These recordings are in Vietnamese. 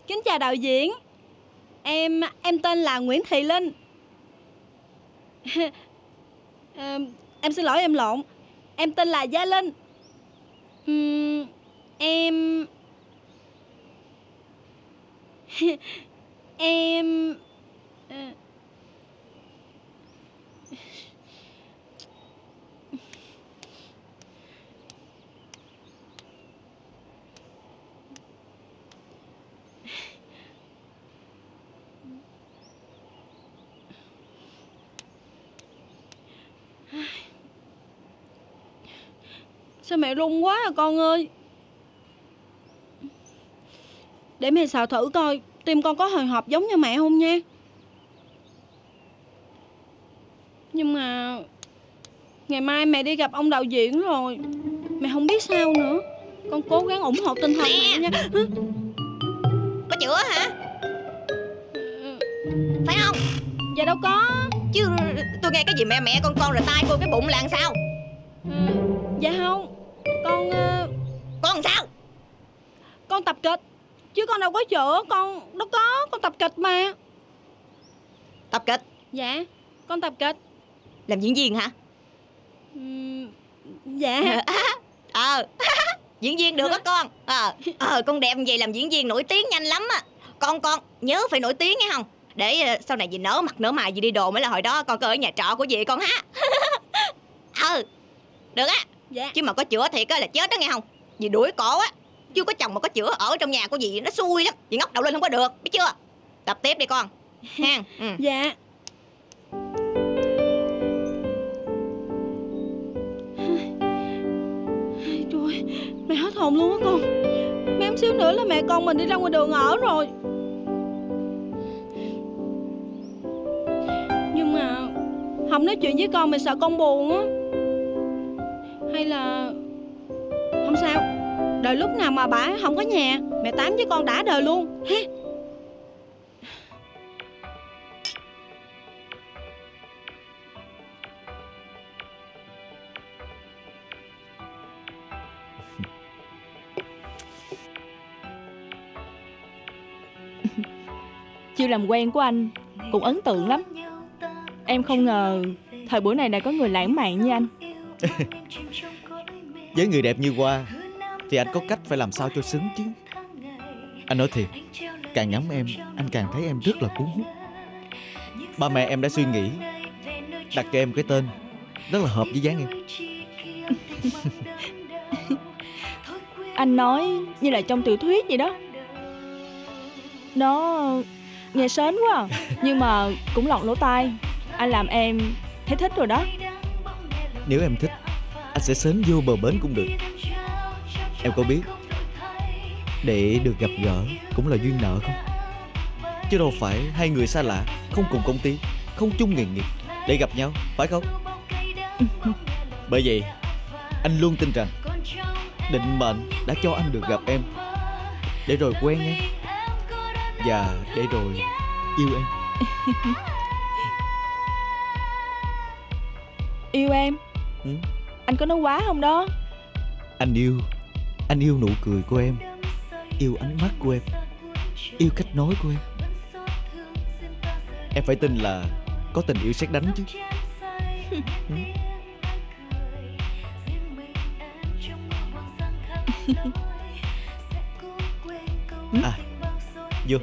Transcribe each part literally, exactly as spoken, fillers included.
Kính chào đạo diễn. Em em tên là Nguyễn Thị Linh. à, Em xin lỗi, em lộn. Em tên là Gia Linh. uhm, Em Em à... Sao mẹ run quá à con ơi. Để mẹ xào thử coi tim con có hồi hộp giống như mẹ không nha. Nhưng mà ngày mai mẹ đi gặp ông đạo diễn rồi. Mẹ không biết sao nữa. Con cố gắng ủng hộ tinh thần mẹ, mẹ nha. Hả? Có chữa hả? Phải không? Dạ đâu có. Chứ tôi nghe cái gì mẹ mẹ con con rồi tay cô cái bụng là làm sao? à, Dạ không. Con uh... Con làm sao? Con tập kịch. Chứ con đâu có chữa. Con đâu có. Con tập kịch mà. Tập kịch? Dạ con tập kịch. Làm diễn viên hả? uhm, Dạ. Ờ diễn viên được á con. Ờ à, con đẹp vậy làm diễn viên nổi tiếng nhanh lắm á. Con con nhớ phải nổi tiếng nghe không? Để sau này gì nở mặt nở mày gì đi đồ mới là hồi đó con có ở nhà trọ của dì con ha. Ừ được á. Dạ. Chứ mà có chữa thiệt á là chết đó nghe không? Dì đuổi cổ á. Chưa có chồng mà có chữa ở trong nhà của dì nó xui lắm. Dì ngóc đầu lên không có được, biết chưa? Tập tiếp đi con ha. Ừ. Dạ. Trời, mẹ hết hồn luôn á con. Mém xíu nữa là mẹ con mình đi ra ngoài đường ở rồi. Nhưng mà không nói chuyện với con, mẹ sợ con buồn á. Hay là không sao, đợi lúc nào mà bả không có nhà, mẹ tám với con đã đời luôn ha. Chiêu làm quen của anh cũng ấn tượng lắm. Em không ngờ thời buổi này lại có người lãng mạn như anh. Với người đẹp như Hoa thì anh có cách phải làm sao cho xứng chứ. Anh nói thiệt, càng ngắm em anh càng thấy em rất là cuốn hút. Ba mẹ em đã suy nghĩ đặt cho em cái tên rất là hợp với dáng em. Anh nói như là trong tiểu thuyết vậy đó. Nó nghe sến quá à. Nhưng mà cũng lọt lỗ tai. Anh làm em thấy thích rồi đó. Nếu em thích, anh sẽ sến vô bờ bến cũng được. Em có biết để được gặp gỡ cũng là duyên nợ không? Chứ đâu phải hai người xa lạ, không cùng công ty, không chung nghề nghiệp để gặp nhau, phải không? Bởi vậy anh luôn tin rằng định mệnh đã cho anh được gặp em, để rồi quen em, và để rồi yêu em. Yêu em? Ừ? Anh có nói quá không đó? Anh yêu Anh yêu nụ cười của em, yêu ánh mắt của em, yêu cách nói của em. Em phải tin là có tình yêu sét đánh chứ. Ừ? À, vô.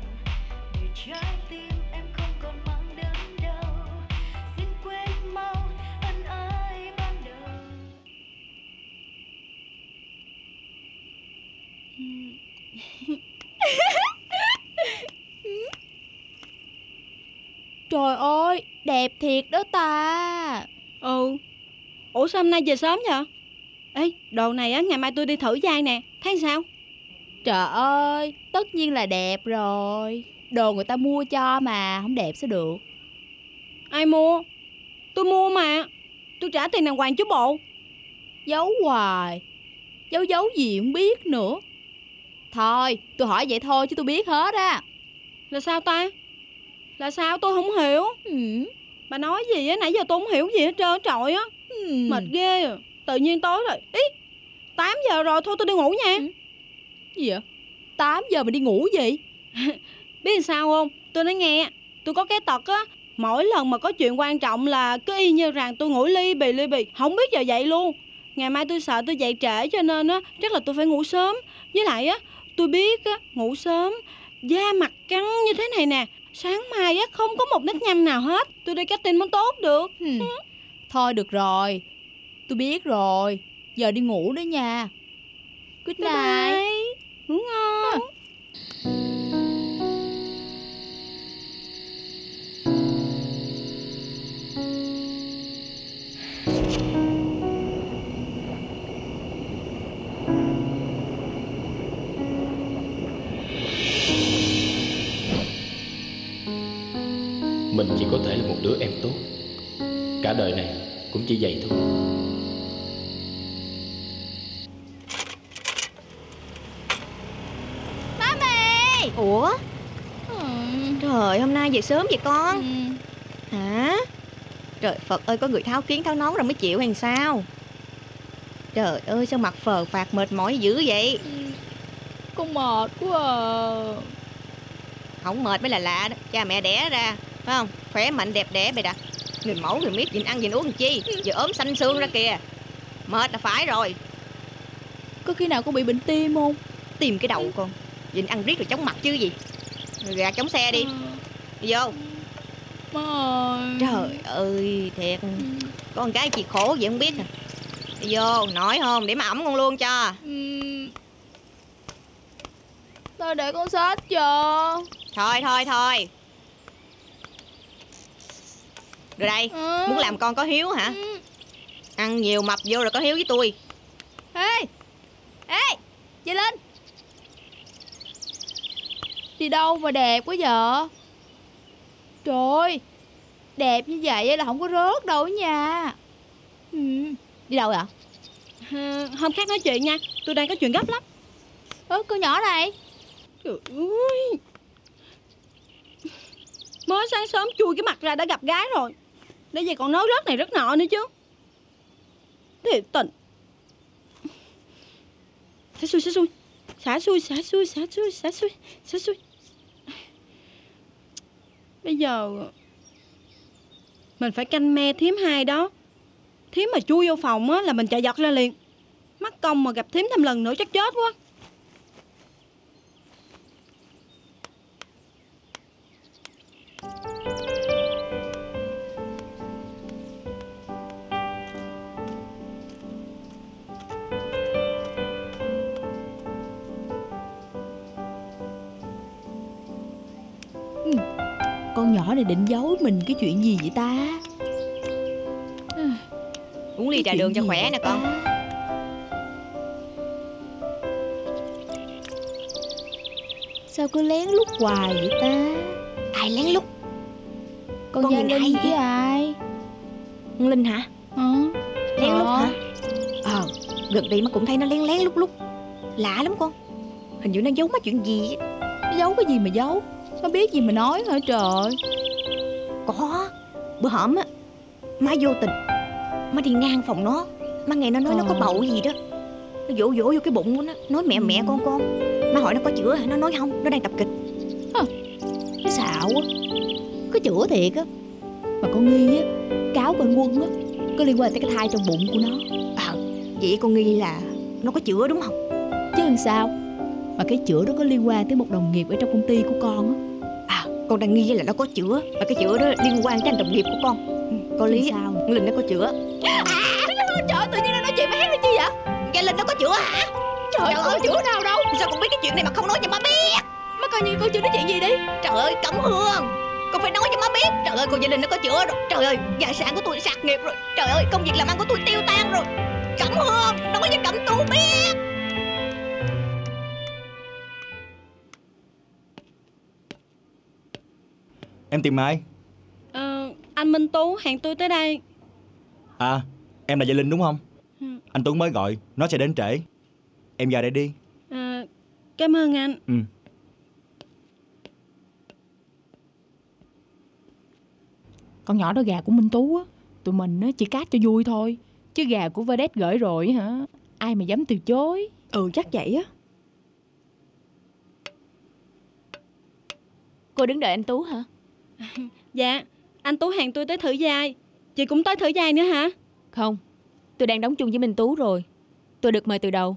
Trời ơi, đẹp thiệt đó ta. Ừ. Ủa sao hôm nay về sớm vậy? Ê, đồ này á, ngày mai tôi đi thử vai nè. Thấy sao? Trời ơi, tất nhiên là đẹp rồi. Đồ người ta mua cho mà, không đẹp sao được. Ai mua? Tôi mua mà. Tôi trả tiền đàng hoàng chứ bộ. Giấu hoài. Giấu giấu gì không biết nữa. Thôi, tôi hỏi vậy thôi chứ tôi biết hết á. Là sao ta? Là sao tôi không hiểu. Ừ. Bà nói gì á, nãy giờ tôi không hiểu gì hết trơn trọi á. Ừ. Mệt ghê à. Tự nhiên tối rồi. Ý, tám giờ rồi, thôi tôi đi ngủ nha. Ừ. Gì vậy? tám giờ mình đi ngủ gì? Biết sao không? Tôi nói nghe, tôi có cái tật á, mỗi lần mà có chuyện quan trọng là cứ y như rằng tôi ngủ ly bì ly bì, không biết giờ dậy luôn. Ngày mai tôi sợ tôi dậy trễ cho nên á, chắc là tôi phải ngủ sớm. Với lại á, tôi biết á, ngủ sớm da mặt căng như thế này nè, sáng mai á không có một nếp nhăn nào hết. Tôi đi cắt tinh mới tốt được. Hmm. Thôi được rồi, tôi biết rồi. Giờ đi ngủ đó nha. Good Bye night. bye. Ngủ ngon. Mình chỉ có thể là một đứa em tốt. Cả đời này cũng chỉ vậy thôi. Mami. Ủa Ừ. trời, hôm nay về sớm vậy con? Ừ. Hả? Trời Phật ơi, có người tháo kiến tháo nón rồi mới chịu hay sao? Trời ơi, sao mặt phờ phạc mệt mỏi dữ vậy? Con mệt quá à. Không mệt mới là lạ đó. Cha mẹ đẻ ra, phải không? Khỏe mạnh đẹp đẽ bày đặt. Người mẫu người miết nhịn ăn nhịn uống làm chi. Giờ ốm xanh xương ra kìa. Mệt là phải rồi. Có khi nào con bị bệnh tim không? Tìm cái đầu con. Nhịn ăn riết rồi chóng mặt chứ gì. Rồi gạt chống xe đi. Đi vô. Má ơi. Trời ơi, thiệt. Có con gái chị khổ vậy không biết à. Đi vô, nói không để mà ẩm con luôn cho. Ừ. Thôi để con xách cho. Thôi thôi thôi. Rồi đây, Ừ. muốn làm con có hiếu hả? Ừ. Ăn nhiều mập vô rồi có hiếu với tôi. Ê. Ê. Chạy lên. Đi đâu mà đẹp quá vậy? Trời ơi, đẹp như vậy là không có rớt đâu nha. Ừ. Đi đâu vậy? À, hôm khác nói chuyện nha, tôi đang có chuyện gấp lắm. Ơ, cô nhỏ này. Trời ơi, mới sáng sớm chui cái mặt ra đã gặp gái rồi. Để vậy còn nói rất này rất nọ nữa chứ. Thiệt tình. Xả xui xả xui. Xả xui xả xui xả xui xả xui xả xui. Bây giờ mình phải canh me thím hai đó. Thím mà chui vô phòng á là mình chạy giật ra liền. Mắc công mà gặp thím thêm lần nữa chắc chết quá. Con nhỏ này định giấu mình cái chuyện gì vậy ta? Uống ly trà đường cho khỏe nè con. Sao cứ lén lút hoài vậy ta? Ai lén lút? Con, Con Gia nhìn ai Linh vậy? với ai? Con Linh hả? Hả? Lén lút Ờ. hả? Ờ, gần đây mà cũng thấy nó lén lén lút lút. Lạ lắm con. Hình như nó giấu mấy chuyện gì á. Nó giấu cái gì mà giấu? Nó biết gì mà nói hả trời? Có. Bữa hổm á, má vô tình má đi ngang phòng nó. Má nghe nó nói nó có Ờ. bầu gì đó. Nó vỗ vỗ vô cái bụng của nó. Nói mẹ mẹ con con. Má hỏi nó có chữa hả? Nó nói không, nó đang tập kịch. Nó xạo quá. Có chữa thiệt á. Mà con nghi á, cáo của anh Quân á có liên quan tới cái thai trong bụng của nó. À, vậy con nghi là nó có chữa đúng không? Chứ làm sao? Mà cái chữa đó có liên quan tới một đồng nghiệp ở trong công ty của con á. À, con đang nghi là nó có chữa. Và cái chữa đó liên quan tới anh đồng nghiệp của con. Ừ, có lý. Chứ sao? Con Linh nó có chữa. À, trời ơi, tự nhiên nó nói chuyện mà hét lên chi vậy? Cái Linh nó có chữa hả? Trời ơi, chữa nào đâu? Sao con biết cái chuyện này mà không nói cho má biết? Má coi như con chưa nói chuyện gì đi. Trời ơi, Cẩm Hương, con phải nói cho má biết. Trời ơi, cô Gia Đình nó có chữa rồi. Trời ơi, gia sản của tôi sạc nghiệp rồi. Trời ơi, công việc làm ăn của tôi tiêu tan rồi. Cẩm Hương, nói cho Cẩm Tu biết. Em tìm ai? Ờ, anh Minh Tú hẹn tôi tới đây. À, em là Gia Linh đúng không? Ừ. Anh Tuấn mới gọi, nó sẽ đến trễ. Em vào đây đi. À, cảm ơn anh. Ừ. Con nhỏ đó gà của Minh Tú á, tụi mình á chỉ cát cho vui thôi. Chứ gà của Vedette gửi rồi hả, ai mà dám từ chối. Ừ, chắc vậy á. Cô đứng đợi anh Tú hả? Dạ, anh Tú hẹn tôi tới thử vai. Chị cũng tới thử vai nữa hả? Không, tôi đang đóng chung với Minh Tú rồi. Tôi được mời từ đầu.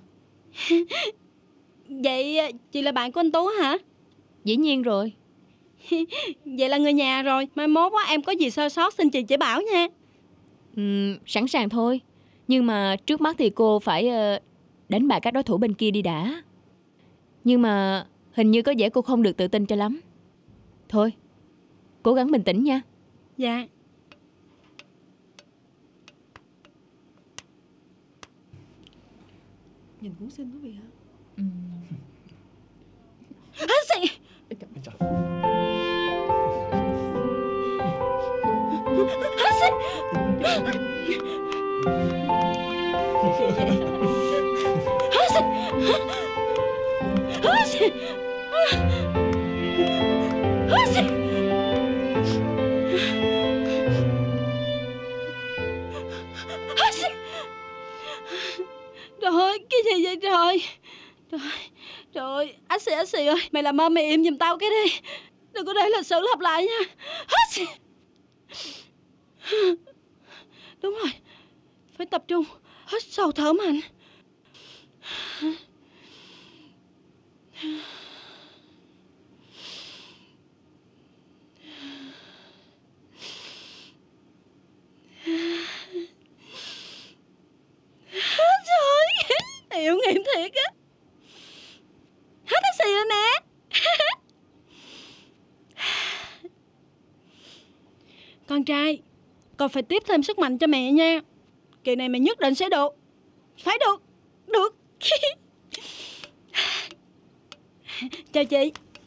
Vậy chị là bạn của anh Tú hả? Dĩ nhiên rồi. Vậy là người nhà rồi. Mai mốt á, em có gì sơ sót xin chị chỉ bảo nha. Uhm, sẵn sàng thôi. Nhưng mà trước mắt thì cô phải uh, đánh bại các đối thủ bên kia đi đã. Nhưng mà hình như có vẻ cô không được tự tin cho lắm. Thôi, cố gắng bình tĩnh nha. Dạ. Nhìn cũng xinh quá vậy hả? Ừ. Hết xì. Hết xì. Hết xì. Hết xì. Hết xì. Hết xì. Trời ơi, cái gì vậy trời? Trời, trời, Ách xì, Ách xì ơi, mày làm ơn mày im giùm tao cái đi. Đừng có để lịch sử lặp lại nha. Hết xì. Đúng rồi, phải tập trung, hít sâu thở mạnh. Trời ơi, hiệu nghiệm thiệt á. Hết taxi rồi nè. Con trai, con phải tiếp thêm sức mạnh cho mẹ nha. Kỳ này mày nhất định sẽ được. Phải được. Được. Chào chị.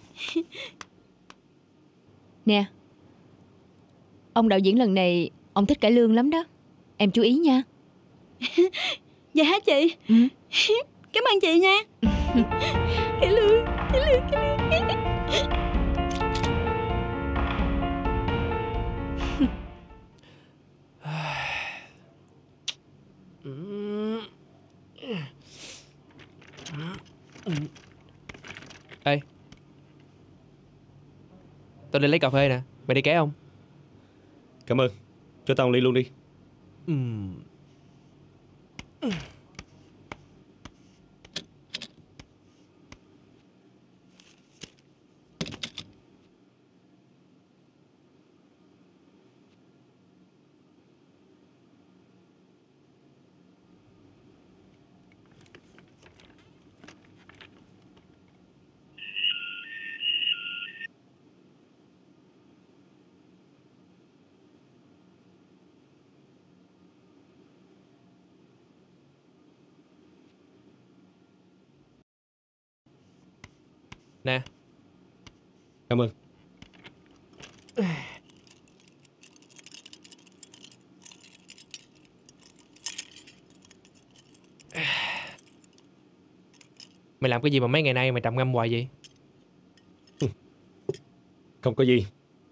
Nè, ông đạo diễn lần này ông thích cải lương lắm đó. Em chú ý nha. Dạ hả chị? Ừ. Cảm ơn chị nha. Cải lương, cải lương, cải lương. Ê, tao đi lấy cà phê nè. Mày đi ké không? Cảm ơn. Cho tao một ly luôn đi. Ừm. Nè. Cảm ơn. Mày làm cái gì mà mấy ngày nay mày trầm ngâm hoài vậy? Không có gì.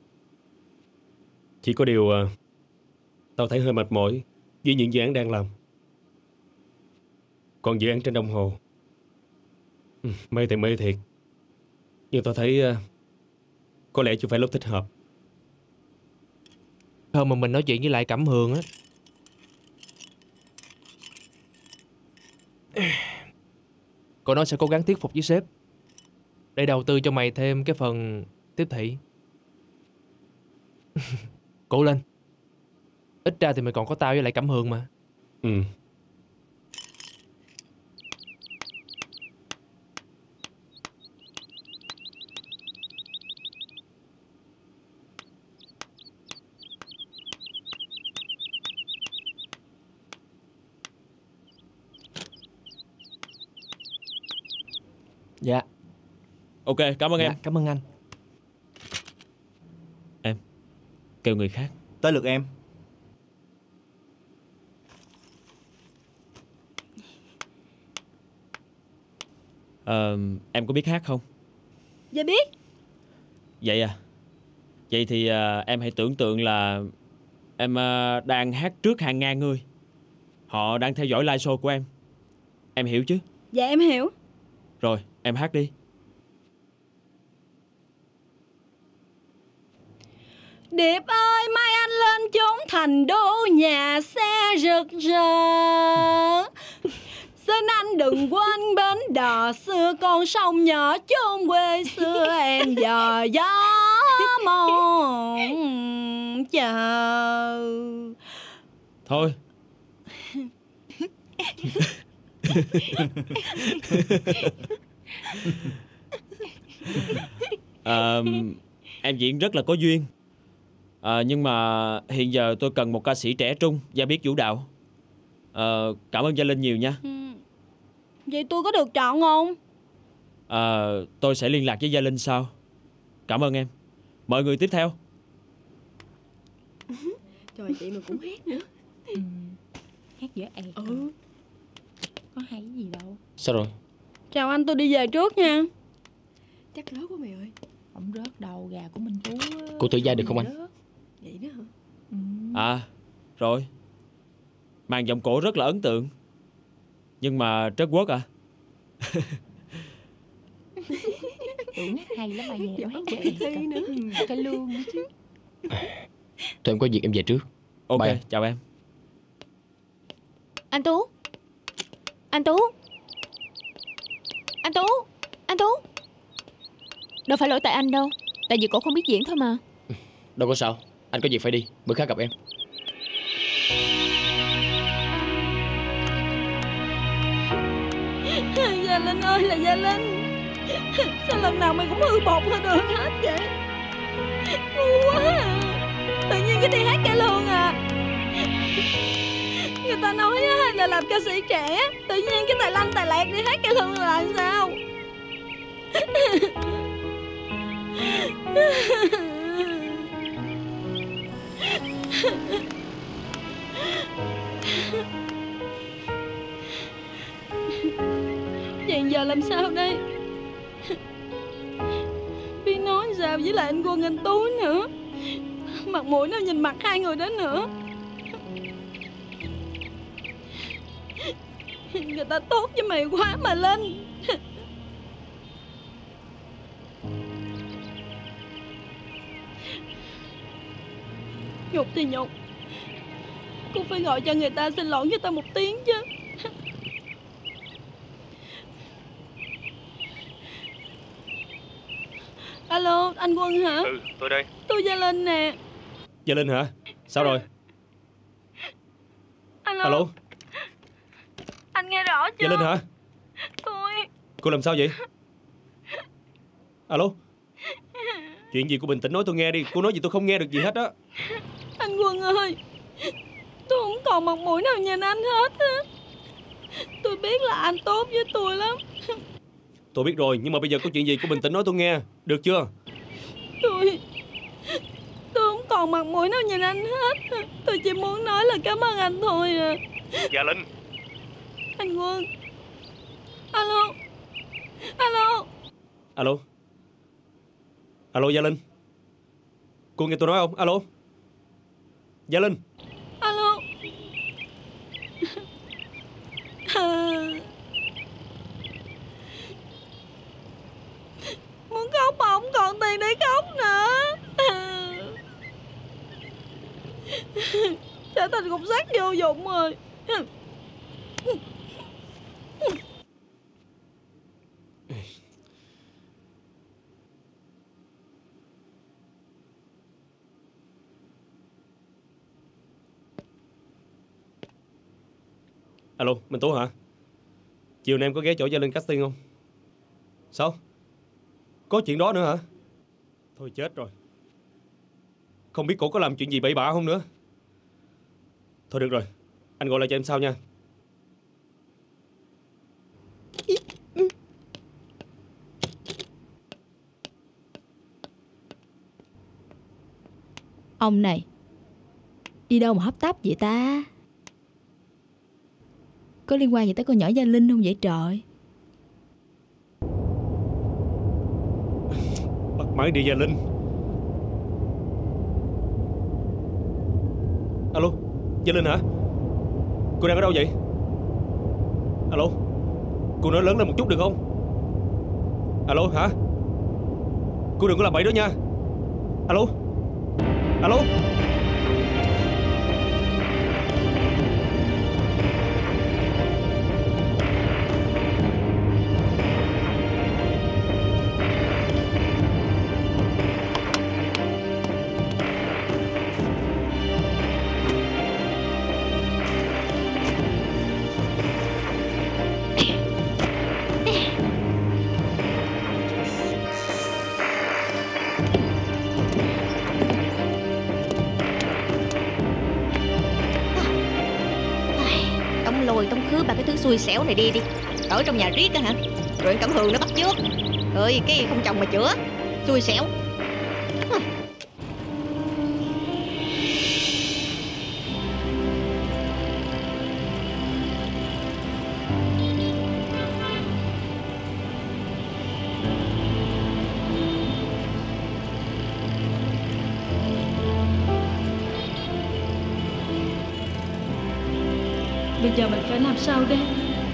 Chỉ có điều uh, tao thấy hơi mệt mỏi với những dự án đang làm. Còn dự án trên đồng hồ, ừ, mê thì mê thiệt. Nhưng tao thấy uh, có lẽ chưa phải lúc thích hợp. Hôm mà mình nói chuyện với lại Cẩm Hường á, cô nói sẽ cố gắng thuyết phục với sếp để đầu tư cho mày thêm cái phần tiếp thị. Cố lên. Ít ra thì mày còn có tao với lại Cẩm Hường mà. Ừ. Dạ. Ok, cảm ơn Dạ, em. cảm ơn anh. Em, kêu người khác. Tới lượt em. Ờ, em có biết hát không? Dạ biết. Vậy à? Vậy thì à, em hãy tưởng tượng là em à, đang hát trước hàng ngàn người. Họ đang theo dõi live show của em. Em hiểu chứ? Dạ em hiểu. Rồi, em hát đi. Điệp ơi, mai anh lên chốn thành đô nhà xe rực rỡ. Xin anh đừng quên bến đò xưa, con sông nhỏ chốn quê xưa em dò gió mong chờ. Thôi. à, em diễn rất là có duyên. à, Nhưng mà hiện giờ tôi cần một ca sĩ trẻ trung và biết vũ đạo. à, Cảm ơn Gia Linh nhiều nha. Ừ. Vậy tôi có được chọn không? à, Tôi sẽ liên lạc với Gia Linh sau. Cảm ơn em. Mời người tiếp theo. Trời, chị mà cũng hát nữa. Ừ. Hát dở ẹt. Ừ. Có hay gì đâu. Sao rồi? Chào anh, tôi đi về trước nha. Chắc rớt quá mày ơi. Không rớt đầu, gà của Minh Tú. Cô thử vai được không anh? Rớt. Vậy đó hả? Ừ. À rồi. Màn giọng cổ rất là ấn tượng. Nhưng mà trớt quất à? Tưởng hát hay lắm mà về hát dở ẹt nữa. Cái lương nữa chứ. Thôi em có việc em về trước. Ok, Bye. chào em. Anh Tú. Anh Tú. Anh Tú. Anh Tú. Đâu phải lỗi tại anh đâu. Tại vì cổ không biết diễn thôi mà. Đâu có sao. Anh có việc phải đi. Bữa khác gặp em. Gia Linh ơi là Gia Linh. Sao lần nào mày cũng hư bột hơn đường hết vậy? Ngu quá à. Tự nhiên cái đi hát cải lương à. Người ta nói là làm ca sĩ trẻ, tự nhiên cái tài lanh tài lạc đi hát cải lương là làm sao? Vậy giờ làm sao đây? Biết nói sao với lại anh Quân anh Tú nữa. Mặt mũi nào nhìn mặt hai người đó nữa. Người ta tốt với mày quá mà Linh. Nhục thì nhục, cũng phải gọi cho người ta xin lỗi người ta một tiếng chứ. Alo, anh Quân hả? Ừ, tôi đây. Tôi Gia Linh nè. Gia Linh hả? Sao rồi? Alo. Alo, Anh nghe rõ chưa? Gia Linh hả? Tôi. Cô làm sao vậy? Alo. Chuyện gì cô bình tĩnh nói tôi nghe đi. Cô nói gì tôi không nghe được gì hết á. Anh Quân ơi, tôi không còn mặt mũi nào nhìn anh hết á. Tôi biết là anh tốt với tôi lắm. Tôi biết rồi, nhưng mà bây giờ có chuyện gì cô bình tĩnh nói tôi nghe. Được chưa? Tôi Tôi không còn mặt mũi nào nhìn anh hết. Tôi chỉ muốn nói là cảm ơn anh thôi à. Gia Linh. Anh Quân. Alo. Alo. Alo. Alo Gia Linh. Cô nghe tôi nói không? Alo. Gia Linh. Alo. À. Muốn khóc mà không còn tiền để khóc nữa. À. Trở thành cục sắt vô dụng rồi. Alo, Minh Tú hả? Chiều nay em có ghé chỗ Gia Linh casting không? Sao? Có chuyện đó nữa hả? Thôi chết rồi. Không biết cổ có làm chuyện gì bậy bạ không nữa. Thôi được rồi, anh gọi lại cho em sau nha. Ông này, đi đâu mà hấp tấp vậy ta? Có liên quan gì tới con nhỏ Gia Linh không vậy trời? Bắt máy đi Gia Linh. Alo, Gia Linh hả? Cô đang ở đâu vậy? Alo, cô nói lớn lên một chút được không? Alo hả? Cô đừng có làm bậy đó nha. Alo. Alo. Lôi tống khứ ba cái thứ xui xẻo này đi đi. Ở trong nhà riết á hả? Rồi Cẩm Hường nó bắt trước. Ơi cái không chồng mà chữa. Xui xẻo. Bây giờ mình phải làm sao đây?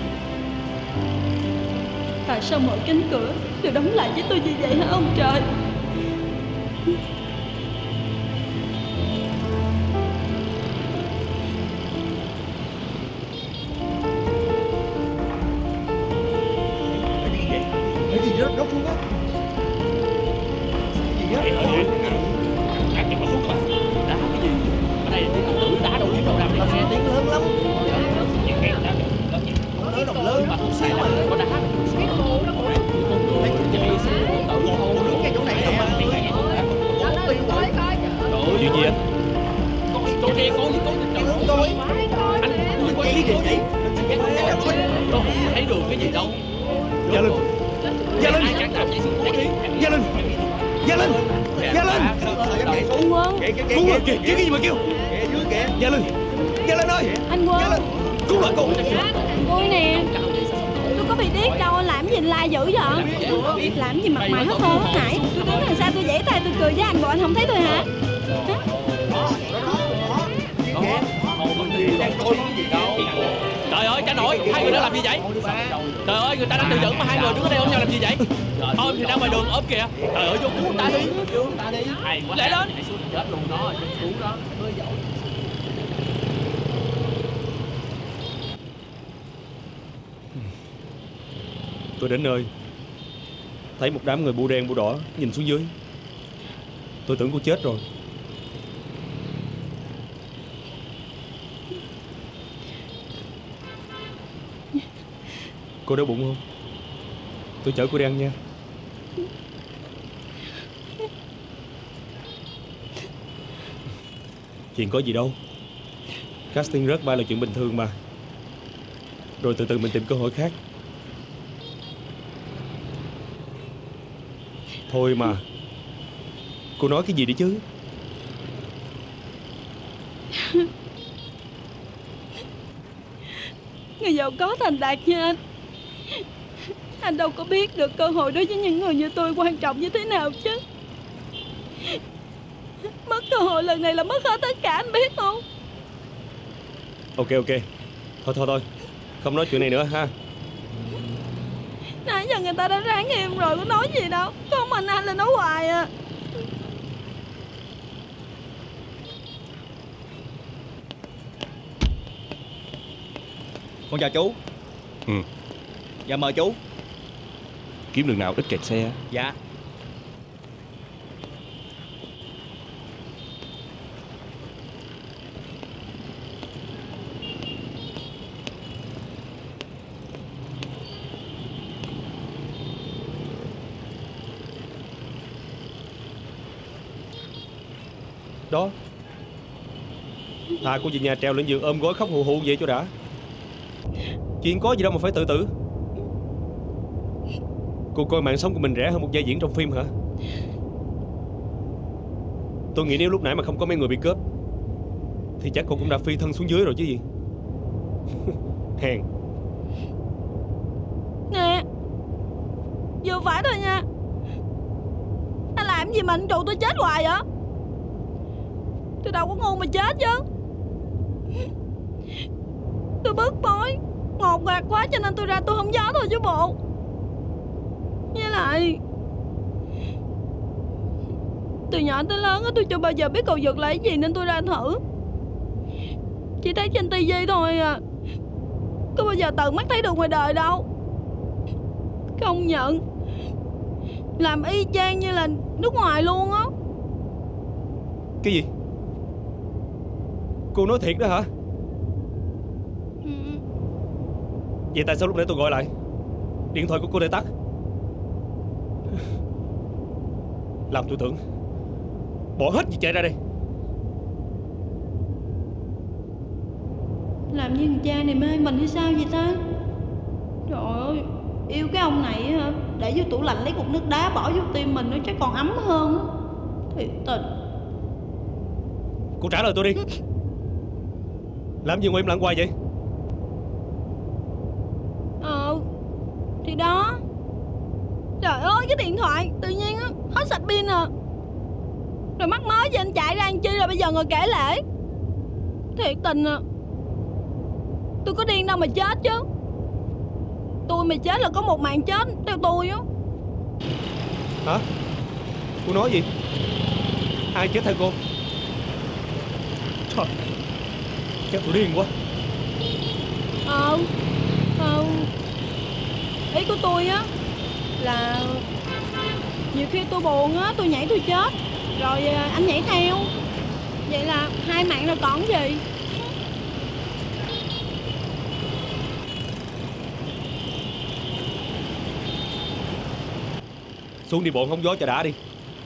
Tại sao mọi cánh cửa đều đóng lại với tôi như vậy hả ông trời? Cái gì đó rớt xuống á. Cái gì á? Đá cái gì? Ở đây tiếng đá đâu biết đâu ra đây nghe tiếng lớn lắm. Nó đồng lớn mà không sai mà có đá. Cái cô nó cũng chạy xe tự hồ đứng ngay chỗ này nè. Chuyện gì anh? Cô kia cô với cô trời tôi. Anh muốn quay cái gì vậy? Tôi không thấy đường cái gì đâu. Gia Linh. Gia Linh. Gia Linh. Gia Linh. Gia Linh. Anh Quân. Cứu ơi, kìa, kìa cái gì mà kêu? Gia Linh. Gia Linh ơi. Anh Quân. Cứu lại cô. Ôi nè. Tôi có bị điếc đâu, anh làm gì la dữ vậy? Làm gì mặt mày hết thô hết hải. Tôi đứng đằng xa tôi vẫy tay tôi cười với anh, bộ anh không thấy tôi hả? Trời ơi, trả nổi, hai người đã làm gì vậy? Trời ơi, người ta đang tự dẫn mà hai người đứng ở đây ôm nhau làm gì vậy? Ôm thì ra ngoài đường ôm kìa. Trời ơi, vô cứu người ta đi. Lẹ lên. Chết luôn nó, cứu đó. Tôi đến nơi, thấy một đám người bu đen bu đỏ nhìn xuống dưới. Tôi tưởng cô chết rồi. Cô đói bụng không? Tôi chở cô đi ăn nha. Chuyện có gì đâu. Casting rớt bay là chuyện bình thường mà. Rồi từ từ mình tìm cơ hội khác. Thôi mà. Cô nói cái gì đi chứ? Người giàu có thành đạt như anh, anh đâu có biết được cơ hội đối với những người như tôi quan trọng như thế nào chứ. Mất cơ hội lần này là mất hết tất cả, anh biết không? Ok ok. Thôi thôi thôi, không nói chuyện này nữa ha. Nãy giờ người ta đã ráng im rồi, có nói gì đâu. Có mình anh là nói hoài à. Con chào chú. Ừ. Dạ mời chú. Kiếm đường nào ít kẹt xe. Dạ. Đó. Thà cô về nhà trèo lên giường ôm gối khóc hù hù vậy cho đã. Chuyện có gì đâu mà phải tự tử. Cô coi mạng sống của mình rẻ hơn một vai diễn trong phim hả? Tôi nghĩ nếu lúc nãy mà không có mấy người bị cướp thì chắc cô cũng đã phi thân xuống dưới rồi chứ gì. Hèn. Nè, vừa phải thôi nha. Anh làm gì mà anh trụ tôi chết hoài vậy? Tôi đâu có ngu mà chết chứ. Tôi bức bối, ngột ngạt quá cho nên tôi ra tôi không gió thôi chứ bộ. Với lại Từ nhỏ tới lớn tôi chưa bao giờ biết cầu vượt là cái gì nên tôi ra thử. Chỉ thấy trên tivi thôi à, có bao giờ tận mắt thấy được ngoài đời đâu. Công nhận làm y chang như là nước ngoài luôn á. Cái gì? Cô nói thiệt đó hả? Ừ. Vậy tại sao lúc nãy tôi gọi lại điện thoại của cô để tắt? Làm tôi tưởng bỏ hết gì chạy ra đây. Làm như thằng cha này mê mình hay sao vậy ta? Trời ơi, yêu cái ông này hả? Để vô tủ lạnh lấy cục nước đá bỏ vô tim mình nó chắc còn ấm hơn á. Thiệt tình. Cô trả lời tôi đi. Làm gì ngồi im lặng hoài vậy? Ờ thì đó. Trời ơi, cái điện thoại tự nhiên á hết sạch pin à. Rồi mắc mới gì anh chạy ra anh chi rồi bây giờ ngồi kể lể. Thiệt tình à. Tôi có điên đâu mà chết chứ. Tôi mà chết là có một mạng chết theo tôi á. Hả? Cô nói gì? Ai chết theo cô? Trời, chắc tôi điên quá. Ờ Ờ Ý của tôi á là nhiều khi tôi buồn á, tôi nhảy tôi chết, rồi anh nhảy theo. Vậy là hai mạng rồi còn gì. Xuống đi bộ hóng gió cho đã đi.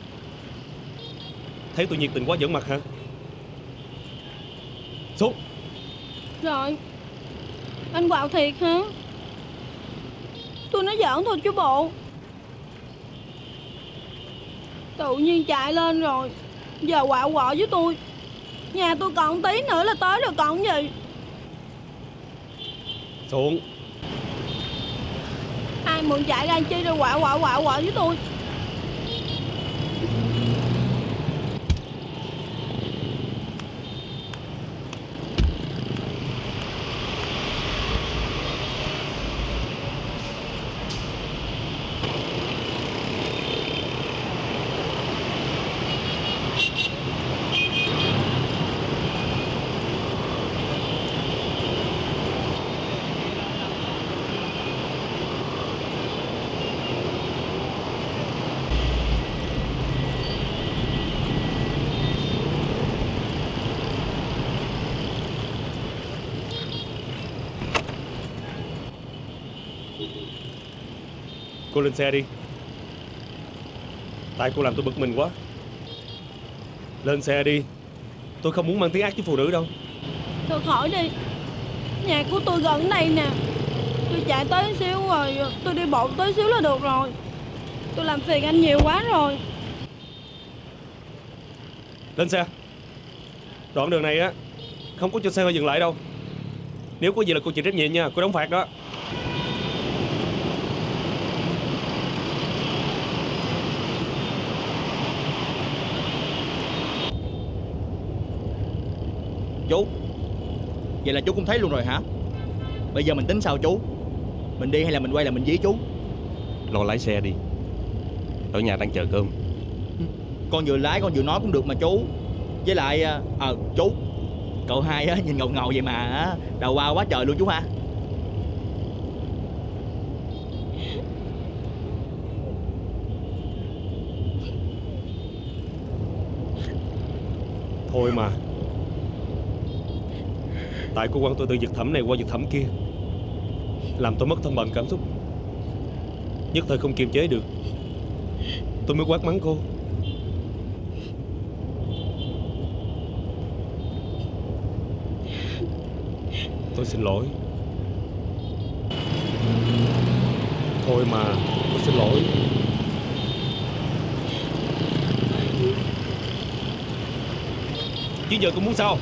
Thấy tôi nhiệt tình quá giỡn mặt hả? Xuống. Rồi anh quạo thiệt hả? Tôi nói giỡn thôi chứ bộ. Tự nhiên chạy lên rồi, giờ quạo quọ với tôi. Nhà tôi còn tí nữa là tới rồi còn gì. Xuống. Ai mượn chạy ra chi rồi quạo quạo quạo quọ với tôi. Cô lên xe đi. Tại cô làm tôi bực mình quá. Lên xe đi. Tôi không muốn mang tiếng ác với phụ nữ đâu. Thôi khỏi đi. Nhà của tôi gần đây nè. Tôi chạy tới xíu rồi tôi đi bộ tới xíu là được rồi. Tôi làm phiền anh nhiều quá rồi. Lên xe. Đoạn đường này á không có cho xe hơi dừng lại đâu. Nếu có gì là cô chịu trách nhiệm nha. Cô đóng phạt đó. Chú, vậy là chú cũng thấy luôn rồi hả? Bây giờ mình tính sao chú? Mình đi hay là mình quay lại mình dí chú? Lo lái xe đi. Ở nhà đang chờ cơm. Con vừa lái con vừa nói cũng được mà chú. Với lại ờ à, chú, cậu hai á nhìn ngầu ngầu vậy mà á, đầu qua quá trời luôn chú ha. Thôi mà. Tại cô quăng tôi từ vực thẳm này qua vực thẳm kia, làm tôi mất thăng bằng cảm xúc. Nhất thời không kiềm chế được, tôi mới quát mắng cô. Tôi xin lỗi. Thôi mà, tôi xin lỗi. Chứ giờ cô muốn sao?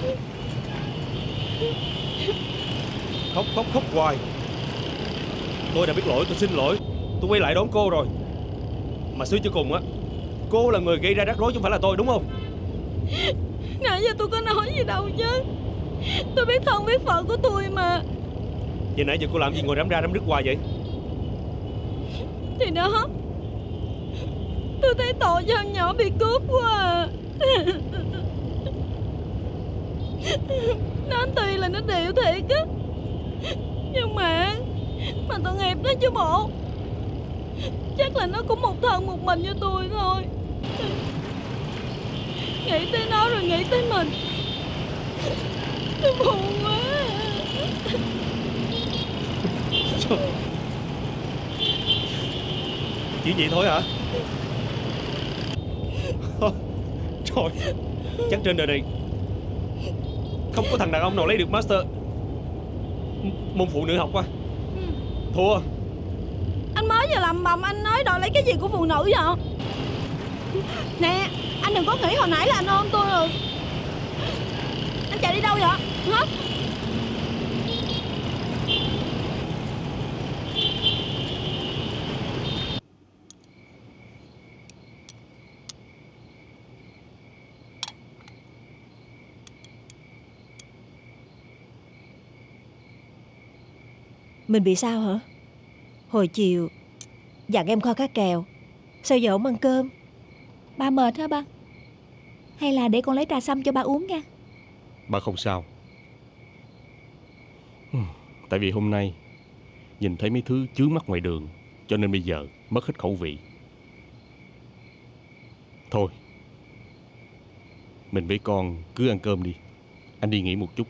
Khóc khóc khóc hoài. Tôi đã biết lỗi, tôi xin lỗi. Tôi quay lại đón cô rồi. Mà suy cho cùng á, cô là người gây ra rắc rối chứ không phải là tôi, đúng không? Nãy giờ tôi có nói gì đâu chứ. Tôi biết thân biết phận của tôi mà. Vậy nãy giờ cô làm gì ngồi đám ra đám đứt hoài vậy? Thì đó, Tôi thấy tội cho con nhỏ bị cướp quá à. Nó tuy là nó điệu thiệt á, nhưng mà Mà tội nghiệp đó chứ bộ. Chắc là nó cũng một thân một mình như tôi thôi. Nghĩ tới nó rồi nghĩ tới mình, tôi buồn quá. Chỉ vậy thôi hả? Trời, chắc trên đời này không có thằng đàn ông nào lấy được master môn phụ nữ học quá. Thua. Anh mới vừa làm bầm anh nói đòi lấy cái gì của phụ nữ vậy? Nè, anh đừng có nghĩ hồi nãy là anh ôm tôi rồi. Anh chạy đi đâu vậy? Hả? Mình bị sao hả? Hồi chiều dặn em kho cá kèo, sao giờ không ăn cơm? Ba mệt hả ba? Hay là để con lấy trà xăm cho ba uống nha. Ba không sao. Tại vì hôm nay nhìn thấy mấy thứ chướng mắt ngoài đường, cho nên bây giờ mất hết khẩu vị. Thôi, mình với con cứ ăn cơm đi. Anh đi nghỉ một chút.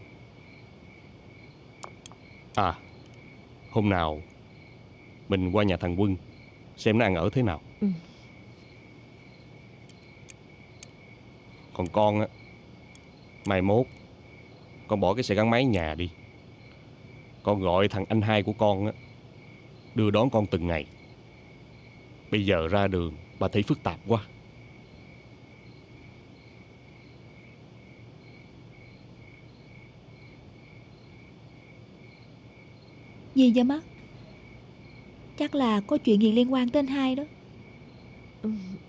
À, hôm nào mình qua nhà thằng Quân xem nó ăn ở thế nào. Ừ. Còn con á, mai mốt con bỏ cái xe gắn máy nhà đi. Con gọi thằng anh hai của con á đưa đón con từng ngày. Bây giờ ra đường bà thấy phức tạp quá. Gì vậy má? Chắc là có chuyện gì liên quan tới anh hai đó. Ừ.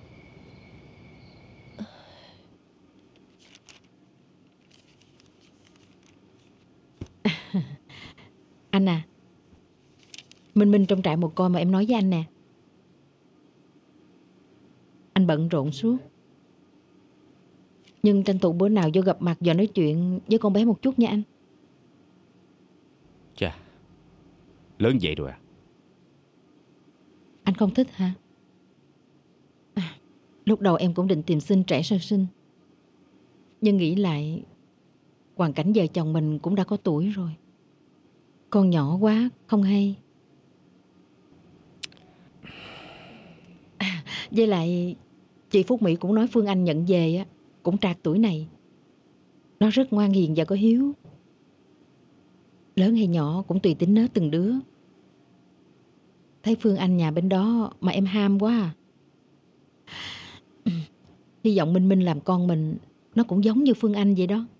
Anh à, Minh Minh trong trại một coi mà em nói với anh nè. Anh bận rộn suốt, nhưng tranh thủ bữa nào vô gặp mặt và nói chuyện với con bé một chút nha anh. Chà, lớn vậy rồi à? Anh không thích hả? À, lúc đầu em cũng định tìm xin trẻ sơ sinh, nhưng nghĩ lại hoàn cảnh vợ chồng mình cũng đã có tuổi rồi. Con nhỏ quá không hay. À, với lại chị Phúc Mỹ cũng nói Phương Anh nhận về á cũng trạc tuổi này. Nó rất ngoan hiền và có hiếu. Lớn hay nhỏ cũng tùy tính nết từng đứa. Thấy Phương Anh nhà bên đó mà em ham quá à. Hy vọng Minh Minh làm con mình nó cũng giống như Phương Anh vậy đó.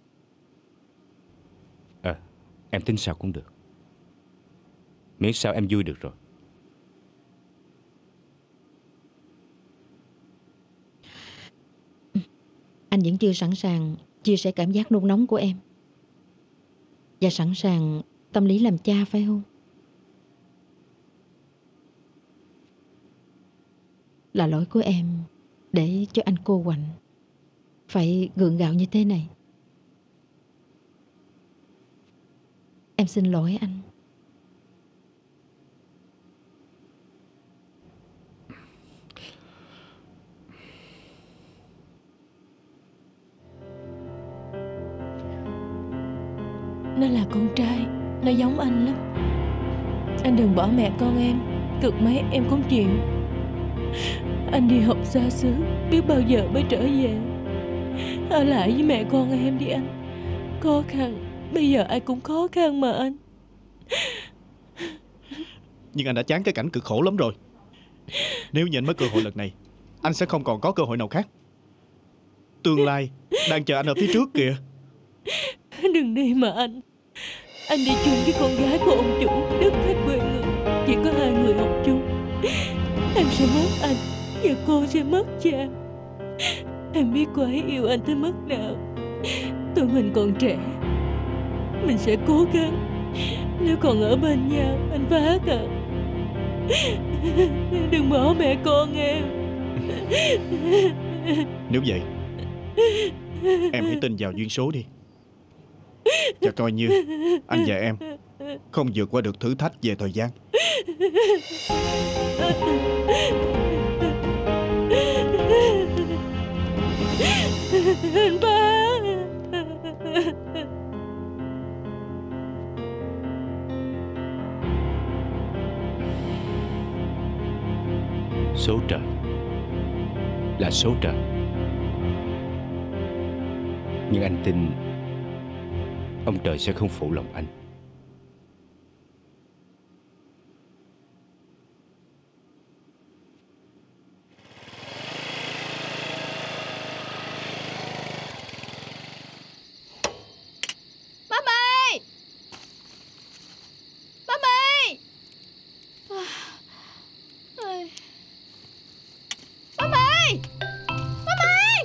Ờ, à, em tính sao cũng được. Miễn sao em vui được rồi. Anh vẫn chưa sẵn sàng chia sẻ cảm giác nôn nóng của em, và sẵn sàng tâm lý làm cha phải không? Là lỗi của em để cho anh cô quạnh phải gượng gạo như thế này. Em xin lỗi anh. Nó là con trai, nó giống anh lắm. Anh đừng bỏ mẹ con em, cực mấy em cũng chịu. Anh đi học xa xứ, biết bao giờ mới trở về. Ở lại với mẹ con em đi anh. Khó khăn, bây giờ ai cũng khó khăn mà anh. Nhưng anh đã chán cái cảnh cực khổ lắm rồi. Nếu như anh mất cơ hội lần này, anh sẽ không còn có cơ hội nào khác. Tương lai đang chờ anh ở phía trước kìa. Đừng đi mà anh. Anh đi chung với con gái của ông chủ đất khách quê người. Chỉ có hai người học chung. Em sẽ mất anh và cô sẽ mất cha. Em biết cô ấy yêu anh tới mức nào. Tụi mình còn trẻ, mình sẽ cố gắng. Nếu còn ở bên nhau, anh Phát à, đừng bỏ mẹ con em. Nếu vậy, em hãy tin vào duyên số đi. Và coi như anh và em không vượt qua được thử thách về thời gian. Anh ba. Số trời là số trời, nhưng anh tin ông trời sẽ không phụ lòng anh. Mami! Mami! Mami! Mami!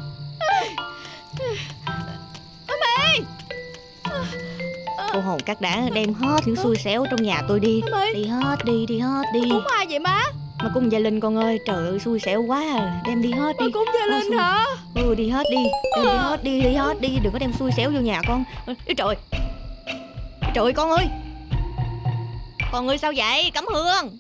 Mami! Cô hồn cát đã đem hết những xui xẻo trong nhà tôi đi. Mami! Đi hết đi, đi hết đi. Cúng ai vậy má? Mà cúng Gia Linh con ơi. Trời ơi xui xẻo quá à. Đem đi hết đi. Mà cúng Gia Linh xui... hả? Ừ đi hết đi. Đem đi hết đi, đi hết đi. Đừng có đem xui xẻo vô nhà con. Ý trời. Ý trời con ơi. Con ơi sao vậy? Cẩm Hương.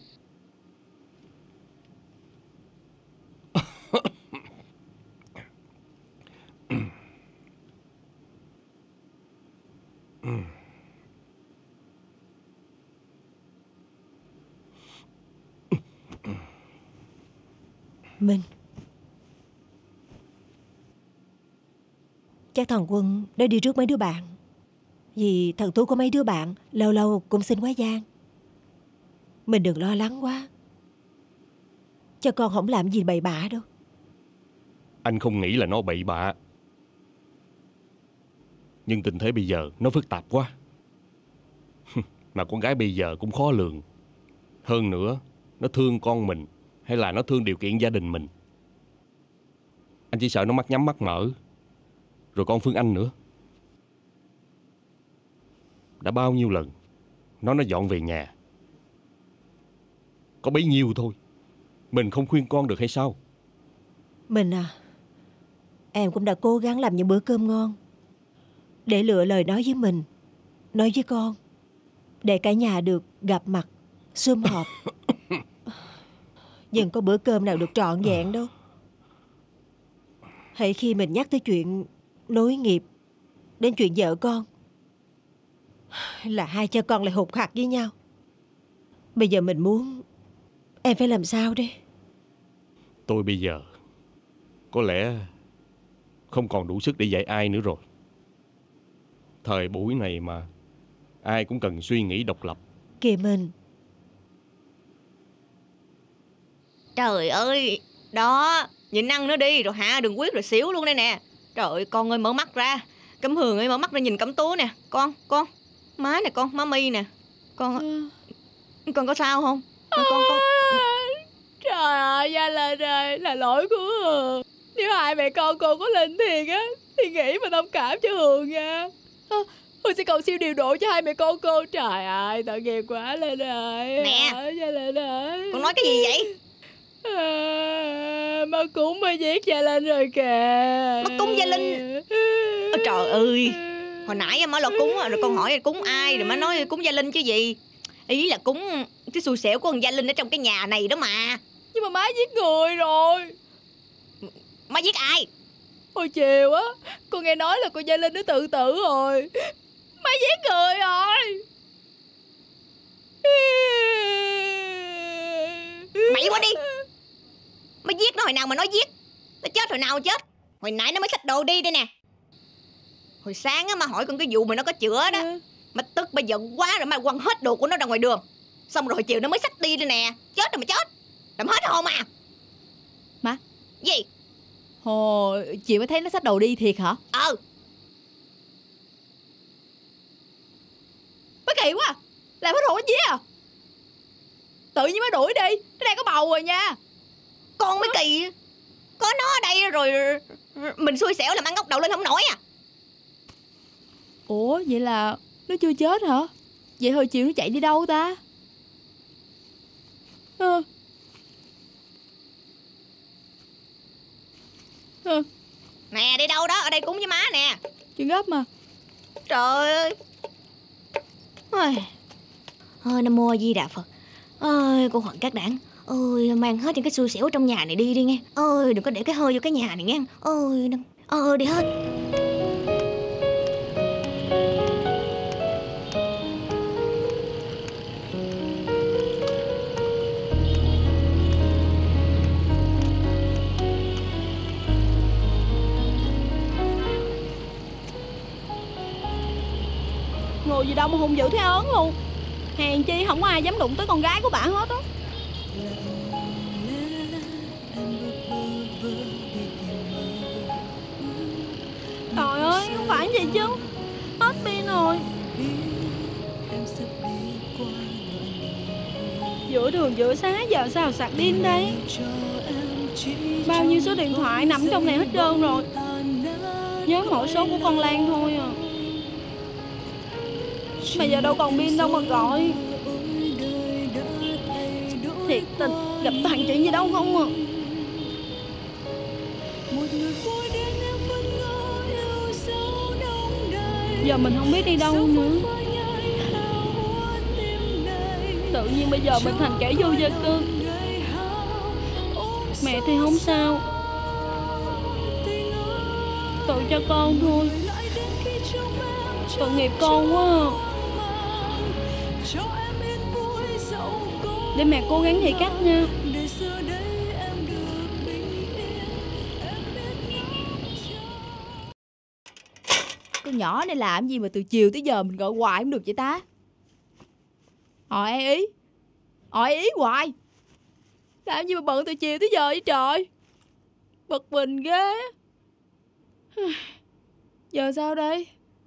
Minh, chắc thằng Quân đã đi trước mấy đứa bạn. Vì thằng Tú có mấy đứa bạn lâu lâu cũng xin quá gian. Mình đừng lo lắng quá, cho con không làm gì bậy bạ đâu. Anh không nghĩ là nó bậy bạ, nhưng tình thế bây giờ nó phức tạp quá. Mà con gái bây giờ cũng khó lường. Hơn nữa, nó thương con mình hay là nó thương điều kiện gia đình mình. Anh chỉ sợ nó mắt nhắm mắt mở. Rồi con Phương Anh nữa. Đã bao nhiêu lần nó nó dọn về nhà, có bấy nhiêu thôi. Mình không khuyên con được hay sao? Mình à, em cũng đã cố gắng làm những bữa cơm ngon để lựa lời nói với mình, nói với con, để cả nhà được gặp mặt, sum họp. Nhưng có bữa cơm nào được trọn vẹn đâu. Hãy khi mình nhắc tới chuyện nối nghiệp, đến chuyện vợ con, là hai cha con lại hụt hặc với nhau. Bây giờ mình muốn em phải làm sao đây? Tôi bây giờ có lẽ không còn đủ sức để dạy ai nữa rồi. Thời buổi này mà ai cũng cần suy nghĩ độc lập. Kìa mình. Trời ơi. Đó. Nhìn ăn nó đi. Rồi hạ đừng quyết rồi xỉu luôn đây nè. Trời ơi con ơi mở mắt ra. Cẩm Hương ơi mở mắt ra nhìn Cẩm Tú nè. Con. Con. Má nè con. Má My nè. Con. Ừ. Con có sao không? Con con. con... Trời ơi Gia Linh ơi. Là lỗi của Hường. Nếu hai mẹ con cô có linh thiền á thì nghĩ mà thông cảm cho Hường nha. à, Hường sẽ cầu siêu điều độ cho hai mẹ con cô. Trời ơi tội nghiệp quá Linh ơi. Nè à, Gia Linh ơi. Con nói cái gì vậy? À, mà cũng mới giết Gia Linh rồi kìa. Mà cúng Gia Linh. Ôi trời ơi. Hồi nãy má lo cúng rồi con hỏi cúng ai rồi má nói cúng Gia Linh chứ gì. Ý là cúng cái xui xẻo của con Gia Linh ở trong cái nhà này đó mà. Nhưng mà má giết người rồi. Má giết ai? Hồi chiều á con nghe nói là con Gia Linh nó tự tử rồi. Má giết người rồi. Mày quá đi. Mày giết nó hồi nào mà nói giết. Nó chết hồi nào chết. Hồi nãy nó mới xách đồ đi đây nè. Hồi sáng á mà hỏi con cái vụ mà nó có chữa đó. Mà tức mà giận quá rồi mà quăng hết đồ của nó ra ngoài đường. Xong rồi hồi chiều nó mới xách đi đây nè. Chết rồi mà chết. Làm hết hồn à. Má. Gì? Hồ chị mới thấy nó xách đồ đi thiệt hả? Ờ. Má kỳ quá. Làm hết hồn cái gì à? Tự nhiên mới đuổi đi. Nó đang có bầu rồi nha. Con mới kỳ. Có nó ở đây rồi mình xui xẻo làm ăn ngóc đầu lên không nổi à. Ủa vậy là nó chưa chết hả? Vậy hồi chiều nó chạy đi đâu ta? À. à. Nè đi đâu đó, ở đây cúng với má nè. Chuyện gấp mà. Trời ơi. Ôi, ôi Nam Mô Di Đà Phật. Ôi cô Huận các đảng. Ôi mang hết những cái xui xẻo trong nhà này đi đi nghe. Ôi đừng có để cái hơi vô cái nhà này nghe. Ôi đừng. Ôi đi hết. Ngồi gì đâu mà hung dữ thế ớn luôn. Hèn chi không có ai dám đụng tới con gái của bà hết á. Trời ơi, không phải gì chứ. Hết pin rồi. Giữa đường giữa xá giờ sao sạc pin đây. Bao nhiêu số điện thoại nằm trong này hết trơn rồi. Nhớ mỗi số của con Lan thôi à. Mà giờ đâu còn pin đâu mà gọi. Thiệt tình gặp toàn chuyện gì đâu không à. Giờ mình không biết đi đâu nữa. Tự nhiên bây giờ mình thành kẻ vô gia cư. Mẹ thì không sao. Tội cho con thôi. Tội nghiệp con quá à. Để mẹ cố gắng nghĩ cách nha. Con nhỏ này làm gì mà từ chiều tới giờ mình gọi hoài không được vậy ta? Hỏi ai ý Hỏi ý hoài. Làm gì mà bận từ chiều tới giờ vậy trời. Bực mình ghê. Giờ sao đây?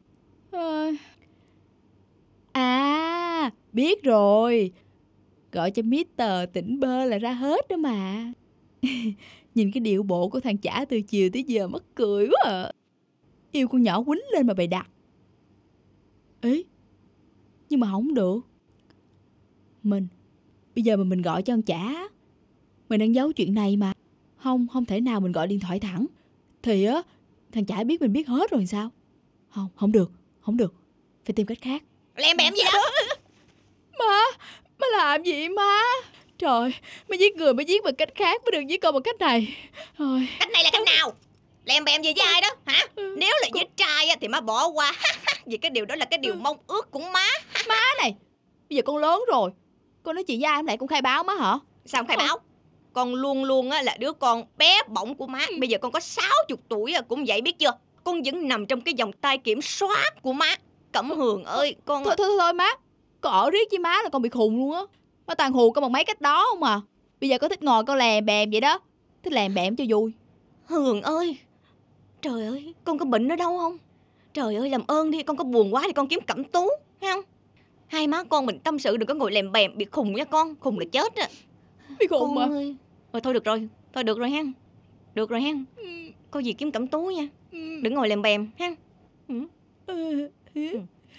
À biết rồi. Gọi cho Mister tỉnh bơ là ra hết đó mà. Nhìn cái điệu bộ của thằng chả từ chiều tới giờ mắc cười quá à. Yêu con nhỏ quýnh lên mà bày đặt. Ý, nhưng mà không được. Mình, bây giờ mà mình gọi cho con chả, mình đang giấu chuyện này mà. Không, không thể nào mình gọi điện thoại thẳng. Thì á, thằng chả biết mình biết hết rồi sao? Không, không được, không được. Phải tìm cách khác. Lem bẻm gì đó. Má, má làm gì má? Trời, má giết người má giết bằng cách khác, mới đừng giết con bằng cách này. Thôi. Cách này là cách nào? Lem bèm gì với ai đó hả? Nếu là với trai thì má bỏ qua. Vì cái điều đó là cái điều mong ước của má. Má này, bây giờ con lớn rồi, con nói chuyện với ai không lại con khai báo má hả? Sao không khai báo? Con luôn luôn là đứa con bé bỏng của má. Bây giờ con có sáu mươi tuổi cũng vậy biết chưa? Con vẫn nằm trong cái vòng tay kiểm soát của má. Cẩm Hường ơi con... Thôi thôi thôi, thôi má. Con ở riết với má là con bị khùng luôn á. Má toàn hù con bằng mấy cách đó không à. Bây giờ con thích ngồi con lèm bèm vậy đó. Thích lèm bèm cho vui. Hường ơi, trời ơi, con có bệnh ở đâu không? Trời ơi, làm ơn đi, con có buồn quá thì con kiếm Cẩm Tú, thấy không? Hai má con mình tâm sự, đừng có ngồi lèm bèm, bị khùng nha con, khùng là chết á. Bị khùng mà. Ơi. Rồi thôi được rồi, thôi được rồi ha. Được rồi ha. Ừ. Có gì kiếm Cẩm Tú nha. Ừ. Đừng ngồi lèm bèm ha. Ừ. Ừ. Ừ.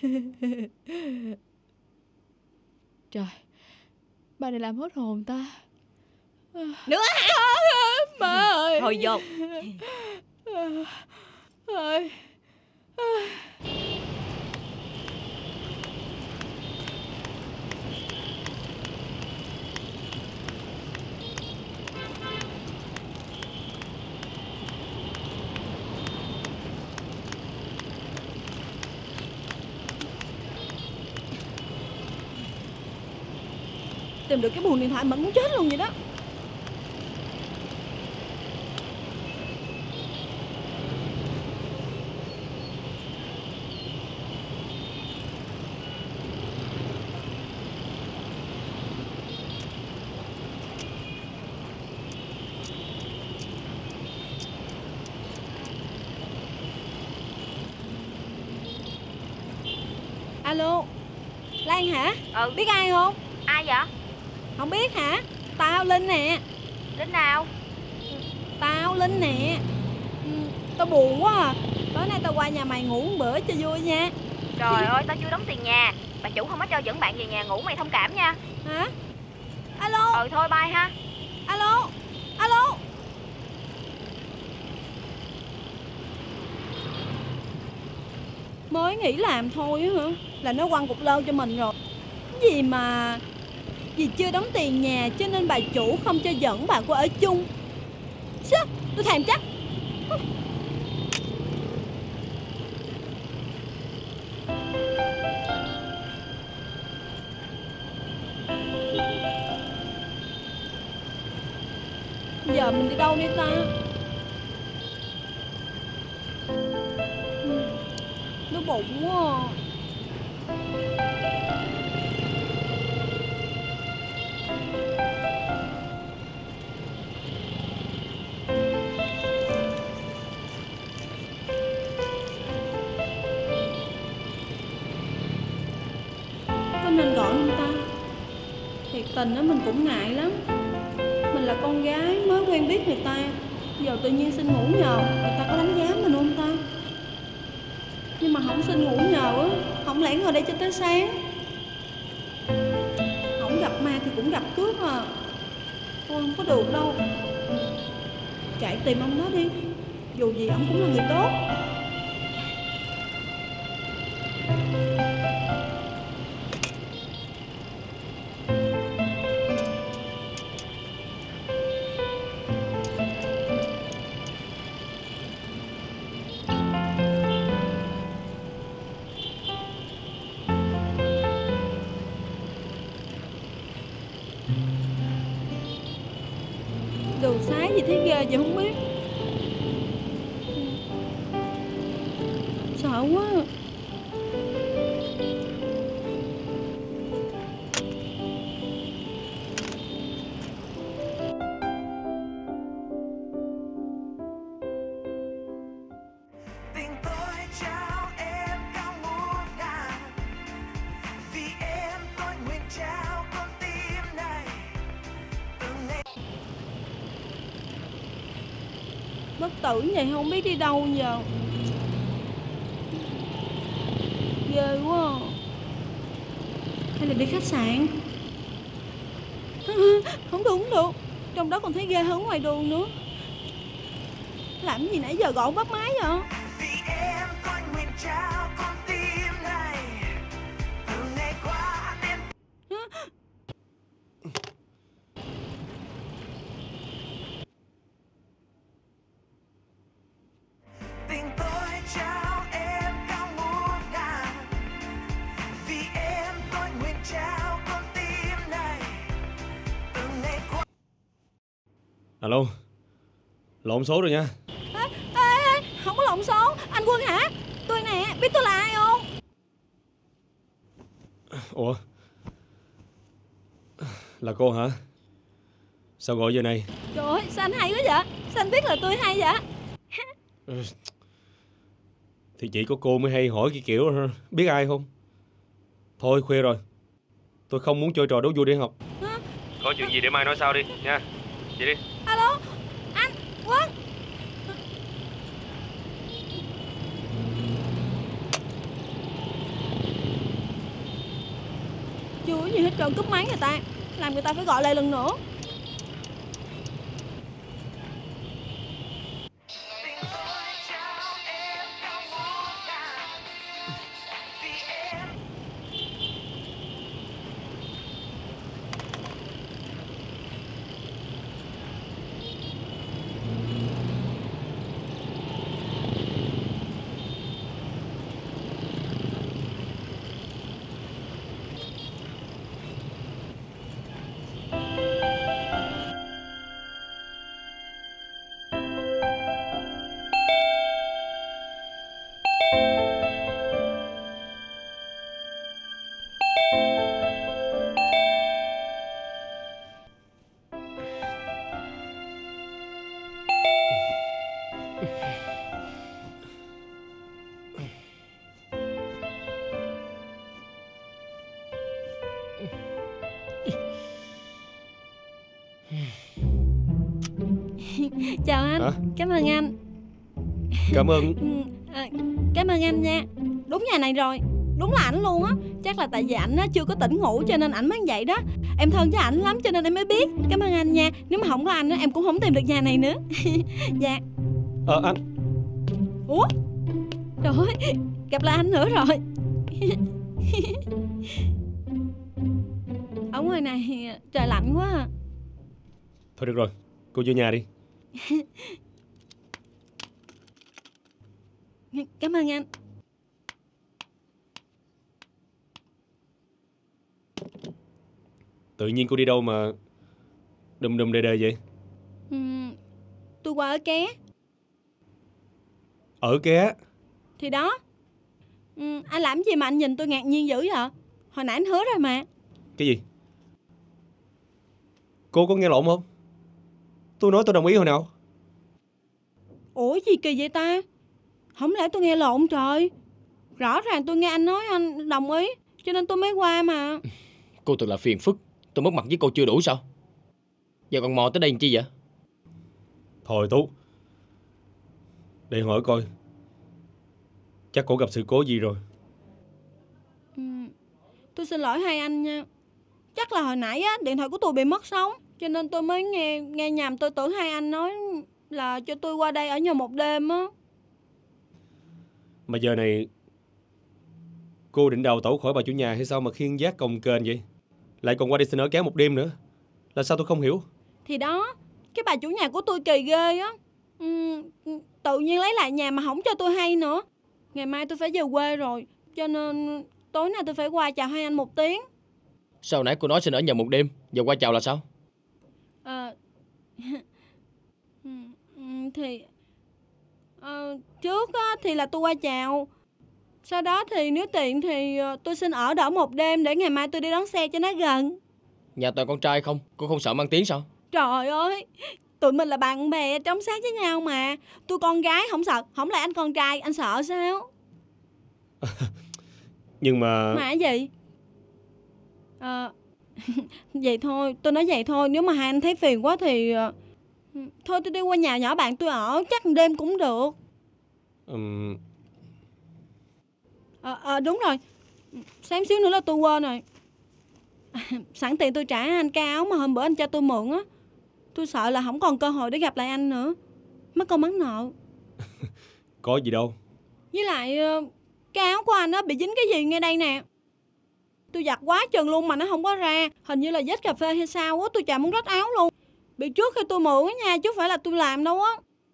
Trời, bà này làm hết hồn ta. Nữa hả? Má ơi. Thôi vô. Ơi. Tìm được cái buồng điện thoại mình muốn chết luôn vậy đó. Alo, Lan hả? Ừ. Biết ai không? Ai vậy? Không biết hả? Tao Linh nè. Linh nào? Tao Linh nè. Ừ, tao buồn quá à. Tối nay tao qua nhà mày ngủ một bữa cho vui nha. Trời ơi, tao chưa đóng tiền nhà. Bà chủ không có cho dẫn bạn về nhà ngủ, mày thông cảm nha. Hả? Alo. Ừ thôi bye ha. Alo. Alo. mới nghỉ làm thôi á hả là nó quăng cục lơ cho mình rồi. Cái gì mà vì chưa đóng tiền nhà cho nên bà chủ không cho dẫn bà qua ở chung. Sao tôi thèm chắc. Giờ mình đi đâu đây ta? Nó bụng quá à. Có nên gọi không ta? Thiệt tình á mình cũng ngại lắm. Mình là con gái mới quen biết người ta, giờ tự nhiên xin ngủ nhờ, người ta có đánh giá mình không ta? Nhưng mà không xin ngủ nhờ á, không lẽ ngồi đây cho tới sáng? Không gặp ma thì cũng gặp cướp à. Thôi không có được đâu. Chạy tìm ông đó đi, dù gì ông cũng là người tốt. Đường xá gì thấy ghê vậy không biết. Sợ quá. Bất tử vậy không biết đi đâu giờ. Ghê quá à. Hay là đi khách sạn? Không được không được, trong đó còn thấy ghê hơn ngoài đường nữa. Làm gì nãy giờ gọi bắt máy vậy? Alo, lộn số rồi nha. Ê, ê, ê, không có lộn số. Anh Quân hả? Tôi nè, biết tôi là ai không? Ủa, là cô hả? Sao gọi giờ này? Trời ơi, sao anh hay quá vậy? Sao anh biết là tôi hay vậy? Thì chỉ có cô mới hay hỏi cái kiểu biết ai không. Thôi khuya rồi, tôi không muốn chơi trò đố vui đi học. Hả? Có chuyện gì để mai nói sau đi nha. Vậy đi. Alo, anh, Quân. Chưa gì hết trơn, cúp máy người ta, làm người ta phải gọi lại lần nữa. Chào anh. Hả? Cảm ơn anh. Cảm ơn. À, cảm ơn anh nha. Đúng nhà này rồi, đúng là ảnh luôn á. Chắc là tại vì ảnh chưa có tỉnh ngủ cho nên ảnh mới vậy đó. Em thân với ảnh lắm cho nên em mới biết. Cảm ơn anh nha. Nếu mà không có anh em cũng không tìm được nhà này nữa. Dạ. Ờ anh. Ủa? Trời ơi, gặp lại anh nữa rồi. Ở ngoài này trời lạnh quá à. Thôi được rồi, cô vô nhà đi. Cảm ơn anh. Tự nhiên cô đi đâu mà đùm đùm đề đề vậy? Ừ, tôi qua ở Ké. Ở Ké? Thì đó. Ừ, anh làm gì mà anh nhìn tôi ngạc nhiên dữ vậy? Hồi nãy anh hứa rồi mà. Cái gì? Cô có nghe lộn không? Tôi nói tôi đồng ý hồi nào? Ủa gì kỳ vậy ta? Không lẽ tôi nghe lộn trời? Rõ ràng tôi nghe anh nói anh đồng ý, cho nên tôi mới qua mà. Cô thật là phiền phức. Tôi mất mặt với cô chưa đủ sao? Giờ còn mò tới đây làm chi vậy? Thôi Tú, để hỏi coi, chắc cô gặp sự cố gì rồi. Ừ, tôi xin lỗi hai anh nha. Chắc là hồi nãy á, điện thoại của tôi bị mất sóng, cho nên tôi mới nghe nghe nhầm. Tôi tưởng hai anh nói là cho tôi qua đây ở nhờ một đêm á. Mà giờ này cô định đào tẩu khỏi bà chủ nhà hay sao mà khiêng vác cồng kềnh vậy? Lại còn qua đây xin ở Ké một đêm nữa. Là sao tôi không hiểu? Thì đó, cái bà chủ nhà của tôi kỳ ghê á. Ừ, tự nhiên lấy lại nhà mà không cho tôi hay nữa. Ngày mai tôi phải về quê rồi, cho nên tối nay tôi phải qua chào hai anh một tiếng. Sao nãy cô nói xin ở nhờ một đêm, giờ qua chào là sao? Ờ Thì ờ, trước á, thì là tôi qua chào. Sau đó thì nếu tiện thì tôi xin ở đỡ một đêm để ngày mai tôi đi đón xe cho nó gần. Nhà toàn con trai không? Cô không sợ mang tiếng sao? Trời ơi, tụi mình là bạn bè trong sáng với nhau mà. Tôi con gái không sợ, không lẽ anh con trai anh sợ sao? Nhưng mà... Mà gì? Ờ Vậy thôi, tôi nói vậy thôi. Nếu mà hai anh thấy phiền quá thì thôi tôi đi qua nhà nhỏ bạn tôi ở, chắc đêm cũng được. um... Ờ à, à, đúng rồi, xém xíu nữa là tôi quên rồi. Sẵn tiện tôi trả anh cái áo mà hôm bữa anh cho tôi mượn á. Tôi sợ là không còn cơ hội để gặp lại anh nữa, mất công mắc nợ. Có gì đâu. Với lại cái áo của anh á bị dính cái gì ngay đây nè. Tôi giặt quá chừng luôn mà nó không có ra. Hình như là vết cà phê hay sao á. Tôi chả muốn rách áo luôn. Bị trước khi tôi mượn á nha, chứ không phải là tôi làm đâu á.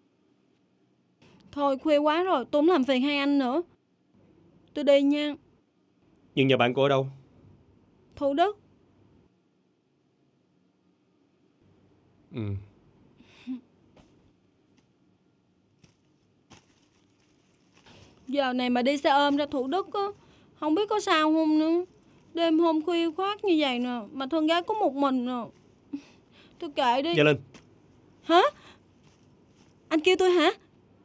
Thôi khuya quá rồi, tôi không làm phiền hai anh nữa. Tôi đi nha. Nhưng nhà bạn cô ở đâu? Thủ Đức. Ừ. Giờ này mà đi xe ôm ra Thủ Đức á, không biết có sao không nữa. Đêm hôm khuya khoát như vậy nè, mà thân gái có một mình nè. Tôi kệ đi. Gia Linh. Hả? Anh kêu tôi hả?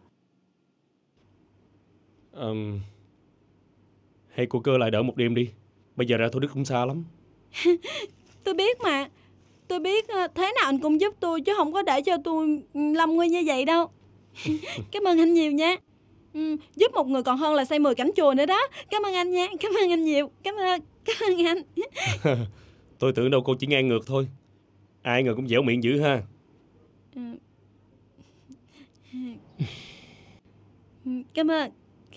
um, Hay cô Cơ lại đỡ một đêm đi. Bây giờ ra Thủ Đức cũng xa lắm. Tôi biết mà. Tôi biết thế nào anh cũng giúp tôi, chứ không có để cho tôi lâm nguy như vậy đâu. Cảm ơn anh nhiều nha. Ừ, giúp một người còn hơn là xây mười cảnh chùa nữa đó. Cảm ơn anh nha. Cảm ơn anh nhiều. Cảm ơn. Cảm ơn anh. Tôi tưởng đâu cô chỉ ngang ngược thôi. Ai ngờ cũng dẻo miệng dữ ha. Ừ. Cảm ơn.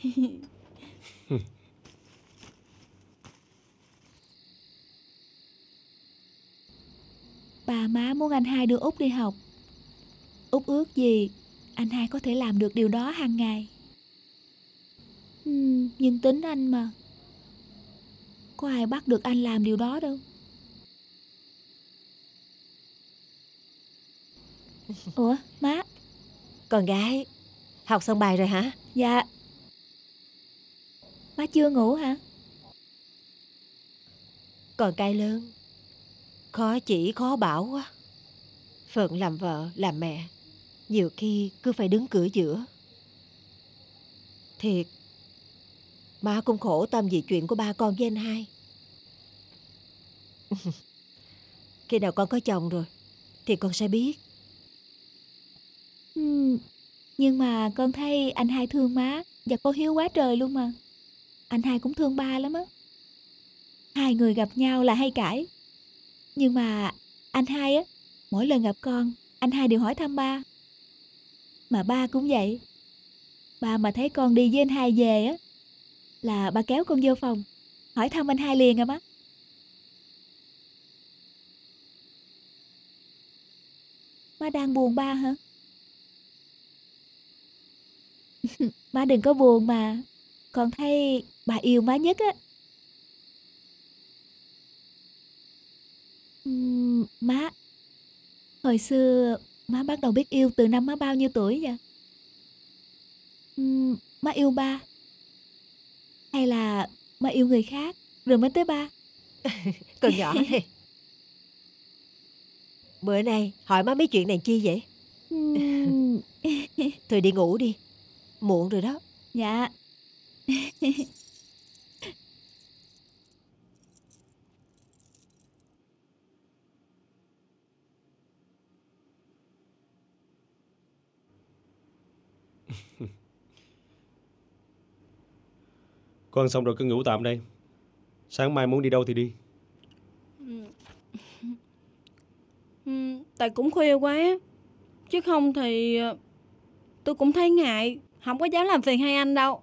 Ba má muốn anh hai đưa Út đi học. Út ước gì anh hai có thể làm được điều đó hàng ngày. uhm, Nhưng tính anh mà, có ai bắt được anh làm điều đó đâu. Ủa má? Con gái học xong bài rồi hả? Dạ. Má chưa ngủ hả? Còn cái lớn khó chỉ khó bảo quá. Phận làm vợ làm mẹ, nhiều khi cứ phải đứng cửa giữa. Thiệt, má cũng khổ tâm vì chuyện của ba con với anh hai. Khi nào con có chồng rồi thì con sẽ biết. uhm, Nhưng mà con thấy anh hai thương má và có hiếu quá trời luôn mà. Anh hai cũng thương ba lắm á. Hai người gặp nhau là hay cãi. Nhưng mà anh hai á, mỗi lần gặp con, anh hai đều hỏi thăm ba. Mà ba cũng vậy. Ba mà thấy con đi với anh hai về á, là ba kéo con vô phòng hỏi thăm anh hai liền à má. Má đang buồn ba hả? Má đừng có buồn mà. Con thấy bà yêu má nhất á. Uhm, má, hồi xưa má bắt đầu biết yêu từ năm má bao nhiêu tuổi vậy? Uhm, má yêu ba hay là má yêu người khác rồi mới tới ba? Con nhỏ này, bữa nay hỏi má mấy chuyện này chi vậy? Uhm. Thôi đi ngủ đi, muộn rồi đó. Dạ. Con ăn xong rồi cứ ngủ tạm đây. Sáng mai muốn đi đâu thì đi. Ừ, tại cũng khuya quá. Chứ không thì tôi cũng thấy ngại, không có dám làm phiền hai anh đâu.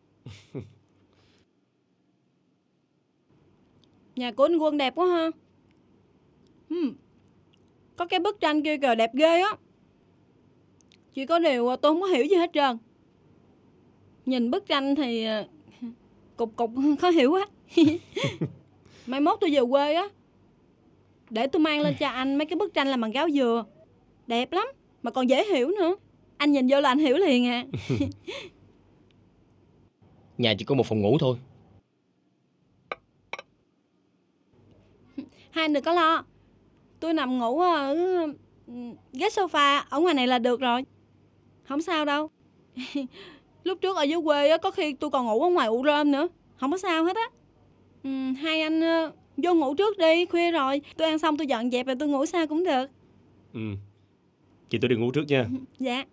Nhà của anh Quân đẹp quá ha. Ừ. Có cái bức tranh kia kìa, đẹp ghê á. Chỉ có điều tôi không có hiểu gì hết trơn. Nhìn bức tranh thì cục cục khó hiểu quá. Mai mốt tôi về quê á, để tôi mang lên cho anh mấy cái bức tranh làm bằng gáo dừa. Đẹp lắm, mà còn dễ hiểu nữa. Anh nhìn vô là anh hiểu liền à. Nhà chỉ có một phòng ngủ thôi. Hai anh đừng có lo. Tôi nằm ngủ ở ghế sofa ở ngoài này là được rồi. Không sao đâu. Lúc trước ở dưới quê á, có khi tôi còn ngủ ở ngoài ụ rơm nữa. Không có sao hết á. Ừ, hai anh uh, vô ngủ trước đi, khuya rồi. Tôi ăn xong tôi dọn dẹp rồi tôi ngủ sao cũng được. Ừ. Chị tôi đi ngủ trước nha. Dạ.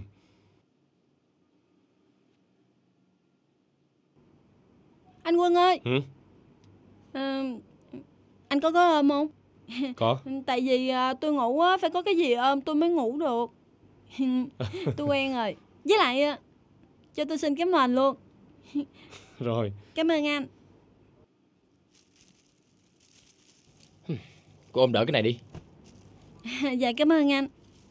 Anh Quân ơi. Ừ? Uh, anh có có ôm không? Có. Tại vì uh, tôi ngủ á, phải có cái gì ôm tôi mới ngủ được. Tôi quen rồi. Với lại uh, cho tôi xin cái mền luôn. Rồi. Cảm ơn anh. Cô ôm đỡ cái này đi. Dạ cảm ơn anh.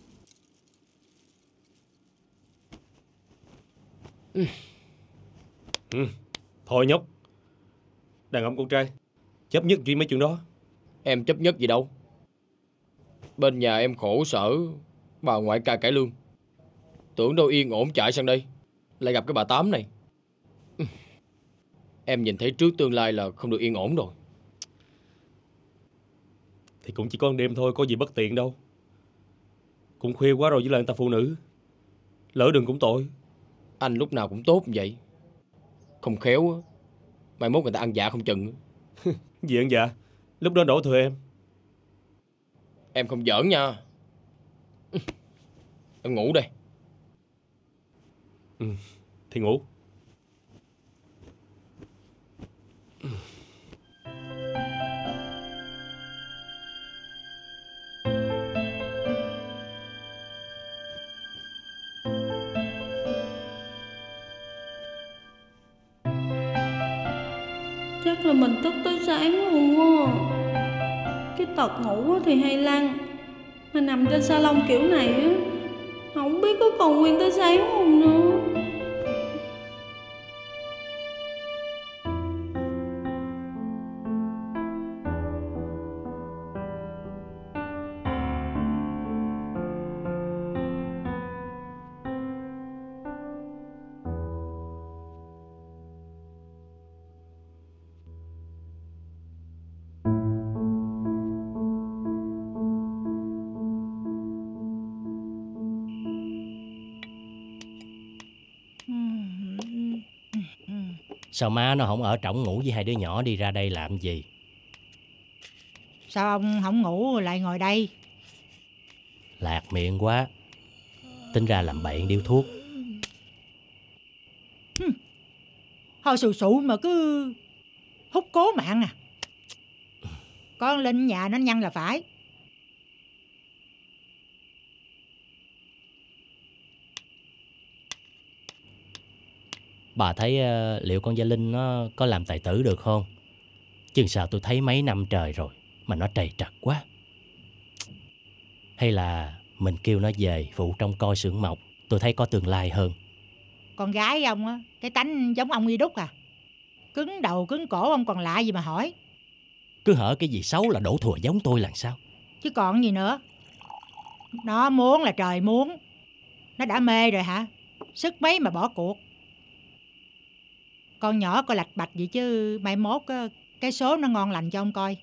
Ừ. Ừ. Thôi nhóc, đàn ông con trai chấp nhất duy mấy chuyện đó. Em chấp nhất gì đâu. Bên nhà em khổ sở, bà ngoại ca cải lương. Tưởng đâu yên ổn chạy sang đây, lại gặp cái bà Tám này. Em nhìn thấy trước tương lai là không được yên ổn rồi. Thì cũng chỉ có một đêm thôi, có gì bất tiện đâu. Cũng khuya quá rồi với lại người ta phụ nữ, lỡ đường cũng tội. Anh lúc nào cũng tốt như vậy. Không khéo mai mốt người ta ăn dạ không chừng. Gì ăn dạ? Lúc đó đổ thừa em. Em không giỡn nha. Em ngủ đây. Ừ, thì ngủ. Chắc là mình thức tới sáng luôn á. Cái tật ngủ thì hay lăn, mà nằm trên salon kiểu này á, không biết có còn nguyên tới sáng không nữa. Sao má nó không ở trỏng ngủ với hai đứa nhỏ đi ra đây làm gì? Sao ông không ngủ lại ngồi đây? Lạc miệng quá. Tính ra làm bậy điếu thuốc. Thôi sù sụ mà cứ hút cố mạng à. Con lên nhà nó nhăn là phải. Bà thấy uh, liệu con Gia Linh nó có làm tài tử được không? Chứ sao tôi thấy mấy năm trời rồi mà nó trầy trật quá. Hay là mình kêu nó về phụ trông coi xưởng mộc, tôi thấy có tương lai hơn. Con gái ông á, cái tánh giống ông Y Đúc à. Cứng đầu cứng cổ, ông còn lạ gì mà hỏi. Cứ hở cái gì xấu là đổ thừa giống tôi làm sao? Chứ còn gì nữa. Nó muốn là trời muốn. Nó đã mê rồi hả? Sức mấy mà bỏ cuộc. Con nhỏ coi lạch bạch vậy chứ mai mốt cái số nó ngon lành cho ông coi.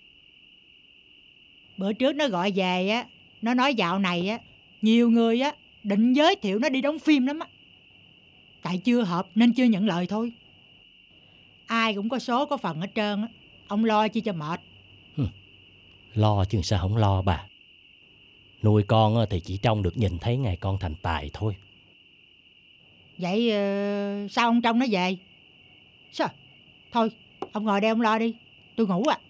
Bữa trước nó gọi về á, nó nói dạo này á, nhiều người á định giới thiệu nó đi đóng phim lắm á. Tại chưa hợp nên chưa nhận lời thôi. Ai cũng có số có phần hết trơn á. Ông lo chi cho mệt. Lo chứ sao không lo bà. Nuôi con thì chỉ trông được nhìn thấy ngày con thành tài thôi. Vậy uh, sao ông trông nó về? Sao? Thôi ông ngồi đây ông lo đi. Tôi ngủ à.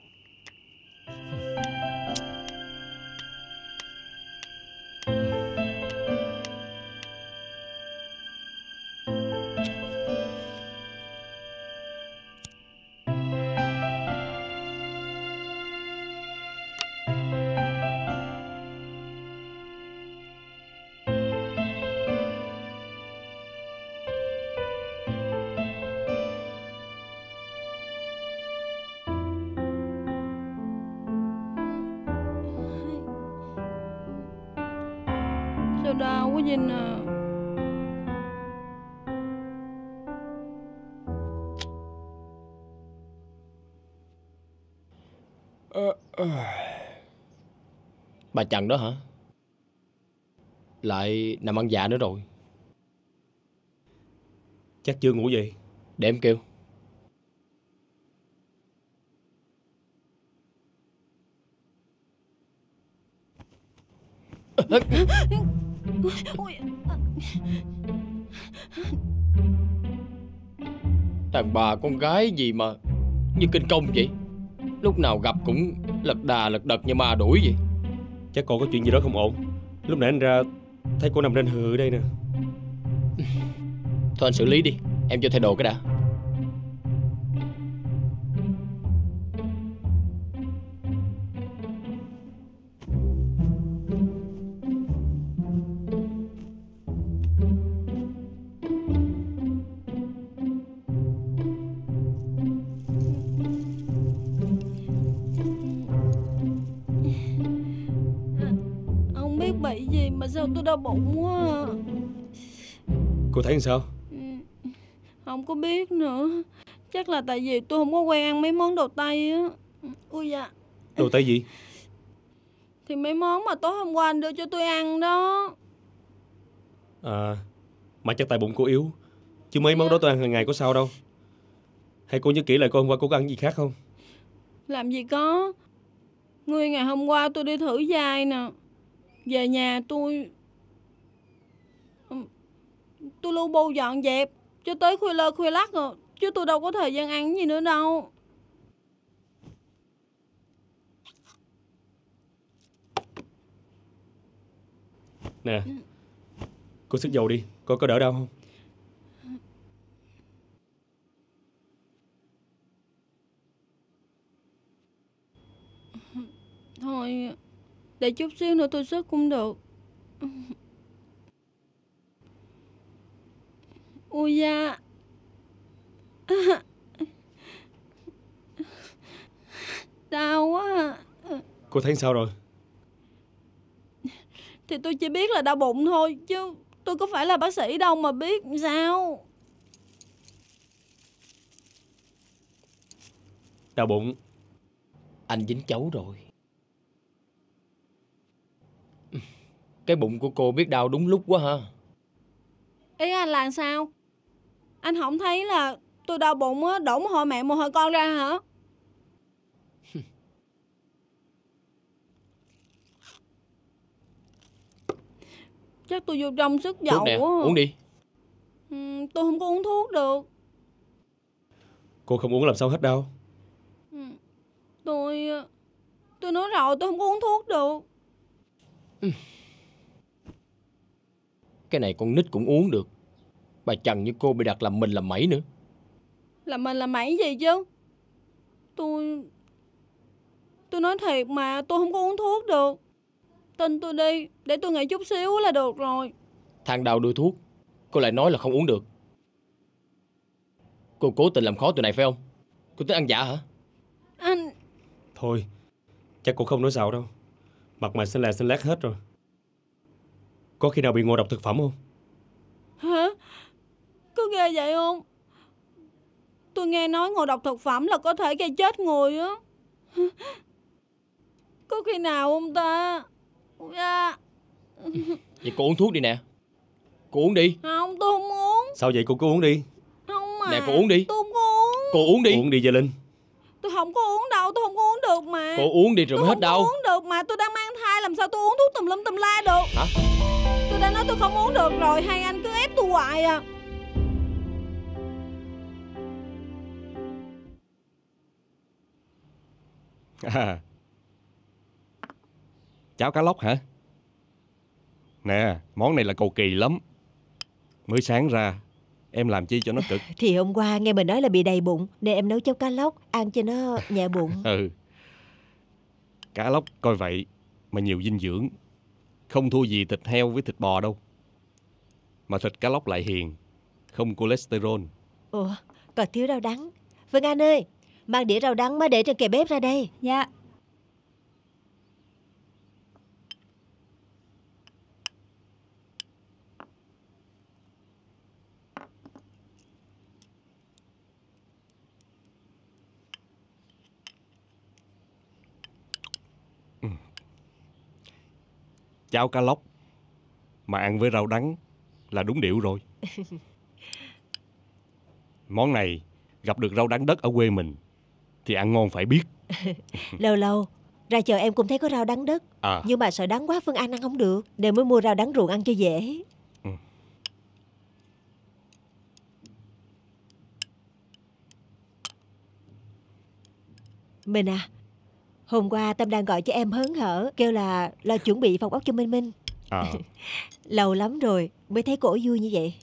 Sao đau quá Vinh à. Ờ, ờ. Bà Trần đó hả? Lại nằm ăn dạ nữa rồi. Chắc chưa ngủ vậy. Để em kêu. Thằng bà con gái gì mà như kinh công vậy. Lúc nào gặp cũng lật đà lật đật như ma đuổi vậy. Chắc cô có chuyện gì đó không ổn. Lúc nãy anh ra thấy cô nằm trên hừ ở đây nè. Thôi anh xử lý đi. Em cho thay đồ cái đã. Bị gì mà sao tôi đau bụng quá. Cô thấy sao? Không có biết nữa. Chắc là tại vì tôi không có quen ăn mấy món đồ Tây á. Ui da. Đồ Tây gì? Thì mấy món mà tối hôm qua anh đưa cho tôi ăn đó. À, mà chắc tại bụng cô yếu. Chứ mấy món đó tôi ăn hàng ngày có sao đâu. Hay cô nhớ kỹ lại cô hôm qua cô có ăn gì khác không? Làm gì có. Nguyên ngày hôm qua tôi đi thử vai nè. Về nhà tôi Tôi lu bu dọn dẹp cho tới khuya lơ khuya lắc rồi. Chứ tôi đâu có thời gian ăn gì nữa đâu. Nè, cô xức dầu đi. Cô có đỡ đau không? Thôi để chút xíu nữa tôi sức cũng được. Ui da. Đau quá. Cô thấy sao rồi? Thì tôi chỉ biết là đau bụng thôi. Chứ tôi có phải là bác sĩ đâu mà biết sao. Đau bụng. Anh dính chấu rồi. Cái bụng của cô biết đau đúng lúc quá ha. Ý anh là sao? Anh không thấy là tôi đau bụng á, đổ mồ hôi mẹ mồ hôi con ra hả? Chắc tôi vô trong sức dầu nè, quá. uống đi. Ừ, tôi không có uống thuốc được. Cô không uống làm sao hết đâu. Ừ, tôi Tôi nói rồi tôi không có uống thuốc được. Cái này con nít cũng uống được. Bà chằn như cô bị đặt làm mình làm mẩy nữa. Làm mình làm mẩy gì chứ? Tôi... Tôi nói thiệt mà, tôi không có uống thuốc được. Tin tôi đi, để tôi nghỉ chút xíu là được rồi. Thang đau đưa thuốc, cô lại nói là không uống được. Cô cố tình làm khó tụi này phải không? Cô tính ăn dạ hả? Anh... Thôi, chắc cô không nói xạo đâu. Mặt mày xanh lè xanh lét hết rồi. Có khi nào bị ngộ độc thực phẩm không? Hả? Có ghê vậy không? Tôi nghe nói ngộ độc thực phẩm là có thể gây chết người á. Có khi nào không ta? À. Vậy cô uống thuốc đi nè. Cô uống đi. Không, tôi không uống. Sao vậy, cô cứ uống đi. Không mà. Nè cô uống đi. Tôi không có uống. Cô uống đi. Uống đi Gia Linh. Tôi không có uống đâu, tôi không có uống được mà. Cô uống đi rồi mới hết đau. Tôi không có uống được mà, tôi đang mang thai, làm sao tôi uống thuốc tùm lum tùm la được. Hả? Tôi đã nói tôi không uống được rồi, hai anh cứ ép tôi hoài à. À, cháo cá lóc hả? Nè, món này là cầu kỳ lắm. Mới sáng ra, em làm chi cho nó cực. Thì hôm qua nghe mình nói là bị đầy bụng, nên em nấu cháo cá lóc ăn cho nó nhẹ bụng. Ừ. Cá lóc coi vậy mà nhiều dinh dưỡng, không thua gì thịt heo với thịt bò đâu. Mà thịt cá lóc lại hiền, không cholesterol. Ủa, còn thiếu rau đắng. Phương Anh ơi, mang đĩa rau đắng mới để trên kệ bếp ra đây. Dạ. Cháo cá lóc mà ăn với rau đắng là đúng điệu rồi. Món này gặp được rau đắng đất ở quê mình thì ăn ngon phải biết. Lâu lâu ra chợ em cũng thấy có rau đắng đất à. Nhưng mà sợ đắng quá Phương Anh ăn không được, nên mới mua rau đắng ruộng ăn cho dễ. Ừ. Mình à, hôm qua Tâm đang gọi cho em hớn hở, kêu là lo chuẩn bị phòng ốc cho Minh Minh. à. Lâu lắm rồi mới thấy cổ vui như vậy.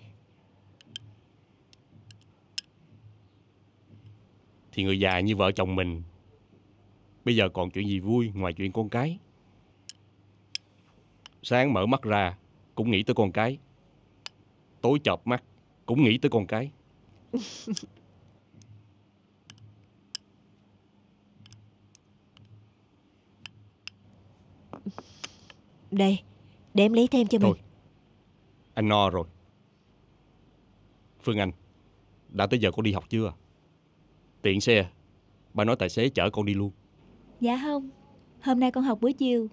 Thì người già như vợ chồng mình, bây giờ còn chuyện gì vui ngoài chuyện con cái. Sáng mở mắt ra cũng nghĩ tới con cái, tối chợp mắt cũng nghĩ tới con cái. Đây, để em lấy thêm cho mình. Thôi, anh no rồi. Phương Anh, đã tới giờ con đi học chưa? Tiện xe, bà nói tài xế chở con đi luôn. Dạ không, hôm nay con học buổi chiều.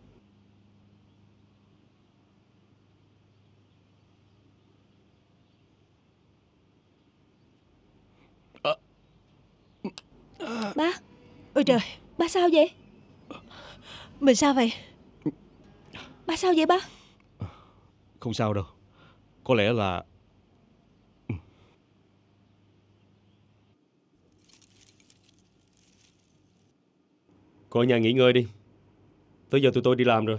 à. Ba. Ôi trời, ba sao vậy? Mình sao vậy? Ba sao vậy ba? Không sao đâu. Có lẽ là Cô ở nhà nghỉ ngơi đi. Tới giờ tụi tôi đi làm rồi.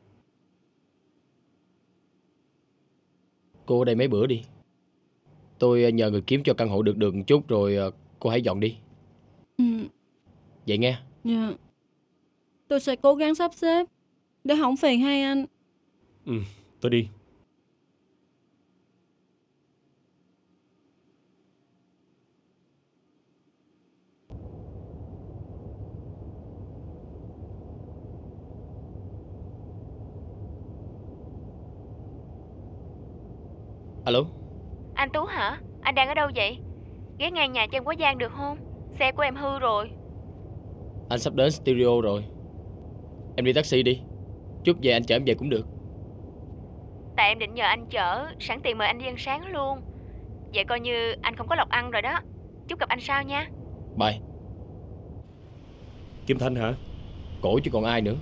Cô ở đây mấy bữa đi. Tôi nhờ người kiếm cho căn hộ được được một chút rồi cô hãy dọn đi. Ừ. Vậy nghe. Dạ. Tôi sẽ cố gắng sắp xếp để không phiền hai anh. Ừ, tôi đi. Alo. Anh Tú hả? Anh đang ở đâu vậy? Ghé ngang nhà cho em có gian được không? Xe của em hư rồi. Anh sắp đến studio rồi. Em đi taxi đi. Chút về anh chở em về cũng được. Tại em định nhờ anh chở, sẵn tiền mời anh đi ăn sáng luôn. Vậy coi như anh không có lộc ăn rồi đó. Chúc gặp anh sau nha. Bye. Kim Thanh hả? Cổ chứ còn ai nữa.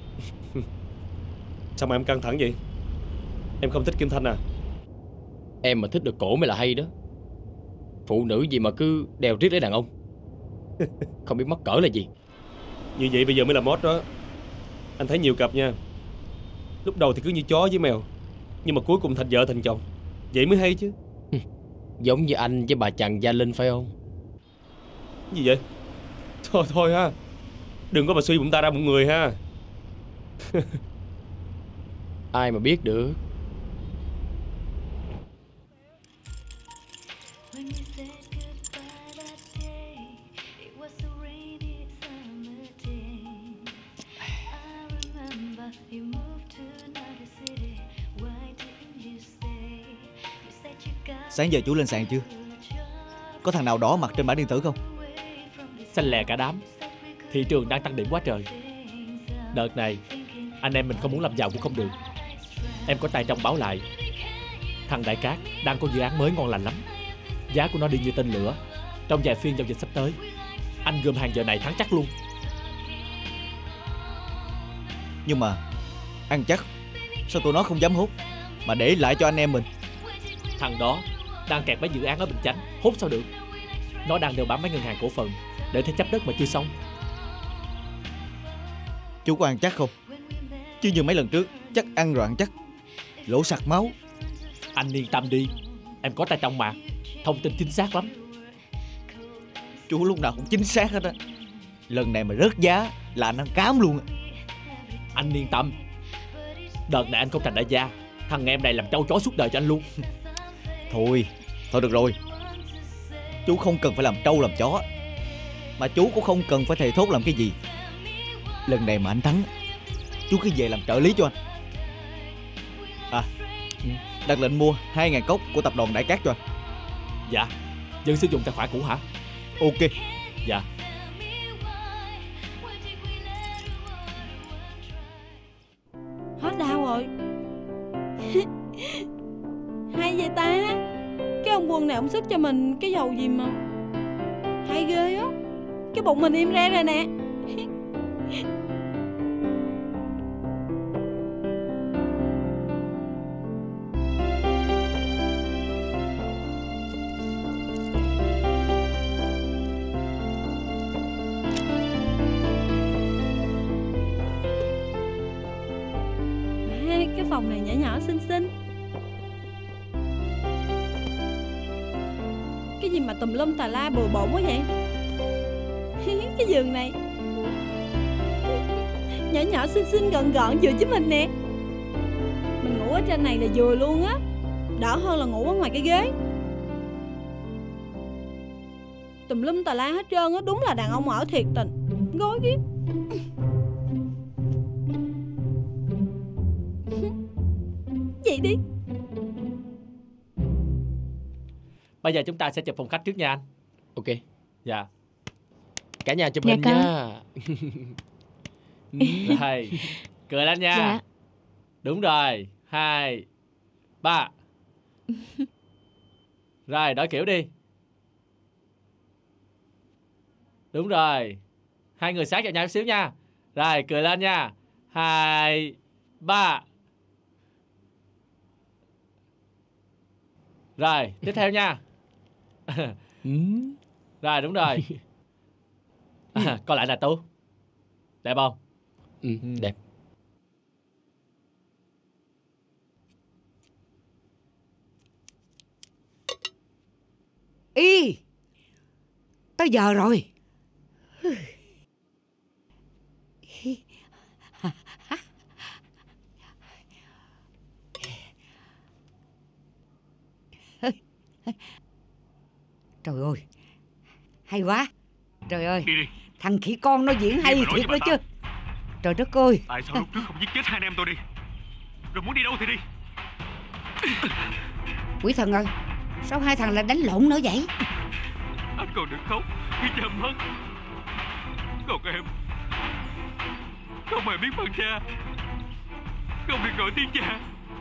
Sao mà em căng thẳng vậy? Em không thích Kim Thanh à? Em mà thích được cổ mới là hay đó. Phụ nữ gì mà cứ đeo riết lấy đàn ông. Không biết mắc cỡ là gì. Như vậy bây giờ mới là mốt đó. Anh thấy nhiều cặp nha. Lúc đầu thì cứ như chó với mèo, nhưng mà cuối cùng thành vợ thành chồng. Vậy mới hay chứ. Giống như anh với bà chằn Gia Linh phải không? Gì vậy? Thôi thôi ha, đừng có mà suy bụng ta ra bụng người ha. Ai mà biết được. Sáng giờ chú lên sàn chưa? Có thằng nào đỏ mặt trên bảng điện tử không? Xanh lè cả đám. Thị trường đang tăng điểm quá trời. Đợt này anh em mình không muốn làm giàu cũng không được. Em có tay trong báo lại, thằng Đại Cát đang có dự án mới ngon lành lắm. Giá của nó đi như tên lửa. Trong vài phiên giao dịch sắp tới, anh gom hàng giờ này thắng chắc luôn. Nhưng mà ăn chắc sao tụi nó không dám hút mà để lại cho anh em mình? Thằng đó đang kẹt mấy dự án ở Bình Chánh, hút sao được. Nó đang đều bán mấy ngân hàng cổ phần để thế chấp đất mà chưa xong. Chú có ăn chắc không? Chứ như mấy lần trước chắc ăn rồi ăn chắc, lỗ sặc máu. Anh yên tâm đi, em có tay trong mà. Thông tin chính xác lắm. Chú lúc nào cũng chính xác hết á. Lần này mà rớt giá là anh ăn cám luôn. Anh yên tâm, đợt này anh không thành đại gia, thằng em này làm trâu chó suốt đời cho anh luôn. Thôi, thôi được rồi. Chú không cần phải làm trâu làm chó, mà chú cũng không cần phải thề thốt làm cái gì. Lần này mà anh thắng, chú cứ về làm trợ lý cho anh. À, đặt lệnh mua hai ngàn cốc của tập đoàn Đại Cát cho anh. Dạ, vẫn sử dụng tài khoản cũ hả? Ok. Dạ. Hết đau rồi. Hay vậy ta. Cái ông Quân này ông sức cho mình cái dầu gì mà hay ghê á. Cái bụng mình im ra rồi nè. Cái phòng này nhỏ nhỏ xinh xinh. Cái gì mà tùm lum tà la bừa bộn quá vậy? Cái giường này nhỏ nhỏ xinh xinh gọn gọn vừa với mình nè. Mình ngủ ở trên này là vừa luôn á. Đỡ hơn là ngủ ở ngoài cái ghế. Tùm lum tà la hết trơn á. Đúng là đàn ông ở thiệt tình. Gối ghét. Vậy đi. Bây giờ chúng ta sẽ chụp phòng khách trước nha anh. Ok. Dạ. Cả nhà chụp Dạ hình con. nha. Rồi, cười lên nha. Dạ. Đúng rồi. Hai, ba. Rồi, đổi kiểu đi. Đúng rồi. Hai người sát vào nhau chút xíu nha. Rồi, cười lên nha. Hai, ba. Rồi, tiếp theo nha. Rồi, đúng rồi. À, coi lại nè Tú. Đẹp không? Ừ, đẹp. Y, tới giờ rồi. Trời ơi, hay quá. Trời ơi, đi đi. Thằng khỉ con nó diễn hay thiệt đó chứ. Trời đất ơi. Tại sao lúc trước không giết chết hai anh em tôi đi? Rồi muốn đi đâu thì đi. Quỷ thần ơi, sao hai thằng lại đánh lộn nữa vậy? Anh còn đừng khóc khi cha mất. Còn em không hề biết phần cha, không được gọi tiếng cha.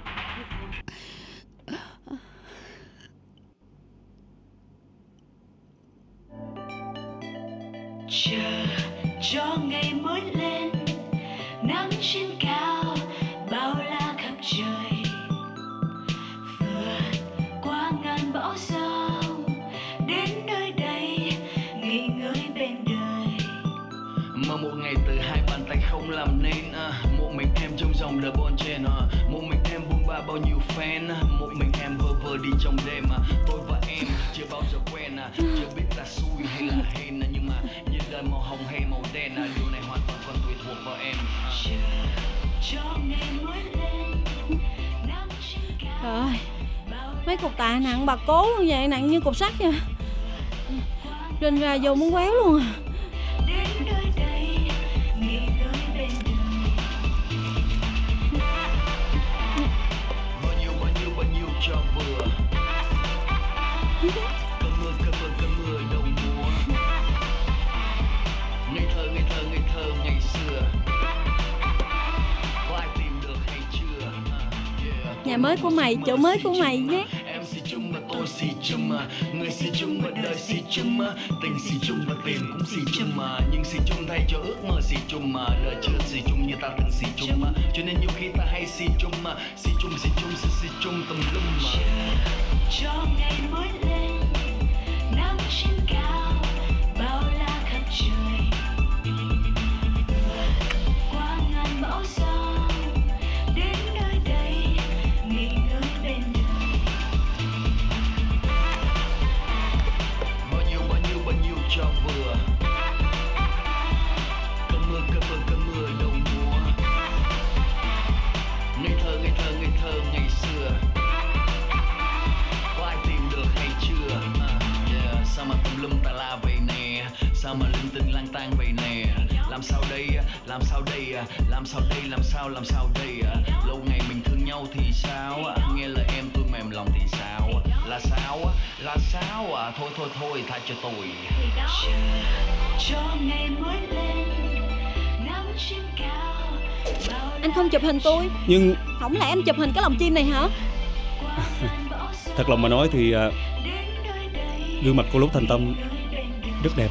Chờ cho ngày mới lên, nắng trên cao bao la khắp trời, vượt qua ngàn bão giông đến nơi đây nghỉ ngơi bên đời. Mà một ngày từ hai bàn tay không làm nên à, một mình em trong dòng đời bon chen à, một mình em buông ba bao nhiêu fan à, một mình em vơ vơ đi trong đêm mà tôi và em chưa bao giờ quen à, chưa biết là xui hay là hên à, nhưng mà nhìn đời màu hồng hay màu đen à, điều này hoàn toàn còn tùy thuộc vào em. Trời ơi, mấy cục tạ nặng bà cố luôn vậy, nặng như cục sắt vậy. Rinh ra vô muốn quéo luôn à. Bao nhiêu bao nhiêu bao nhiêu cho vừa. Cơn mưa cơn mưa cơn mưa đầu mùa. Ngây thơ ngây thơ ngây thơ ngày xưa. Có ai tìm được hay chưa? Yeah. Nhà mới của mày, chỗ mới của mày nhé. Em xì chung mà tôi xì chung mà, người xì chung mà đời xì chung mà, tình xì chung và tiền cũng xì chung mà, nhưng xì chung thay cho ước mơ xì chung mà, đời chưa xì chung như ta từng xì chung mà, cho nên nhiều khi ta hay xì chung mà, xì chung xì chung xì xì chung tùm lum mà. Cho ngày mới lên, nắng trên cao, bao la khắp trời, qua ngàn bão gió, đến nơi đây, nghỉ ngơi bên đời. Bao nhiêu bao nhiêu bao nhiêu cho vừa. Cơn mưa cơn mưa cơn mưa đầu mùa. Ngây thơ ngây thơ ngây thơ ngày xưa. Có ai tìm được hay chưa? À, yeah. Sao mà tùm lum tà la vậy nè? Sao mà linh tinh lang tang vậy nè? Làm sao đây? Làm sao đây? Làm sao đây? Làm sao làm sao đây? Lâu ngày mình thương nhau thì sao? Nghe lời em tôi mềm lòng thì sao? Là sao? Là sao? À? Thôi thôi thôi tha cho tôi. Cho ngày mới lên, nắng trên cao, bao Anh không chụp hình tôi. Nhưng Không lẽ anh chụp hình cái lồng chim này hả? thật lòng mà nói thì uh, gương mặt cô lúc thành tâm rất đẹp.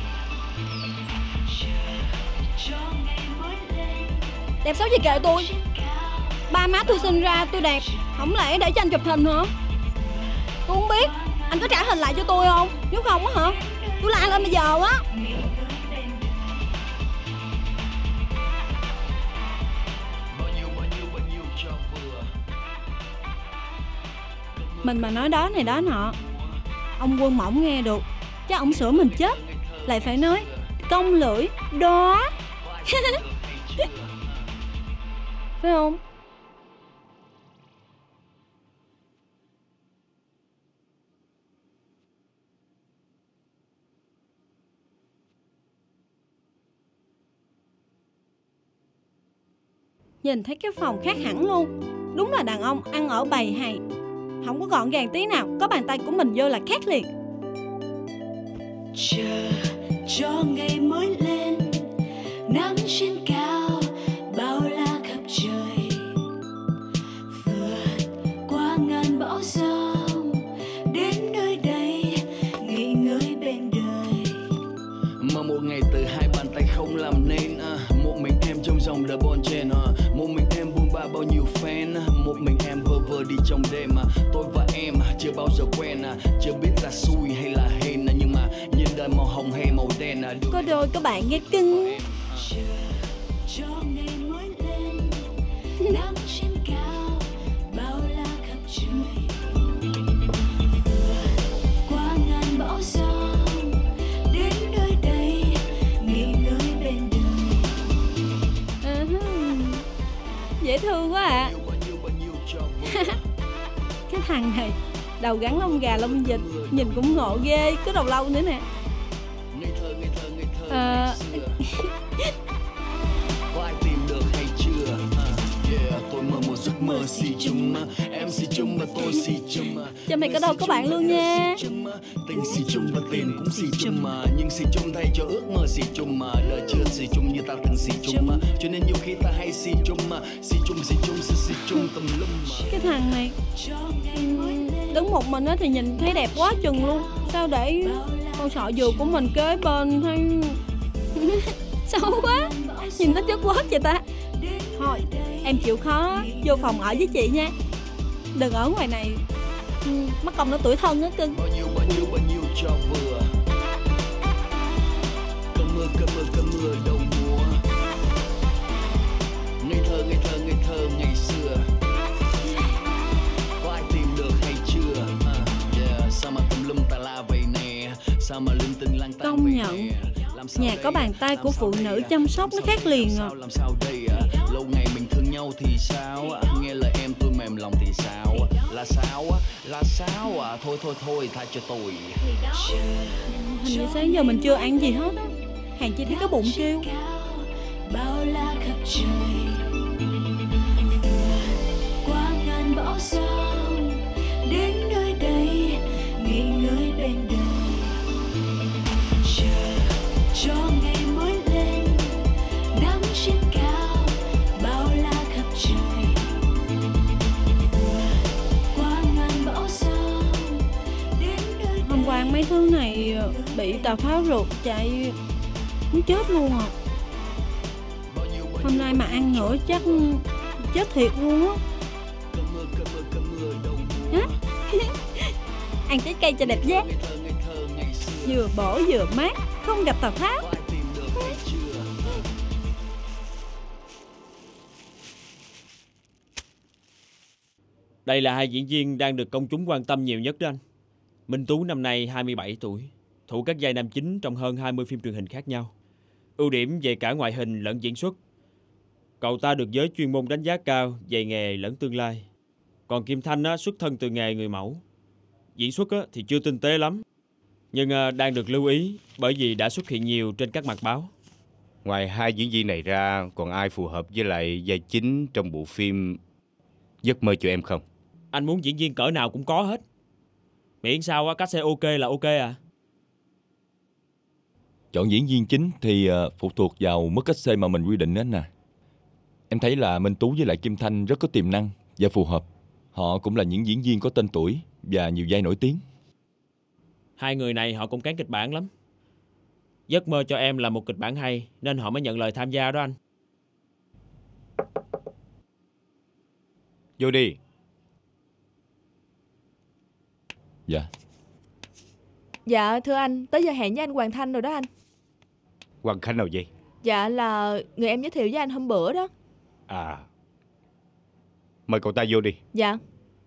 Đẹp xấu gì kệ tôi. Ba má tôi sinh ra tôi đẹp, không lẽ để cho anh chụp hình hả? Tôi không biết. Anh có trả hình lại cho tôi không? Nếu không á hả, tôi la lên bây giờ á. Mình mà nói đó này đó nọ, ông Quân Mỏng nghe được chắc ông sửa mình chết. Lại phải nói cong lưỡi đó. Phải không? Nhìn thấy cái phòng khác hẳn luôn. Đúng là đàn ông ăn ở bầy hày, không có gọn gàng tí nào. Có bàn tay của mình vô là khác liền. Chờ cho ngày mới lên, nắng trên cao, bao la khắp trời, vượt qua ngàn bão gió, đến nơi đây nghỉ ngơi bên đời. Mà một ngày từ hai bàn tay không làm nên à, một mình em trong dòng đời bon chen à, một mình em buông ba bao nhiêu fan à, một mình em vơ vơ đi trong đêm à, tôi và em chưa bao giờ quen à, chưa biết là xui hay là hên à, nhưng mà nhìn đời màu hồng hay màu đen à, có đôi các bạn nghe cưng. Cho ngày mới lên, nắng trên cao, bao la khắp trời, qua ngàn bão gió, đến nơi đây nghỉ ngơi bên đời. Uh-huh. Dễ thương quá ạ. À. Cái thằng này đầu gắn lông gà lông vịt, nhìn cũng ngộ ghê, có đầu lâu nữa nè. À... Có ai tìm được hay chưa? Uh, yeah, tôi mơ một giấc mơ xì chung mà, em xì chung mà tôi xì chung mà. Cho mày có đâu có bạn luôn nha. Tình xì chung và tiền cũng xì chung mà, nhưng xì chung thay cho ước mơ xì chung mà, đời chưa xì chung như ta từng xì chung mà, cho nên nhiều khi ta hay xì chung mà, xì chung xì chung xì xì chung tùm lum mà. Cái thằng này đứng một mình á thì nhìn thấy đẹp quá chừng luôn. Sao để con sọ dừa của mình kế bên thấy xấu quá, nhìn nó chất quất vậy ta. Thôi em chịu khó vô phòng ở với chị nha, đừng ở ngoài này mất công nó tuổi thân á cưng. Bao nhiêu bao nhiêu bao nhiêu cho vừa. Cơn mưa cơn mưa cơn mưa đầu mùa. Ngây thơ ngây thơ ngây thơ ngày xưa. Có ai tìm được hay chưa? À, sao mà linh tinh lang tang Công về nhận, nè. Làm sao nhà đây có bàn à? tay Làm của sao phụ đây nữ à? chăm sóc nó khác liền à. Làm sao đây à? Lâu ngày mình thương nhau thì sao à? Nghe lời em tôi mềm lòng thì sao à? Là sao á? Là sao à? Thôi thôi thôi, tha cho tôi. Hình như sáng giờ mình chưa ăn gì hết á. Hàng chi thấy cái bụng kêu. Bao la khắp trời, qua ngàn bão giông đến nơi đây nghỉ ngơi bên đời, chờ cho ngày mới lên nắng trên cao bao la khắp trời, qua ngàn bão giông đến nơi. Hôm qua ăn mấy thứ này bị Tào Tháo rượt chạy muốn chết luôn à. Hôm nay mà ăn nữa chắc chết thiệt luôn á. Ăn trái cây cho đẹp giác, vừa bổ vừa mát, không gặp Tào Tháo. Đây là hai diễn viên đang được công chúng quan tâm nhiều nhất đó anh. Minh Tú năm nay hai mươi bảy tuổi, thủ các vai nam chính trong hơn hai mươi phim truyền hình khác nhau. Ưu điểm về cả ngoại hình lẫn diễn xuất. Cậu ta được giới chuyên môn đánh giá cao về nghề lẫn tương lai. Còn Kim Thanh á, xuất thân từ nghề người mẫu. Diễn xuất á, thì chưa tinh tế lắm, nhưng à, đang được lưu ý bởi vì đã xuất hiện nhiều trên các mặt báo. Ngoài hai diễn viên này ra, còn ai phù hợp với lại vai chính trong bộ phim Giấc mơ cho em không? Anh muốn diễn viên cỡ nào cũng có hết, miễn sao á, cách xe ok là ok à. Chọn diễn viên chính thì uh, phụ thuộc vào mức cách xê mà mình quy định đó anh à. Em thấy là Minh Tú với lại Kim Thanh rất có tiềm năng và phù hợp. Họ cũng là những diễn viên có tên tuổi và nhiều vai nổi tiếng. Hai người này họ cũng kén kịch bản lắm. Giấc mơ cho em là một kịch bản hay nên họ mới nhận lời tham gia đó anh. Vô đi. Dạ. Dạ thưa anh, tới giờ hẹn với anh Hoàng Thanh rồi đó anh. Hoàng Khánh nào vậy? Dạ là người em giới thiệu với anh hôm bữa đó. À, mời cậu ta vô đi. Dạ.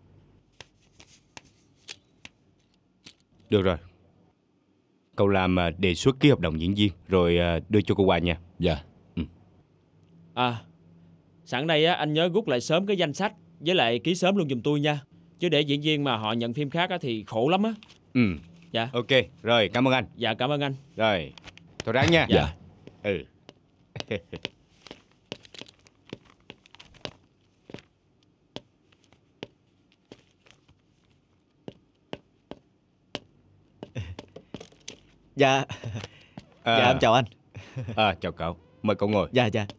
Được rồi. Cậu làm à, đề xuất ký hợp đồng diễn viên rồi à, đưa cho cô qua nha. Dạ. Ừ. À, sẵn đây á, anh nhớ rút lại sớm cái danh sách với lại ký sớm luôn giùm tôi nha. Chứ để diễn viên mà họ nhận phim khác á, thì khổ lắm á. Ừ. Dạ. Ok, rồi cảm ơn anh. Dạ cảm ơn anh. Rồi, tôi ráng nha. Dạ. Ừ. Dạ. À, Dạ em chào anh. À, chào cậu. Mời cậu ngồi. Dạ dạ.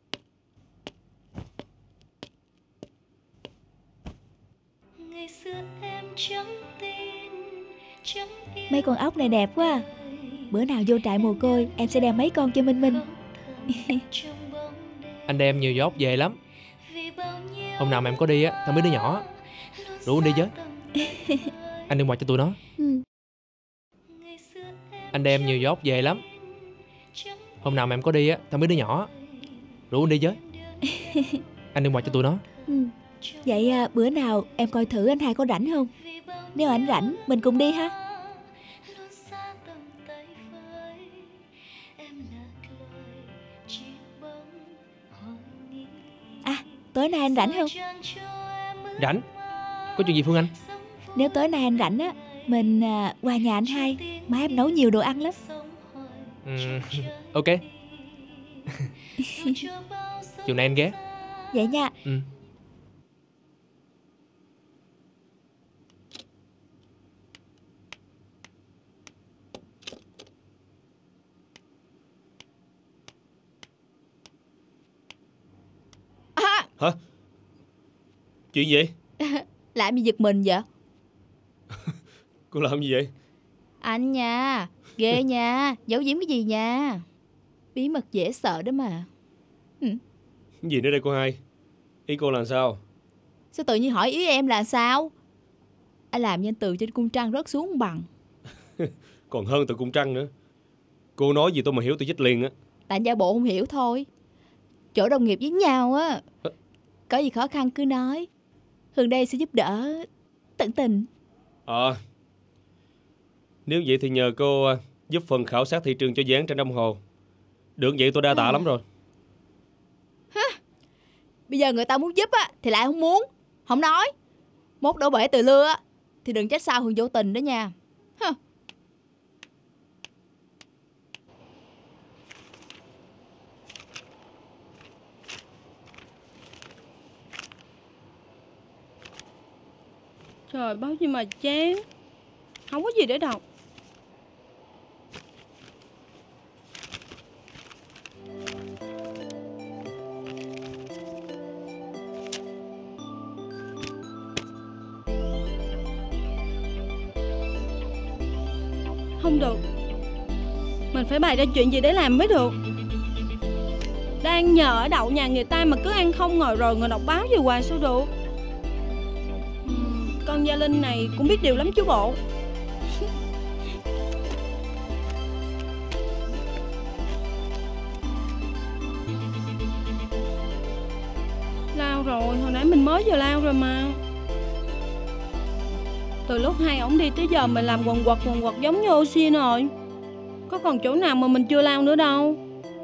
Ngày xưa em chẳng tin, chẳng yêu Mấy con ốc này đẹp quá à. Bữa nào vô trại mồ côi em sẽ đem mấy con cho Minh Minh. Anh đem nhiều giót về lắm. Hôm nào mà em có đi á, thằng mấy đứa nhỏ rủ anh đi với. Anh đi ngoài cho tụi nó. Ừ. Anh đem nhiều giót về lắm. Hôm nào mà em có đi á, thằng mấy đứa nhỏ rủ anh đi với. Anh đi ngoài cho tụi nó. Ừ. Vậy à, bữa nào em coi thử anh hai có rảnh không? Nếu anh rảnh mình cùng đi ha. À, tối nay anh rảnh không? Rảnh. Có chuyện gì Phương Anh? Nếu tối nay anh rảnh á, mình à, qua nhà anh hai. Má em nấu nhiều đồ ăn lắm. Ừ, ok. Chiều nay anh ghé. Vậy nha. Ừ. À, Hả? Chuyện gì? làm gì giật mình vậy? Cô làm gì vậy? Anh nha, ghê nha, giấu giếm cái gì nha. Bí mật dễ sợ đó mà. Ừ. Cái gì nữa đây cô hai? Ý cô làm sao? Sao tự nhiên hỏi ý em là sao? Anh làm như anh từ trên cung trăng rớt xuống bằng. Còn hơn từ cung trăng nữa. Cô nói gì tôi mà hiểu tôi chích liền á. Tại giả bộ không hiểu thôi. Chỗ đồng nghiệp với nhau á, có gì khó khăn cứ nói. Hường đây sẽ giúp đỡ tận tình. Ờ. Nếu vậy thì nhờ cô giúp phần khảo sát thị trường cho dự án tranh đồng hồ. Được vậy tôi đa tạ lắm rồi. Bây giờ người ta muốn giúp á thì lại không muốn, không nói. Mốt đổ bể từ lưa á thì đừng trách sao Hương vô tình đó nha. Hả? Trời, báo gì mà chán. Không có gì để đọc. Không được. Mình phải bày ra chuyện gì để làm mới được. Đang nhờ ở đậu nhà người ta mà cứ ăn không ngồi rồi ngồi đọc báo gì hoài sao được. uhm, Con Gia Linh này cũng biết điều lắm chứ bộ. Lao rồi, hồi nãy mình mới vừa lao rồi mà. Từ lúc hai ổng đi tới giờ mình làm quần quật quần quật giống như ô xin rồi. Có còn chỗ nào mà mình chưa lao nữa đâu.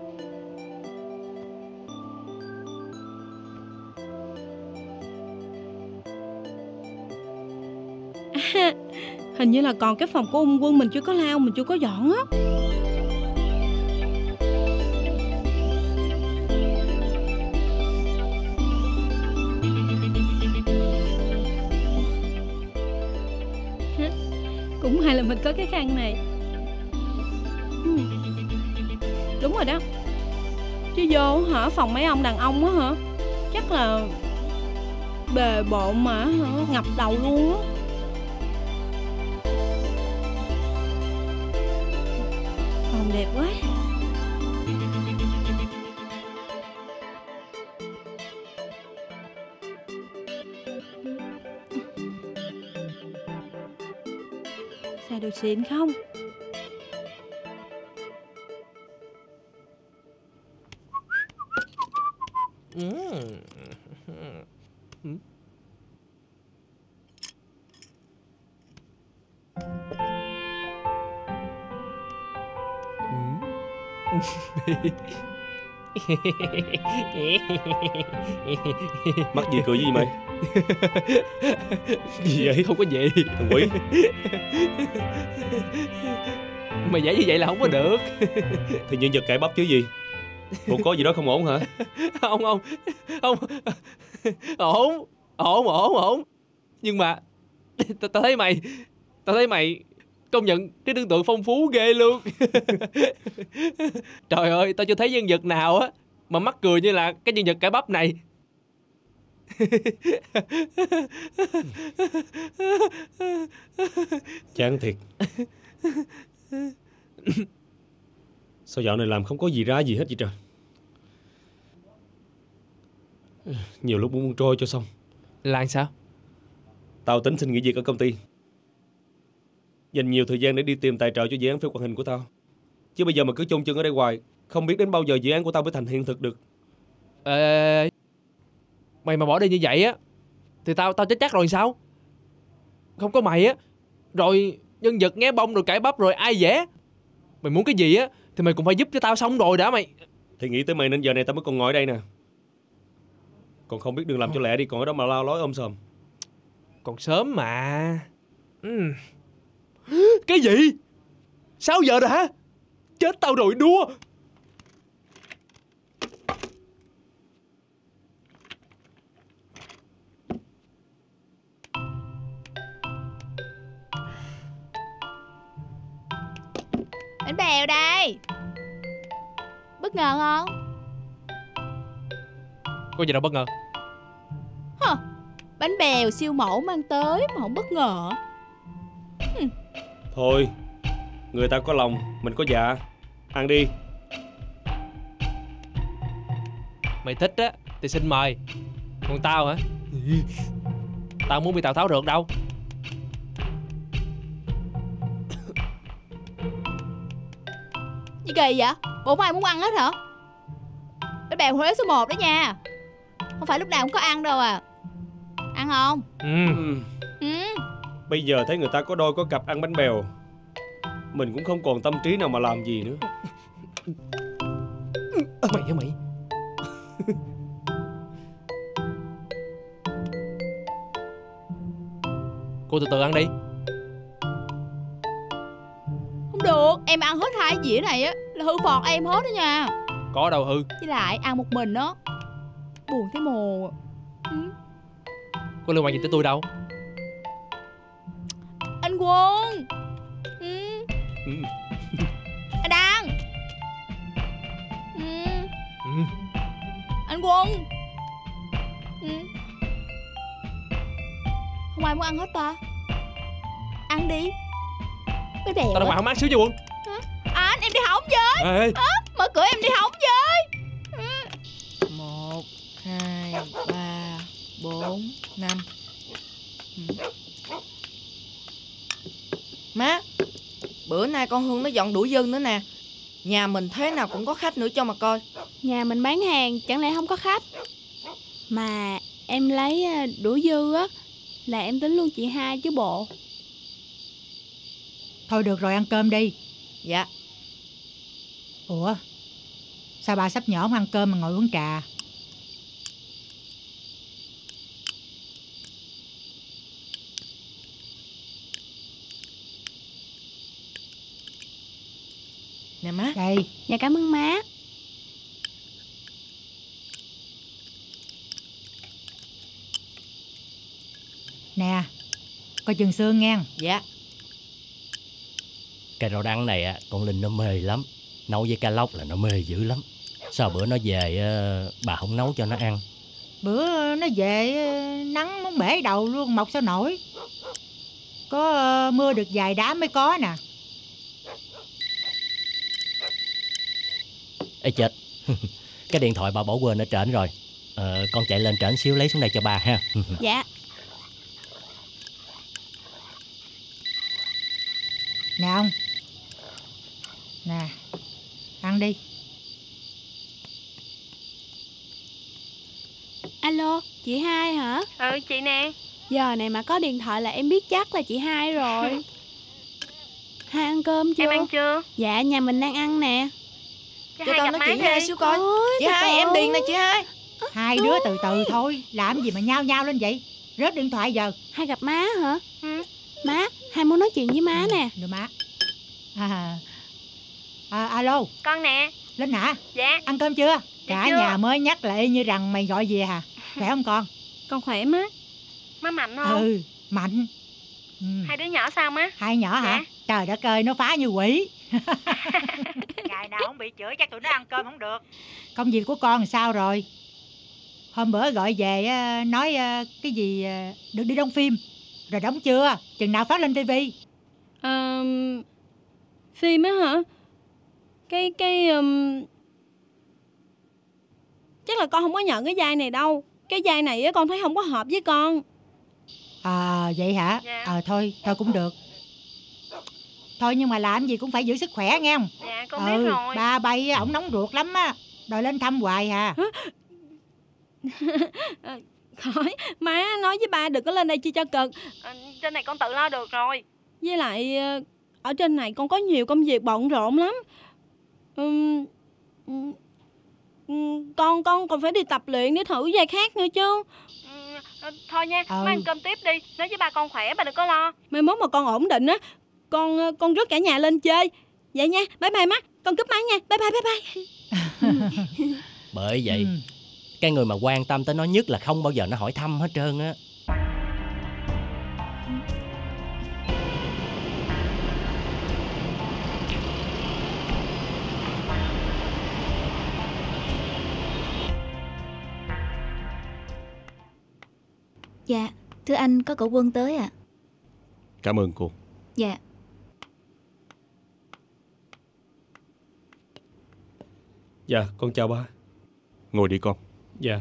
À, hình như là còn cái phòng của ông Quân mình chưa có lao, mình chưa có dọn á. Cũng hay là mình có cái khăn này. ừ. Đúng rồi đó. Chứ vô hả phòng mấy ông đàn ông á hả, chắc là bề bộn mà hả, ngập đầu luôn á. Phòng đẹp quá. Xài đồ xịn không? Mắc gì cười gì mày? Gì vậy? Không có gì. Thằng quỷ. Mày vẽ như vậy là không có được. Thì nhân vật cải bắp chứ gì. Bộ có gì đó không ổn hả? Không không không. Ổn ổn ổn ổn. Nhưng mà tao ta thấy mày tao thấy mày công nhận cái tưởng tượng phong phú ghê luôn. Trời ơi, tao chưa thấy nhân vật nào á mà mắc cười như là cái nhân vật cải bắp này. Chán thiệt. Sao dạo này làm không có gì ra gì hết vậy trời. Nhiều lúc muốn trôi cho xong. Là sao? Tao tính xin nghỉ việc ở công ty, dành nhiều thời gian để đi tìm tài trợ cho dự án phim hoạt hình của tao. Chứ bây giờ mà cứ chôn chân ở đây hoài, không biết đến bao giờ dự án của tao mới thành hiện thực được. Ê, mày mà bỏ đi như vậy á thì tao tao chết chắc rồi sao? Không có mày á, rồi nhân vật nghé bông rồi cải bắp rồi ai vẽ. Mày muốn cái gì á thì mày cũng phải giúp cho tao xong rồi đã mày. Thì nghĩ tới mày nên giờ này tao mới còn ngồi ở đây nè. Còn không biết đừng làm cho lẹ đi, còn ở đó mà lao lối ôm sòm. Còn sớm mà. ừ. Cái gì? Sáu giờ rồi hả? Chết tao rồi đua. Bánh bèo đây. Bất ngờ không? Có gì đâu bất ngờ. Hả? Bánh bèo siêu mẫu mang tới mà không bất ngờ. Hừm. Thôi, người ta có lòng, mình có dạ. Ăn đi. Mày thích á thì xin mời. Còn tao hả? Tao muốn bị Tào Tháo rượt đâu. Gì kỳ vậy? Bộ không ai muốn ăn hết hả? Bánh bèo Huế số một đó nha. Không phải lúc nào cũng có ăn đâu à. Ăn không? Ừ. Ừ. Bây giờ thấy người ta có đôi có cặp ăn bánh bèo, Mình cũng không còn tâm trí nào mà làm gì nữa. Mày hả mày? Cô từ từ ăn đi. Không được, em ăn hết hai dĩa này á là hư phọt em hết đó nha. Có đâu hư. Với lại ăn một mình á buồn thấy mồ. Ừ. Có liên quan gì tới tôi đâu. Anh Quân. Ừ. Ừ. Anh Đăng. Ừ. Ừ. Anh Quân. Ừ. Không ai muốn ăn hết ta. Ăn đi. Cái đẹp. Tao ra ngoài không ăn xíu nha Quân. À, anh em đi hỏng với. Ê. À, mở cửa em đi hỏng với. Một, hai, ba, bốn, năm. Má, bữa nay con Hương nó dọn đuổi dân nữa nè. Nhà mình thế nào cũng có khách nữa cho mà coi. Nhà mình bán hàng chẳng lẽ không có khách. Mà em lấy đũa dư á là em tính luôn chị hai chứ bộ. Thôi được rồi, ăn cơm đi. Dạ. Ủa, sao bà sắp nhỏ không ăn cơm mà ngồi uống trà? Nè má. Đây. Dạ cảm ơn má. Nè, coi chừng xương nghe. Dạ. Cái rau đắng này á, con Linh nó mê lắm. Nấu với cá lóc là nó mê dữ lắm. Sao bữa nó về bà không nấu cho nó ăn? Bữa nó về nắng muốn bể đầu luôn, mọc sao nổi. Có mưa được vài đám mới có nè. Ê chết. Cái điện thoại bà bỏ quên ở trển rồi. Ờ, con chạy lên trển xíu lấy xuống đây cho ba ha. Dạ. Nè ông. Nè, ăn đi. Alo, chị hai hả? Ừ, chị nè. Giờ này mà có điện thoại là em biết chắc là chị hai rồi. Hai ăn cơm chưa? Em ăn chưa? Dạ, nhà mình đang ăn nè. Cho tao nói chị hai xíu coi. Ôi, Chị hai, em điền nè chị hai. Hai đứa từ từ thôi. Làm gì mà nhao nhao lên vậy? Rớt điện thoại giờ. Hai gặp má hả? Ừ. Má, hai muốn nói chuyện với má ừ, nè. Được má. À, à, alo. Con nè. Linh hả? Dạ. Ăn cơm chưa? Dạ Cả chưa. nhà mới nhắc lại như rằng mày gọi về hả? Khỏe không con? Con khỏe má. Má mạnh không? Ừ, mạnh. Ừ. Hai đứa nhỏ sao má? Hai nhỏ hả? Dạ. Trời đất ơi, nó phá như quỷ. Ngày nào không bị chửi chắc tụi nó ăn cơm không được. Công việc của con làm sao rồi? Hôm bữa gọi về nói cái gì được đi đóng phim. Rồi đóng chưa? Chừng nào phát lên tivi? À, phim á hả? Cái cái um... chắc là con không có nhận cái vai này đâu. Cái vai này á con thấy không có hợp với con. À vậy hả? Dạ. Ờ thôi, thôi cũng được. Thôi nhưng mà làm gì cũng phải giữ sức khỏe nghe không? Dạ con ừ, biết rồi. Ba bay ổng nóng ruột lắm á. Đòi lên thăm hoài à. Khỏi, má nói với ba đừng có lên đây chi cho cực. À, trên này con tự lo được rồi. Với lại ở trên này con có nhiều công việc bận rộn lắm. Uhm, uhm, con con còn phải đi tập luyện để thử vai khác nữa chứ. Ừ, thôi nha, Ừ. má ăn cơm tiếp đi. Nói với ba con khỏe, ba đừng có lo. Mai mốt mà con ổn định á, con con rước cả nhà lên chơi. Vậy nha, bye bye má. Con cúp máy nha. Bye bye bye bye. Bởi vậy, Ừ. cái người mà quan tâm tới nó nhất là không bao giờ nó hỏi thăm hết trơn á. Dạ, thưa anh, có cậu Quân tới ạ. À? Cảm ơn cô. Dạ. Dạ, con chào ba. Ngồi đi con. Dạ.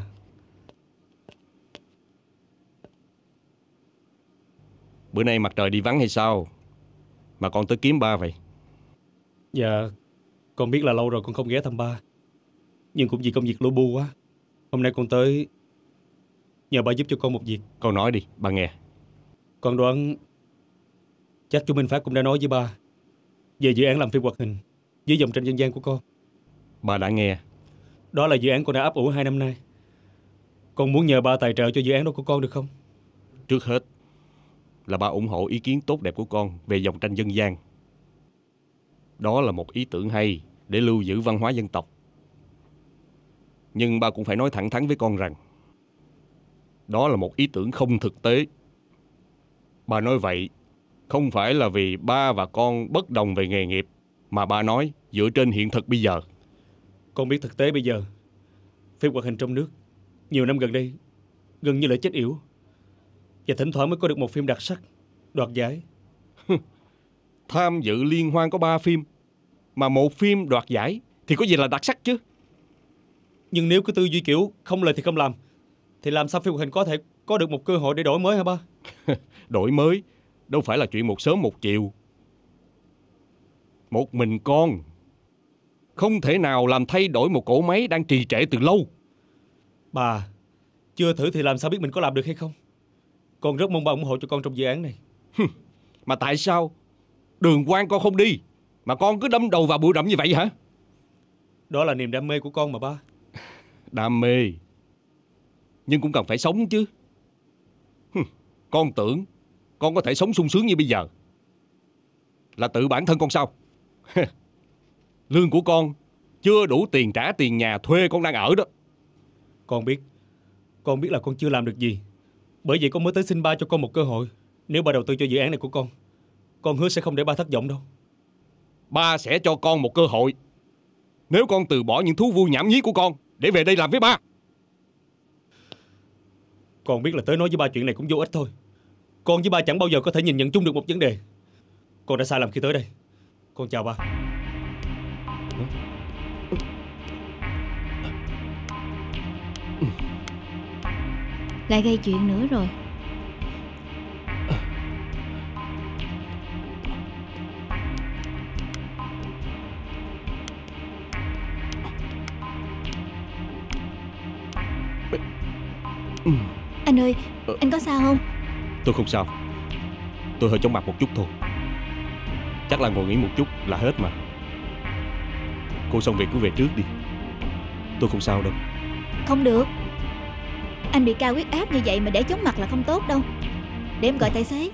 Bữa nay mặt trời đi vắng hay sao mà con tới kiếm ba vậy? Dạ, con biết là lâu rồi con không ghé thăm ba. Nhưng cũng vì công việc lu bu quá. Hôm nay con tới nhờ ba giúp cho con một việc. Con nói đi, ba nghe. Con đoán chắc chú Minh Phát cũng đã nói với ba về dự án làm phim hoạt hình với dòng tranh dân gian của con. Bà đã nghe. Đó là dự án con đã ấp ủ hai năm nay. Con muốn nhờ ba tài trợ cho dự án đó của con được không? Trước hết là ba ủng hộ ý kiến tốt đẹp của con về dòng tranh dân gian. Đó là một ý tưởng hay để lưu giữ văn hóa dân tộc. Nhưng ba cũng phải nói thẳng thắn với con rằng đó là một ý tưởng không thực tế. Ba nói vậy không phải là vì ba và con bất đồng về nghề nghiệp, mà ba nói dựa trên hiện thực bây giờ. Con biết thực tế bây giờ phim hoạt hình trong nước nhiều năm gần đây gần như là chết yểu, và thỉnh thoảng mới có được một phim đặc sắc đoạt giải. Tham dự liên hoan có ba phim mà một phim đoạt giải thì có gì là đặc sắc chứ. Nhưng nếu cứ tư duy kiểu không lời thì không làm, thì làm sao phim hoạt hình có thể có được một cơ hội để đổi mới hả ba? Đổi mới đâu phải là chuyện một sớm một chiều. Một mình con không thể nào làm thay đổi một cỗ máy đang trì trệ từ lâu. Bà chưa thử thì làm sao biết mình có làm được hay không? Con rất mong bà ủng hộ cho con trong dự án này. Mà tại sao đường quan con không đi, mà con cứ đâm đầu vào bụi rậm như vậy hả? Đó là niềm đam mê của con mà ba. Đam mê nhưng cũng cần phải sống chứ. Con tưởng con có thể sống sung sướng như bây giờ là tự bản thân con sao? Lương của con chưa đủ tiền trả tiền nhà thuê con đang ở đó. Con biết Con biết là con chưa làm được gì, bởi vậy con mới tới xin ba cho con một cơ hội. Nếu ba đầu tư cho dự án này của con, con hứa sẽ không để ba thất vọng đâu. Ba sẽ cho con một cơ hội nếu con từ bỏ những thú vui nhảm nhí của con để về đây làm với ba. Con biết là tới nói với ba chuyện này cũng vô ích thôi. Con với ba chẳng bao giờ có thể nhìn nhận chung được một vấn đề. Con đã sai lầm khi tới đây. Con chào ba. Lại gây chuyện nữa rồi. Anh ơi, anh có sao không? Tôi không sao. Tôi hơi chóng mặt một chút thôi. Chắc là ngồi nghỉ một chút là hết mà. Cô xong việc cứ về trước đi. Tôi không sao đâu. Không được. Anh bị cao huyết áp như vậy mà để chóng mặt là không tốt đâu. Để em gọi tài xế.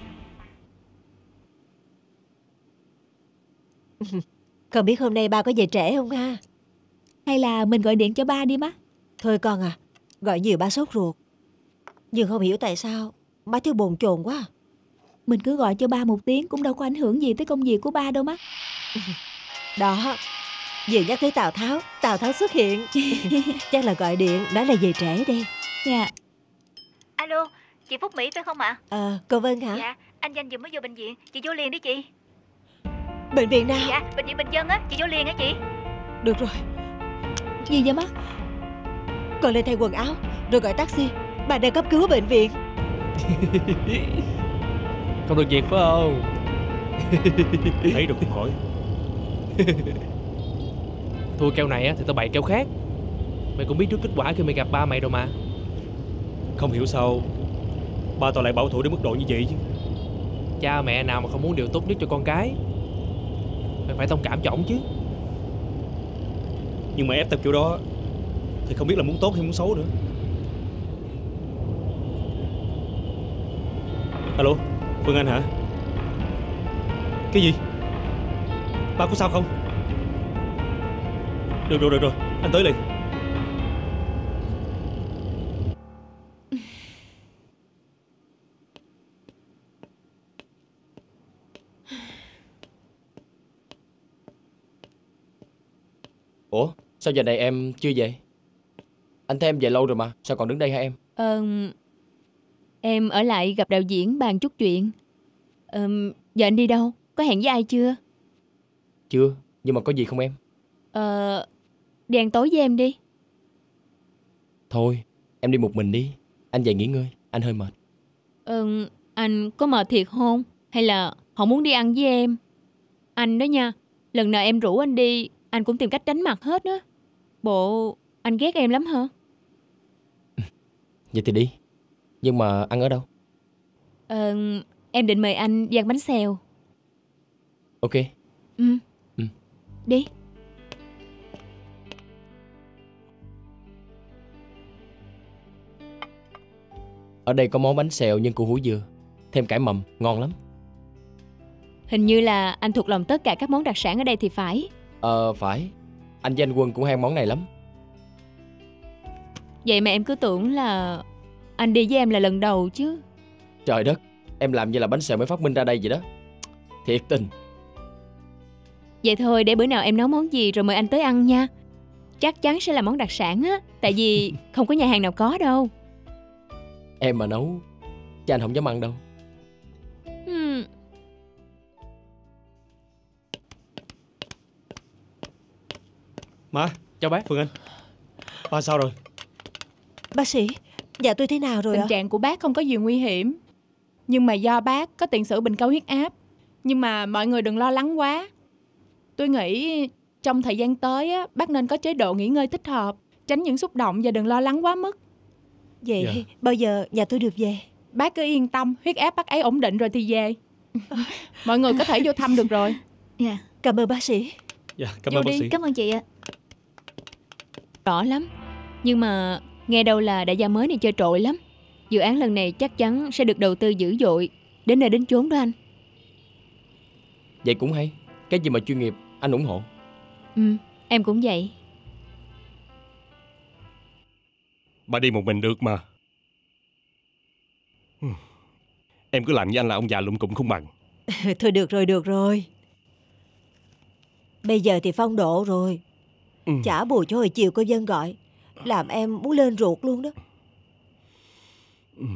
Con biết hôm nay ba có về trễ không ha? Hay là mình gọi điện cho ba đi má. Thôi con à, gọi nhiều ba sốt ruột. Nhưng không hiểu tại sao ba thiếu bồn chồn quá. Mình cứ gọi cho ba một tiếng cũng đâu có ảnh hưởng gì tới công việc của ba đâu má. Đó, vừa nhắc tới Tào Tháo, Tào Tháo xuất hiện. Chắc là gọi điện nói là về trễ đi. Dạ. Alo, chị Phúc Mỹ phải không ạ? Ờ, cô Vân hả? Dạ, anh Danh vừa mới vô bệnh viện, chị vô liền đi chị. Bệnh viện nào? Dạ, bệnh viện Bình Dân á, chị vô liền hả chị? Được rồi. Gì vậy má? Con lên thay quần áo rồi gọi taxi. Bà đang cấp cứu ở bệnh viện. Không được việc phải không? Thấy được cũng hỏi. Thua kèo này á thì tao bày kèo khác. Mày cũng biết trước kết quả khi mày gặp ba mày rồi mà. Không hiểu sao ba tao lại bảo thủ đến mức độ như vậy chứ. Cha mẹ nào mà không muốn điều tốt nhất cho con cái. Mày phải thông cảm cho ổng chứ. Nhưng mà ép tao kiểu đó thì không biết là muốn tốt hay muốn xấu nữa. Alo, Phương Anh hả? Cái gì? Ba có sao không? Được rồi, được rồi, anh tới liền. Ủa, sao giờ này em chưa về? Anh thấy em về lâu rồi mà, sao còn đứng đây hả em? Ờ, em ở lại gặp đạo diễn bàn chút chuyện. Ờ, giờ anh đi đâu? Có hẹn với ai chưa? Chưa, nhưng mà có gì không em? Ờ, đi ăn tối với em đi. Thôi, em đi một mình đi. Anh về nghỉ ngơi, anh hơi mệt. Ờ, anh có mệt thiệt không? Hay là họ muốn đi ăn với em? Anh đó nha, lần nào em rủ anh đi, anh cũng tìm cách tránh mặt hết á. Bộ anh ghét em lắm hả? Vậy thì đi. Nhưng mà ăn ở đâu? Ờ, em định mời anh đi ăn bánh xèo. Ok, Ừ. Ừ. Đi. Ở đây có món bánh xèo nhân củ hủ dừa, thêm cải mầm, ngon lắm. Hình như là anh thuộc lòng tất cả các món đặc sản ở đây thì phải. Ờ phải. Anh với anh Quân cũng hay ăn món này lắm. Vậy mà em cứ tưởng là anh đi với em là lần đầu chứ. Trời đất, em làm như là bánh xèo mới phát minh ra đây vậy đó. Thiệt tình. Vậy thôi để bữa nào em nấu món gì rồi mời anh tới ăn nha. Chắc chắn sẽ là món đặc sản á. Tại vì không có nhà hàng nào có đâu. Em mà nấu chứ anh không dám ăn đâu. Hmm. Má. Chào bác. Phương Anh. Ba sao rồi? Bác sĩ, dạ tôi thế nào rồi Tình ạ? trạng của bác không có gì nguy hiểm. Nhưng mà do bác có tiền sử bệnh cao huyết áp. Nhưng mà mọi người đừng lo lắng quá. Tôi nghĩ trong thời gian tới á, bác nên có chế độ nghỉ ngơi thích hợp, tránh những xúc động và đừng lo lắng quá mức. Vậy Dạ. bao giờ nhà tôi được về? Bác cứ yên tâm, huyết áp bác ấy ổn định rồi thì về. Mọi người có thể vô thăm được rồi. Dạ. Cảm ơn bác sĩ. Dạ, cảm Vô ơn bác đi. sĩ. Cảm ơn chị ạ. Rõ lắm. Nhưng mà nghe đâu là đại gia mới này chơi trội lắm. Dự án lần này chắc chắn sẽ được đầu tư dữ dội, đến nơi đến chốn đó anh. Vậy cũng hay. Cái gì mà chuyên nghiệp anh ủng hộ. Ừ, em cũng vậy. Bà đi một mình được mà. Em cứ làm như anh là ông già lụm cụm không bằng. Thôi được rồi, được rồi. Bây giờ thì phong độ rồi. Ừ. Chả bù cho hồi chiều cô Dân gọi, làm em muốn lên ruột luôn đó. Ừ.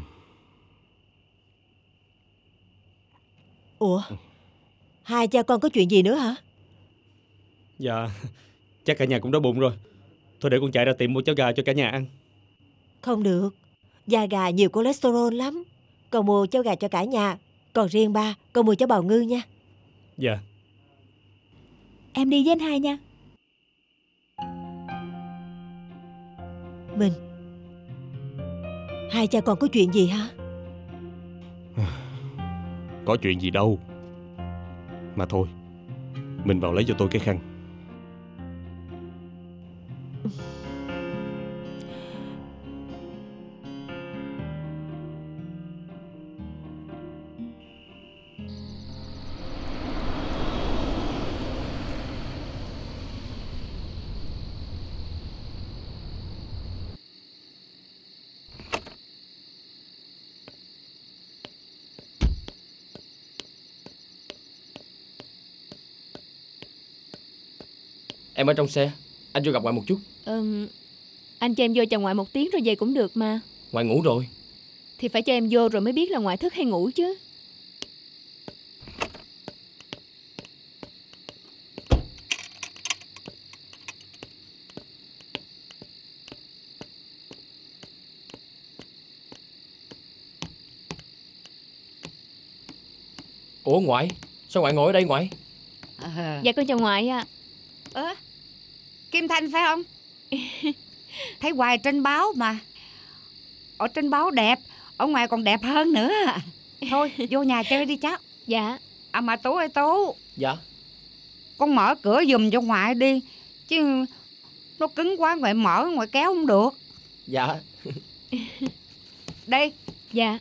Ủa, hai cha con có chuyện gì nữa hả? Dạ, chắc cả nhà cũng đói bụng rồi. Thôi để con chạy ra tiệm mua cháo gà cho cả nhà ăn. Không được, da gà nhiều cholesterol lắm. Con mua cháo gà cho cả nhà, còn riêng ba con mua cháo bào ngư nha. Dạ. Em đi với anh hai nha. Mình, hai cha con có chuyện gì hả? Có chuyện gì đâu. Mà thôi, mình vào lấy cho tôi cái khăn. Em ở trong xe, anh vô gặp ngoại một chút. Ừ, anh cho em vô chào ngoại một tiếng rồi về cũng được mà. Ngoại ngủ rồi. Thì phải cho em vô rồi mới biết là ngoại thức hay ngủ chứ. Ủa ngoại, sao ngoại ngồi ở đây ngoại? À. Dạ con chào ngoại ạ. Ơ, Kim Thanh phải không? Thấy hoài trên báo mà. Ở trên báo đẹp, ở ngoài còn đẹp hơn nữa. Thôi vô nhà chơi đi cháu. Dạ. À mà Tú ơi Tú, Dạ. con mở cửa giùm cho ngoại đi. Chứ nó cứng quá ngoại mở ngoại kéo không được. Dạ. Đây. Dạ.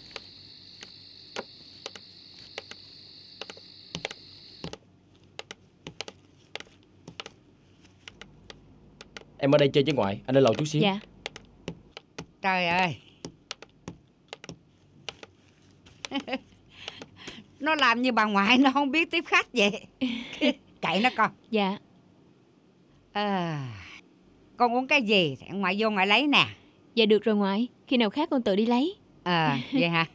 Em ở đây chơi với ngoại, anh lên lầu chút xíu. Dạ. Trời ơi. Nó làm như bà ngoại nó không biết tiếp khách vậy. Cậy nó con. Dạ. À, con uống cái gì thì ngoại vô ngoại lấy nè. Dạ được rồi ngoại, khi nào khác con tự đi lấy. À vậy hả?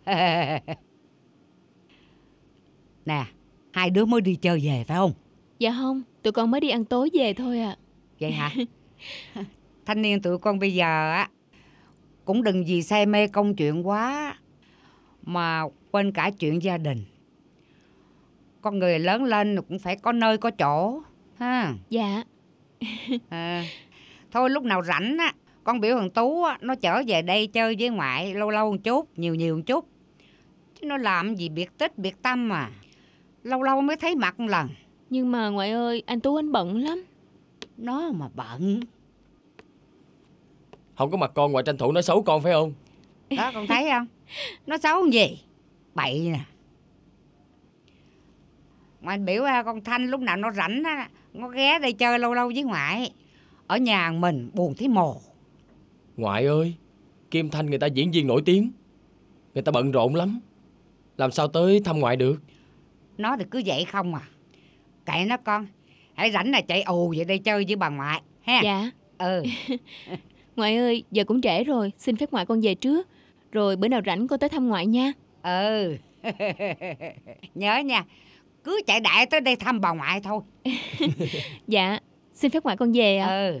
Nè, hai đứa mới đi chơi về phải không? Dạ không, tụi con mới đi ăn tối về thôi ạ. À. Vậy hả? Thanh niên tụi con bây giờ á cũng đừng vì say mê công chuyện quá mà quên cả chuyện gia đình. Con người lớn lên cũng phải có nơi có chỗ ha. Dạ. À, thôi lúc nào rảnh á con biểu thằng Tú á, nó chở về đây chơi với ngoại lâu lâu một chút, nhiều nhiều một chút. Chứ nó làm gì biệt tích biệt tâm mà lâu lâu mới thấy mặt một lần. Nhưng mà ngoại ơi, anh Tú anh bận lắm. Nó mà bận. Không có mặt con, ngoại tranh thủ nói xấu con phải không? Đó, con thấy không? Nó xấu gì? Bậy nè. Ngoại biểu con Thanh lúc nào nó rảnh á, nó ghé đây chơi lâu lâu với ngoại. Ở nhà mình buồn thấy mồ. Ngoại ơi, Kim Thanh người ta diễn viên nổi tiếng, người ta bận rộn lắm, làm sao tới thăm ngoại được. Nó thì cứ vậy không à. Kệ nó con. Hãy rảnh là chạy ù về đây chơi với bà ngoại ha. Dạ. Ừ. Ngoại ơi, giờ cũng trễ rồi, xin phép ngoại con về trước. Rồi bữa nào rảnh con tới thăm ngoại nha. Ừ. Nhớ nha, cứ chạy đại tới đây thăm bà ngoại thôi. Dạ, xin phép ngoại con về ạ. Ừ.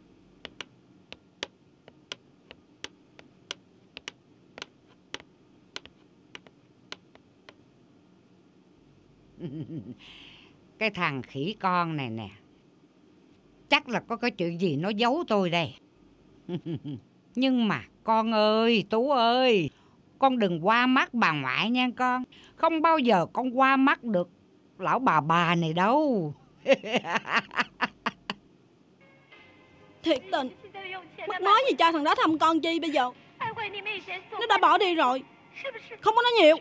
Cái thằng khỉ con này nè, chắc là có cái chuyện gì nó giấu tôi đây. Nhưng mà con ơi, Tú ơi, con đừng qua mắt bà ngoại nha con. Không bao giờ con qua mắt được lão bà bà này đâu. Thiệt tình, mất nói gì cho thằng đó thăm con chi bây giờ. Nó đã bỏ đi rồi, không có nói nhiều.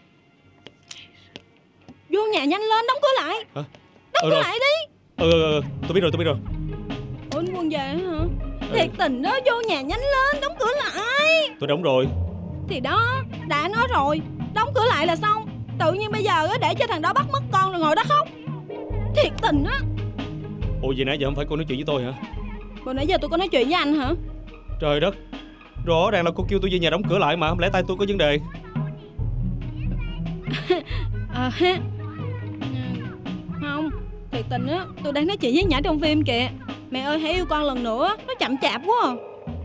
Vô nhà nhanh lên, đóng cửa lại. Hả? Đóng ừ cửa rồi. lại đi. Ừ, ừ, ừ, tôi biết rồi, tôi biết rồi. Ủa, anh Quân về hả? Thiệt tình đó, vô nhà nhanh lên, đóng cửa lại. Tôi đóng rồi. Thì đó, đã nói rồi, đóng cửa lại là xong. Tự nhiên bây giờ để cho thằng đó bắt mất con rồi ngồi đó khóc. Thiệt tình á. Ủa vậy nãy giờ không phải cô nói chuyện với tôi hả? Hồi nãy giờ tôi có nói chuyện với anh hả? Trời đất, rõ ràng là cô kêu tôi về nhà đóng cửa lại mà, không lẽ tay tôi có vấn đề? À ha. Không, thiệt tình á, tôi đang nói chuyện với Nhã trong phim kìa. Mẹ ơi hãy yêu con lần nữa, nó chậm chạp quá à.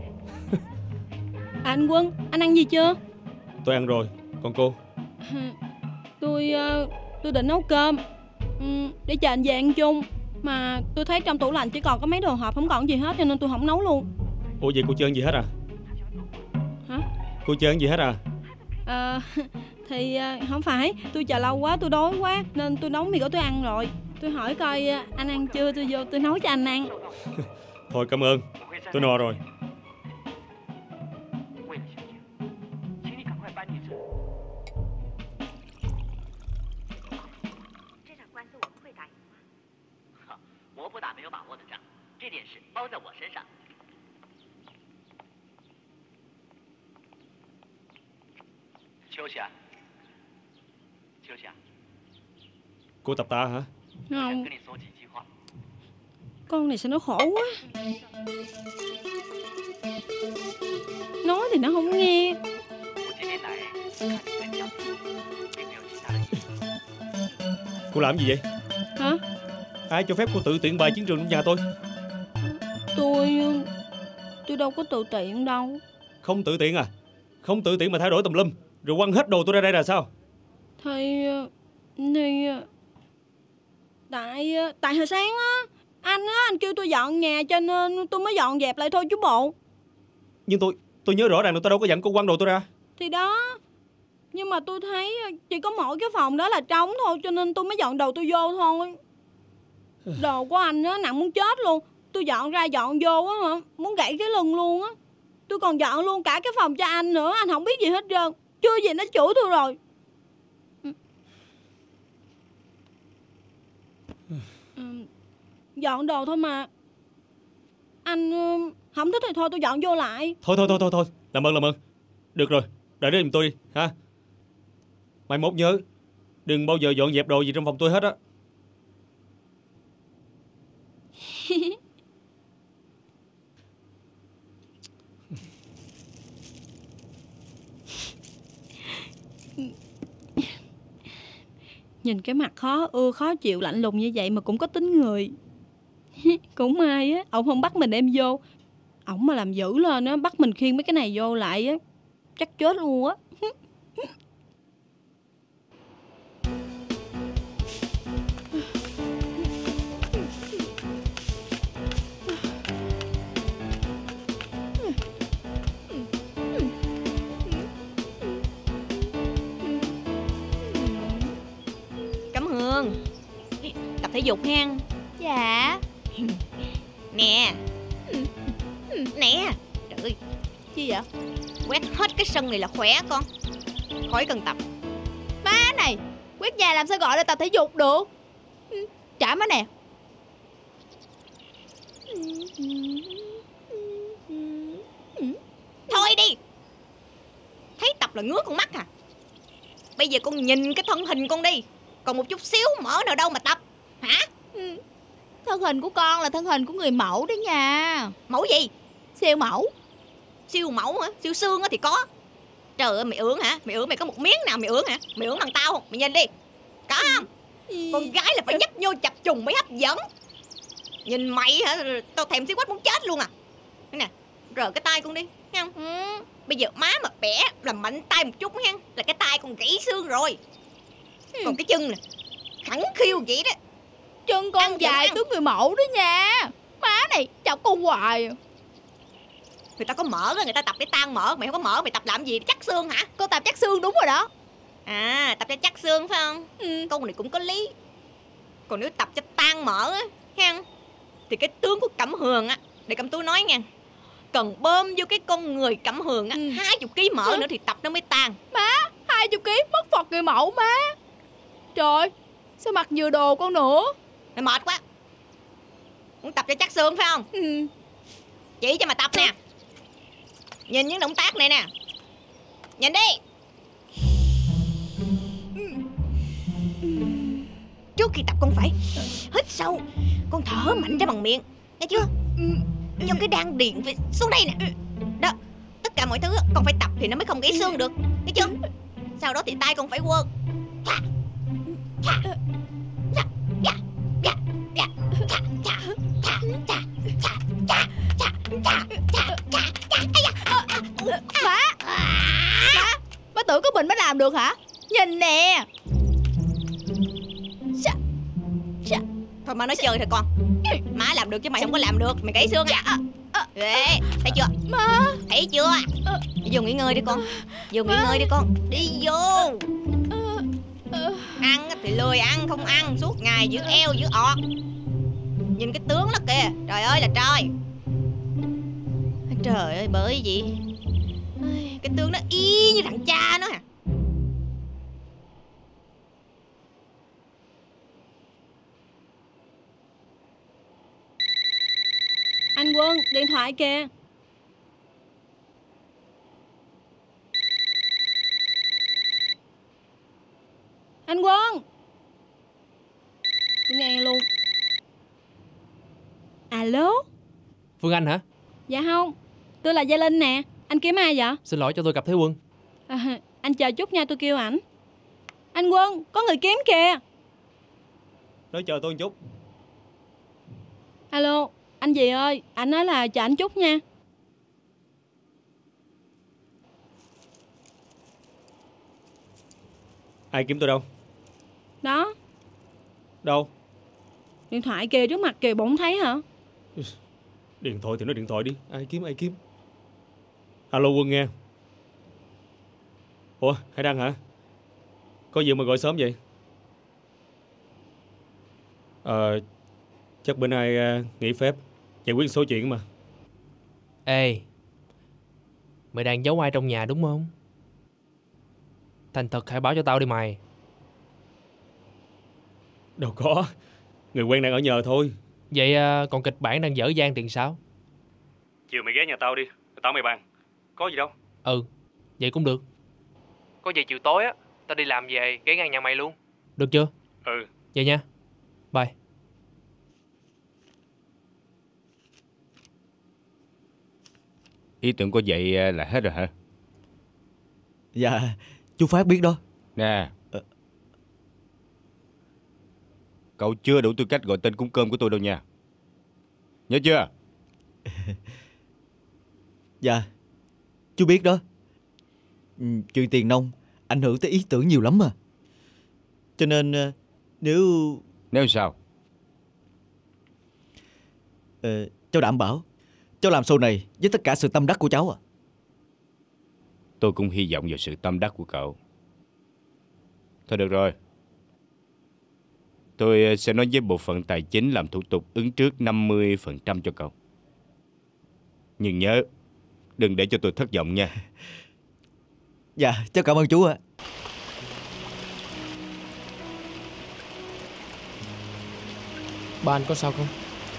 À, anh Quân, anh ăn gì chưa? Tôi ăn rồi, còn cô? Tôi tôi định nấu cơm để chờ anh về ăn chung. Mà tôi thấy trong tủ lạnh chỉ còn có mấy đồ hộp, không còn gì hết cho nên tôi không nấu luôn. Ủa vậy cô chưa ăn gì hết à? Hả? Cô chưa ăn gì hết à? À, thì không phải, tôi chờ lâu quá, tôi đói quá nên tôi nấu mì gói tôi ăn rồi. Tôi hỏi coi anh ăn chưa, tôi vô tôi nấu cho anh ăn. Thôi cảm ơn, tôi no rồi. Cô tập ta hả? Không. Con này sao nó khổ quá. Nói thì nó không nghe. Cô làm gì vậy? Hả? Ai cho phép cô tự tiện bài chiến trường trong nhà tôi? Tôi... Tôi đâu có tự tiện đâu. Không tự tiện à? Không tự tiện mà thay đổi tùm lum rồi quăng hết đồ tôi ra đây là sao? Thì... Thì... Tại... Tại hồi sáng á, anh á, anh kêu tôi dọn nhà cho nên tôi mới dọn dẹp lại thôi chú bộ. Nhưng tôi... Tôi nhớ rõ ràng là tôi đâu có dặn cô quăng đồ tôi ra. Thì đó. Nhưng mà tôi thấy chỉ có mỗi cái phòng đó là trống thôi cho nên tôi mới dọn đồ tôi vô thôi. Đồ của anh á nặng muốn chết luôn. Tôi dọn ra dọn vô á hả, muốn gãy cái lưng luôn á. Tôi còn dọn luôn cả cái phòng cho anh nữa, anh không biết gì hết trơn. Chưa gì nó chửi tôi rồi. Dọn đồ thôi mà. Anh không thích thì thôi tôi dọn vô lại. Thôi thôi thôi thôi thôi, làm ơn làm ơn. Được rồi, đợi đó giùm tôi đi ha. Mai mốt nhớ đừng bao giờ dọn dẹp đồ gì trong phòng tôi hết á. Nhìn cái mặt khó ưa khó chịu lạnh lùng như vậy mà cũng có tính người. Cũng may á, ổng không bắt mình đem vô. Ổng mà làm dữ lên á, bắt mình khiêng mấy cái này vô lại á, chắc chết luôn á. Cẩm Hương, Tập thể dục hen. Dạ. Nè. Nè. Trời ơi. Chi vậy? Quét hết cái sân này là khỏe con. Khỏi cần tập. Má này, quét nhà làm sao gọi là tập thể dục được? Trả má nè. Thôi đi. Thấy tập là ngứa con mắt à. Bây giờ con nhìn cái thân hình con đi. Còn một chút xíu mỡ nào đâu mà tập. Hả? Thân hình của con là thân hình của người mẫu đấy nha. Mẫu gì? Siêu mẫu. Siêu mẫu hả? Siêu xương á thì có. Trời ơi, mày ưỡn hả? Mày ưỡn mày có một miếng nào mày ưỡn hả? Mày ưỡn bằng tao không? Mày nhìn đi. Có không? Con gái là phải nhấp nhô chập trùng mới hấp dẫn. Nhìn mày hả? Tao thèm xí quách muốn chết luôn à. Thế nè, rờ cái tay con đi, nghe không? Ừ. Bây giờ má mà bẻ làm mạnh tay một chút nha, là cái tay con gãy xương rồi. Ừ. Còn cái chân nè, khẳng khiu vậy đó. Chân con ăn dài tướng người mẫu đó nha. Má này chọc con hoài. Người ta có mỡ, người ta tập để tan mỡ. Mày không có mỡ, mày tập làm gì? Chắc xương hả? Con tập chắc xương đúng rồi đó. À, tập cho chắc xương phải không? Ừ. Câu này cũng có lý. Còn nếu tập cho tan mỡ á, nghe không? Thì cái tướng của Cẩm Hường á, để Cẩm Tú nói nha, cần bơm vô cái con người Cẩm Hường á, hai chục ký mỡ nữa thì tập nó mới tan. Má, hai chục ký mất Phật người mẫu má. Trời, sao mặc vừa đồ con nữa? Mày mệt quá. Muốn tập cho chắc xương phải không? Ừ. Chỉ cho mà tập nè. Nhìn những động tác này nè. Nhìn đi. Trước khi tập con phải hít sâu, con thở mạnh ra bằng miệng, nghe chưa? Trong cái đan điền phải xuống đây nè. Đó, tất cả mọi thứ con phải tập thì nó mới không gãy xương được, nghe chưa? Sau đó thì tay con phải quơ. Thả, thả, thả, thả, thả, thả, thả, thả, thả, thả, thả, thả, thả, thả, thả, thả. Má, má, má tưởng có mình mới làm được hả? Nhìn nè. Thôi mà nói chơi thôi con. Má làm được chứ mày không có làm được. Mày gãy xương à? Ghê, thấy chưa? Má, thấy chưa? Đi vô nghỉ ngơi đi con. Vô nghỉ ngơi đi con. Đi vô. Ăn thì lười ăn, không ăn suốt ngày giữ eo giữ ọt. Nhìn cái tướng đó kìa. Trời ơi là trời. Trời ơi, bởi gì cái tướng nó y như thằng cha nó à. Anh Quân, điện thoại kìa. Anh Quân. Tôi nghe luôn. Alo. Phương Anh hả? Dạ không, tôi là Gia Linh nè. Anh kiếm ai vậy? Xin lỗi, cho tôi gặp Thế Quân. À, anh chờ chút nha, tôi kêu ảnh. Anh Quân, có người kiếm kìa. Nói chờ tôi một chút. Alo, anh gì ơi, anh nói là chờ anh chút nha. Ai kiếm tôi đâu? Đó. Đâu? Điện thoại kìa, trước mặt kìa, bộ không thấy hả? Điện thoại thì nói điện thoại đi. Ai kiếm ai kiếm. Alo Quân nghe. Ủa Hải Đăng hả? Có gì mà gọi sớm vậy? Ờ chắc bữa nay uh, nghỉ phép giải quyết số chuyện mà. Ê, mày đang giấu ai trong nhà đúng không? Thành thật hãy báo cho tao đi mày. Đâu có, người quen đang ở nhờ thôi. Vậy uh, còn kịch bản đang dở dang tiền sao? Chiều mày ghé nhà tao đi, tao mày bàn. Có gì đâu. Ừ, vậy cũng được. Có gì chiều tối á, tao đi làm về ghé ngang nhà mày luôn. Được chưa? Ừ. Vậy nha. Bye. Ý tưởng của vậy là hết rồi hả? Dạ, chú Phát biết đó. Nè, ờ. Cậu chưa đủ tư cách gọi tên cúng cơm của tôi đâu nha. Nhớ chưa? Dạ, chú biết đó. Ừ, chuyện tiền nong ảnh hưởng tới ý tưởng nhiều lắm mà. Cho nên nếu... Nếu sao? Ờ, cháu đảm bảo cháu làm show này với tất cả sự tâm đắc của cháu à. Tôi cũng hy vọng vào sự tâm đắc của cậu. Thôi được rồi. tôi sẽ nói với bộ phận tài chính làm thủ tục ứng trước năm mươi phần trăm cho cậu. Nhưng nhớ, đừng để cho tôi thất vọng nha. Dạ, cháu cảm ơn chú ạ. Ba anh có sao không?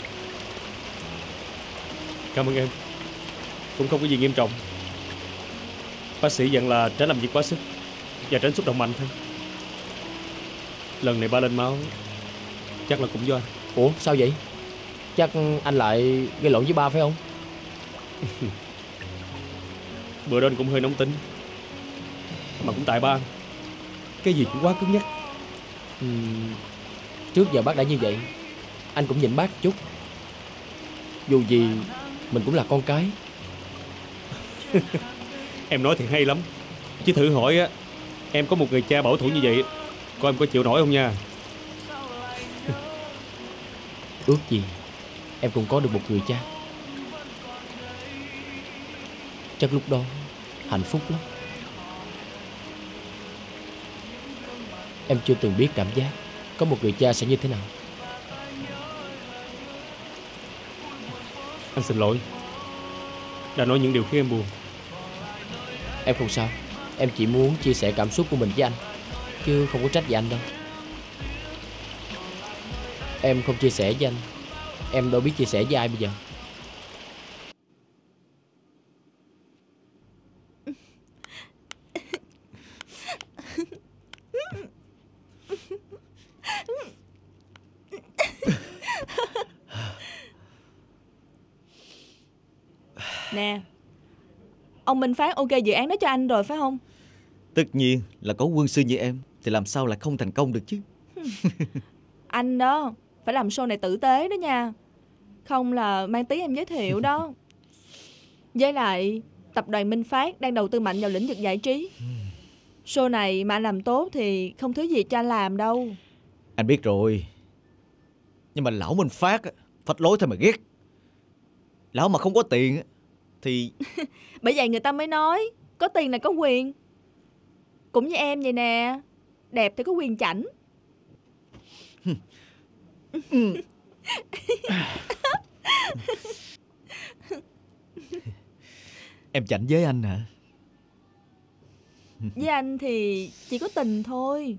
Cảm ơn em. Cũng không có gì nghiêm trọng. Bác sĩ dặn là tránh làm việc quá sức và tránh xúc động mạnh thôi. Lần này ba lên máu chắc là cũng do anh. Ủa sao vậy? Chắc anh lại gây lộn với ba phải không? Bữa đó anh cũng hơi nóng tính. Mà cũng tại ba anh. Cái gì cũng quá cứng nhắc. uhm, Trước giờ bác đã như vậy, anh cũng nhịn bác chút. Dù gì mình cũng là con cái. Em nói thì hay lắm. Chứ thử hỏi á, em có một người cha bảo thủ như vậy, coi em có chịu nổi không nha. Ước gì em cũng có được một người cha. Chắc lúc đó hạnh phúc lắm. Em chưa từng biết cảm giác có một người cha sẽ như thế nào. Anh xin lỗi đã nói những điều khiến em buồn. Em không sao. Em chỉ muốn chia sẻ cảm xúc của mình với anh, chứ không có trách gì anh đâu. Em không chia sẻ với anh, em đâu biết chia sẻ với ai bây giờ. Nè, ông Minh Phát ok dự án đó cho anh rồi phải không? Tất nhiên là có quân sư như em thì làm sao lại không thành công được chứ. Anh đó phải làm show này tử tế đó nha. Không là mang tí em giới thiệu đó. Với lại tập đoàn Minh Phát đang đầu tư mạnh vào lĩnh vực giải trí. Show này mà anh làm tốt thì không thứ gì cho anh làm đâu. Anh biết rồi. Nhưng mà lão Minh Phát phách lối thôi mà ghét. Lão mà không có tiền thì... Bởi vậy người ta mới nói có tiền là có quyền. Cũng như em vậy nè, đẹp thì có quyền chảnh. Em chảnh với anh hả? Với anh thì chỉ có tình thôi.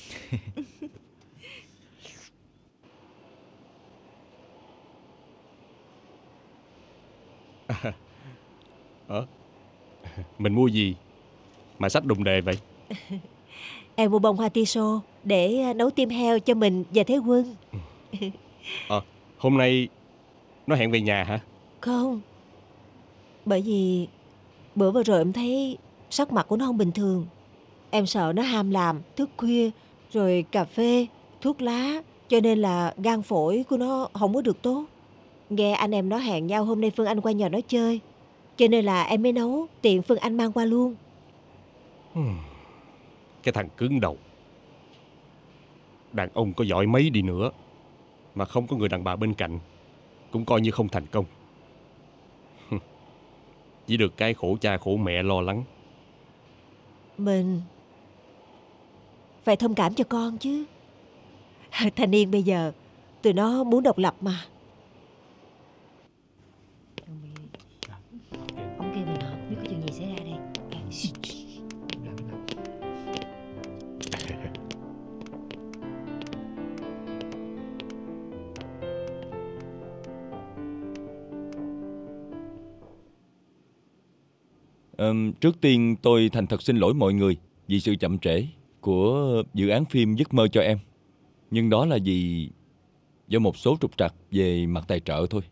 Ờ, mình mua gì mà xách đùng đề vậy? Em mua bông hoa tiso để nấu tim heo cho mình và Thế Quân. Ờ, hôm nay nó hẹn về nhà hả? Không. Bởi vì bữa vừa rồi em thấy sắc mặt của nó không bình thường. Em sợ nó ham làm, thức khuya, rồi cà phê, thuốc lá, cho nên là gan phổi của nó không có được tốt. Nghe anh em nó hẹn nhau hôm nay Phương Anh qua nhà nó chơi, cho nên là em mới nấu, tiện Phương Anh mang qua luôn. Cái thằng cứng đầu. Đàn ông có giỏi mấy đi nữa mà không có người đàn bà bên cạnh cũng coi như không thành công. Chỉ được cái khổ cha khổ mẹ lo lắng. Mình phải thông cảm cho con chứ. Thanh niên bây giờ tụi nó muốn độc lập mà. Ông kêu mình họp, biết có chuyện gì xảy ra đây. Ừm, trước tiên tôi thành thật xin lỗi mọi người vì sự chậm trễ của dự án phim Giấc mơ cho em. Nhưng đó là vì do một số trục trặc về mặt tài trợ thôi.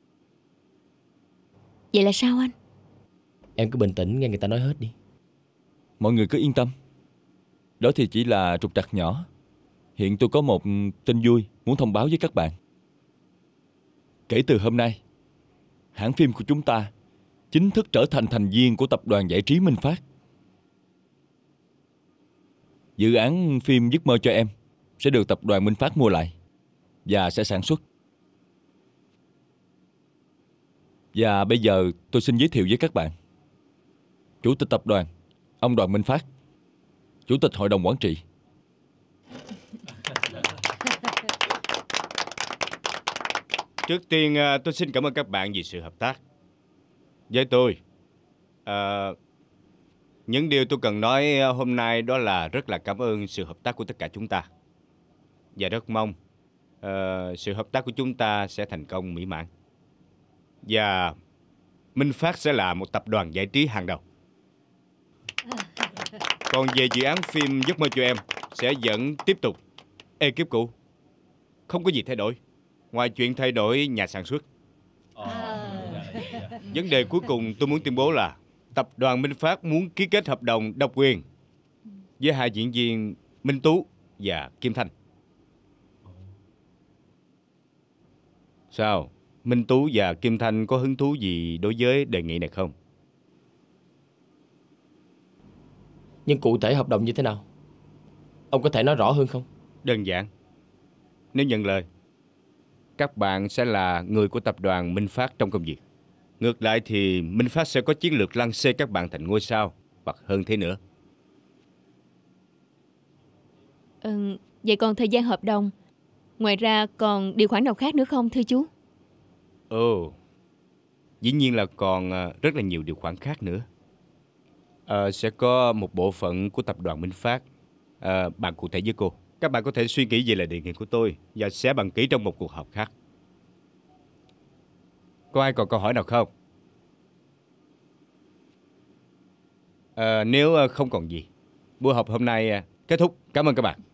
Vậy là sao anh? Em cứ bình tĩnh nghe người ta nói hết đi. Mọi người cứ yên tâm. Đó thì chỉ là trục trặc nhỏ. Hiện tôi có một tin vui muốn thông báo với các bạn. Kể từ hôm nay, hãng phim của chúng ta chính thức trở thành thành viên của tập đoàn giải trí Minh Phát. Dự án phim Giấc mơ cho em sẽ được tập đoàn Minh Phát mua lại và sẽ sản xuất. Và bây giờ tôi xin giới thiệu với các bạn. Chủ tịch tập đoàn, ông Đoàn Minh Phát. Chủ tịch hội đồng quản trị. Trước tiên à, tôi xin cảm ơn các bạn vì sự hợp tác với tôi. À, những điều tôi cần nói hôm nay đó là rất là cảm ơn sự hợp tác của tất cả chúng ta. Và rất mong à, sự hợp tác của chúng ta sẽ thành công mỹ mãn. Và Minh Phát sẽ là một tập đoàn giải trí hàng đầu. Còn về dự án phim Giấc mơ cho em sẽ vẫn tiếp tục ekip cũ. Không có gì thay đổi ngoài chuyện thay đổi nhà sản xuất. Vấn đề cuối cùng tôi muốn tuyên bố là tập đoàn Minh Phát muốn ký kết hợp đồng độc quyền với hai diễn viên Minh Tú và Kim Thanh. Sao? Minh Tú và Kim Thanh có hứng thú gì đối với đề nghị này không? Nhưng cụ thể hợp đồng như thế nào? Ông có thể nói rõ hơn không? Đơn giản. Nếu nhận lời, các bạn sẽ là người của tập đoàn Minh Phát trong công việc. Ngược lại thì Minh Phát sẽ có chiến lược lăng xê các bạn thành ngôi sao, hoặc hơn thế nữa. Ừ, vậy còn thời gian hợp đồng, ngoài ra còn điều khoản nào khác nữa không thưa chú? Ồ, dĩ nhiên là còn rất là nhiều điều khoản khác nữa. À, sẽ có một bộ phận của tập đoàn Minh Phát à, bàn cụ thể với cô. Các bạn có thể suy nghĩ về lời đề nghị của tôi và sẽ bàn kỹ trong một cuộc họp khác. Có ai còn câu hỏi nào không? À, nếu không còn gì, buổi họp hôm nay kết thúc. Cảm ơn các bạn.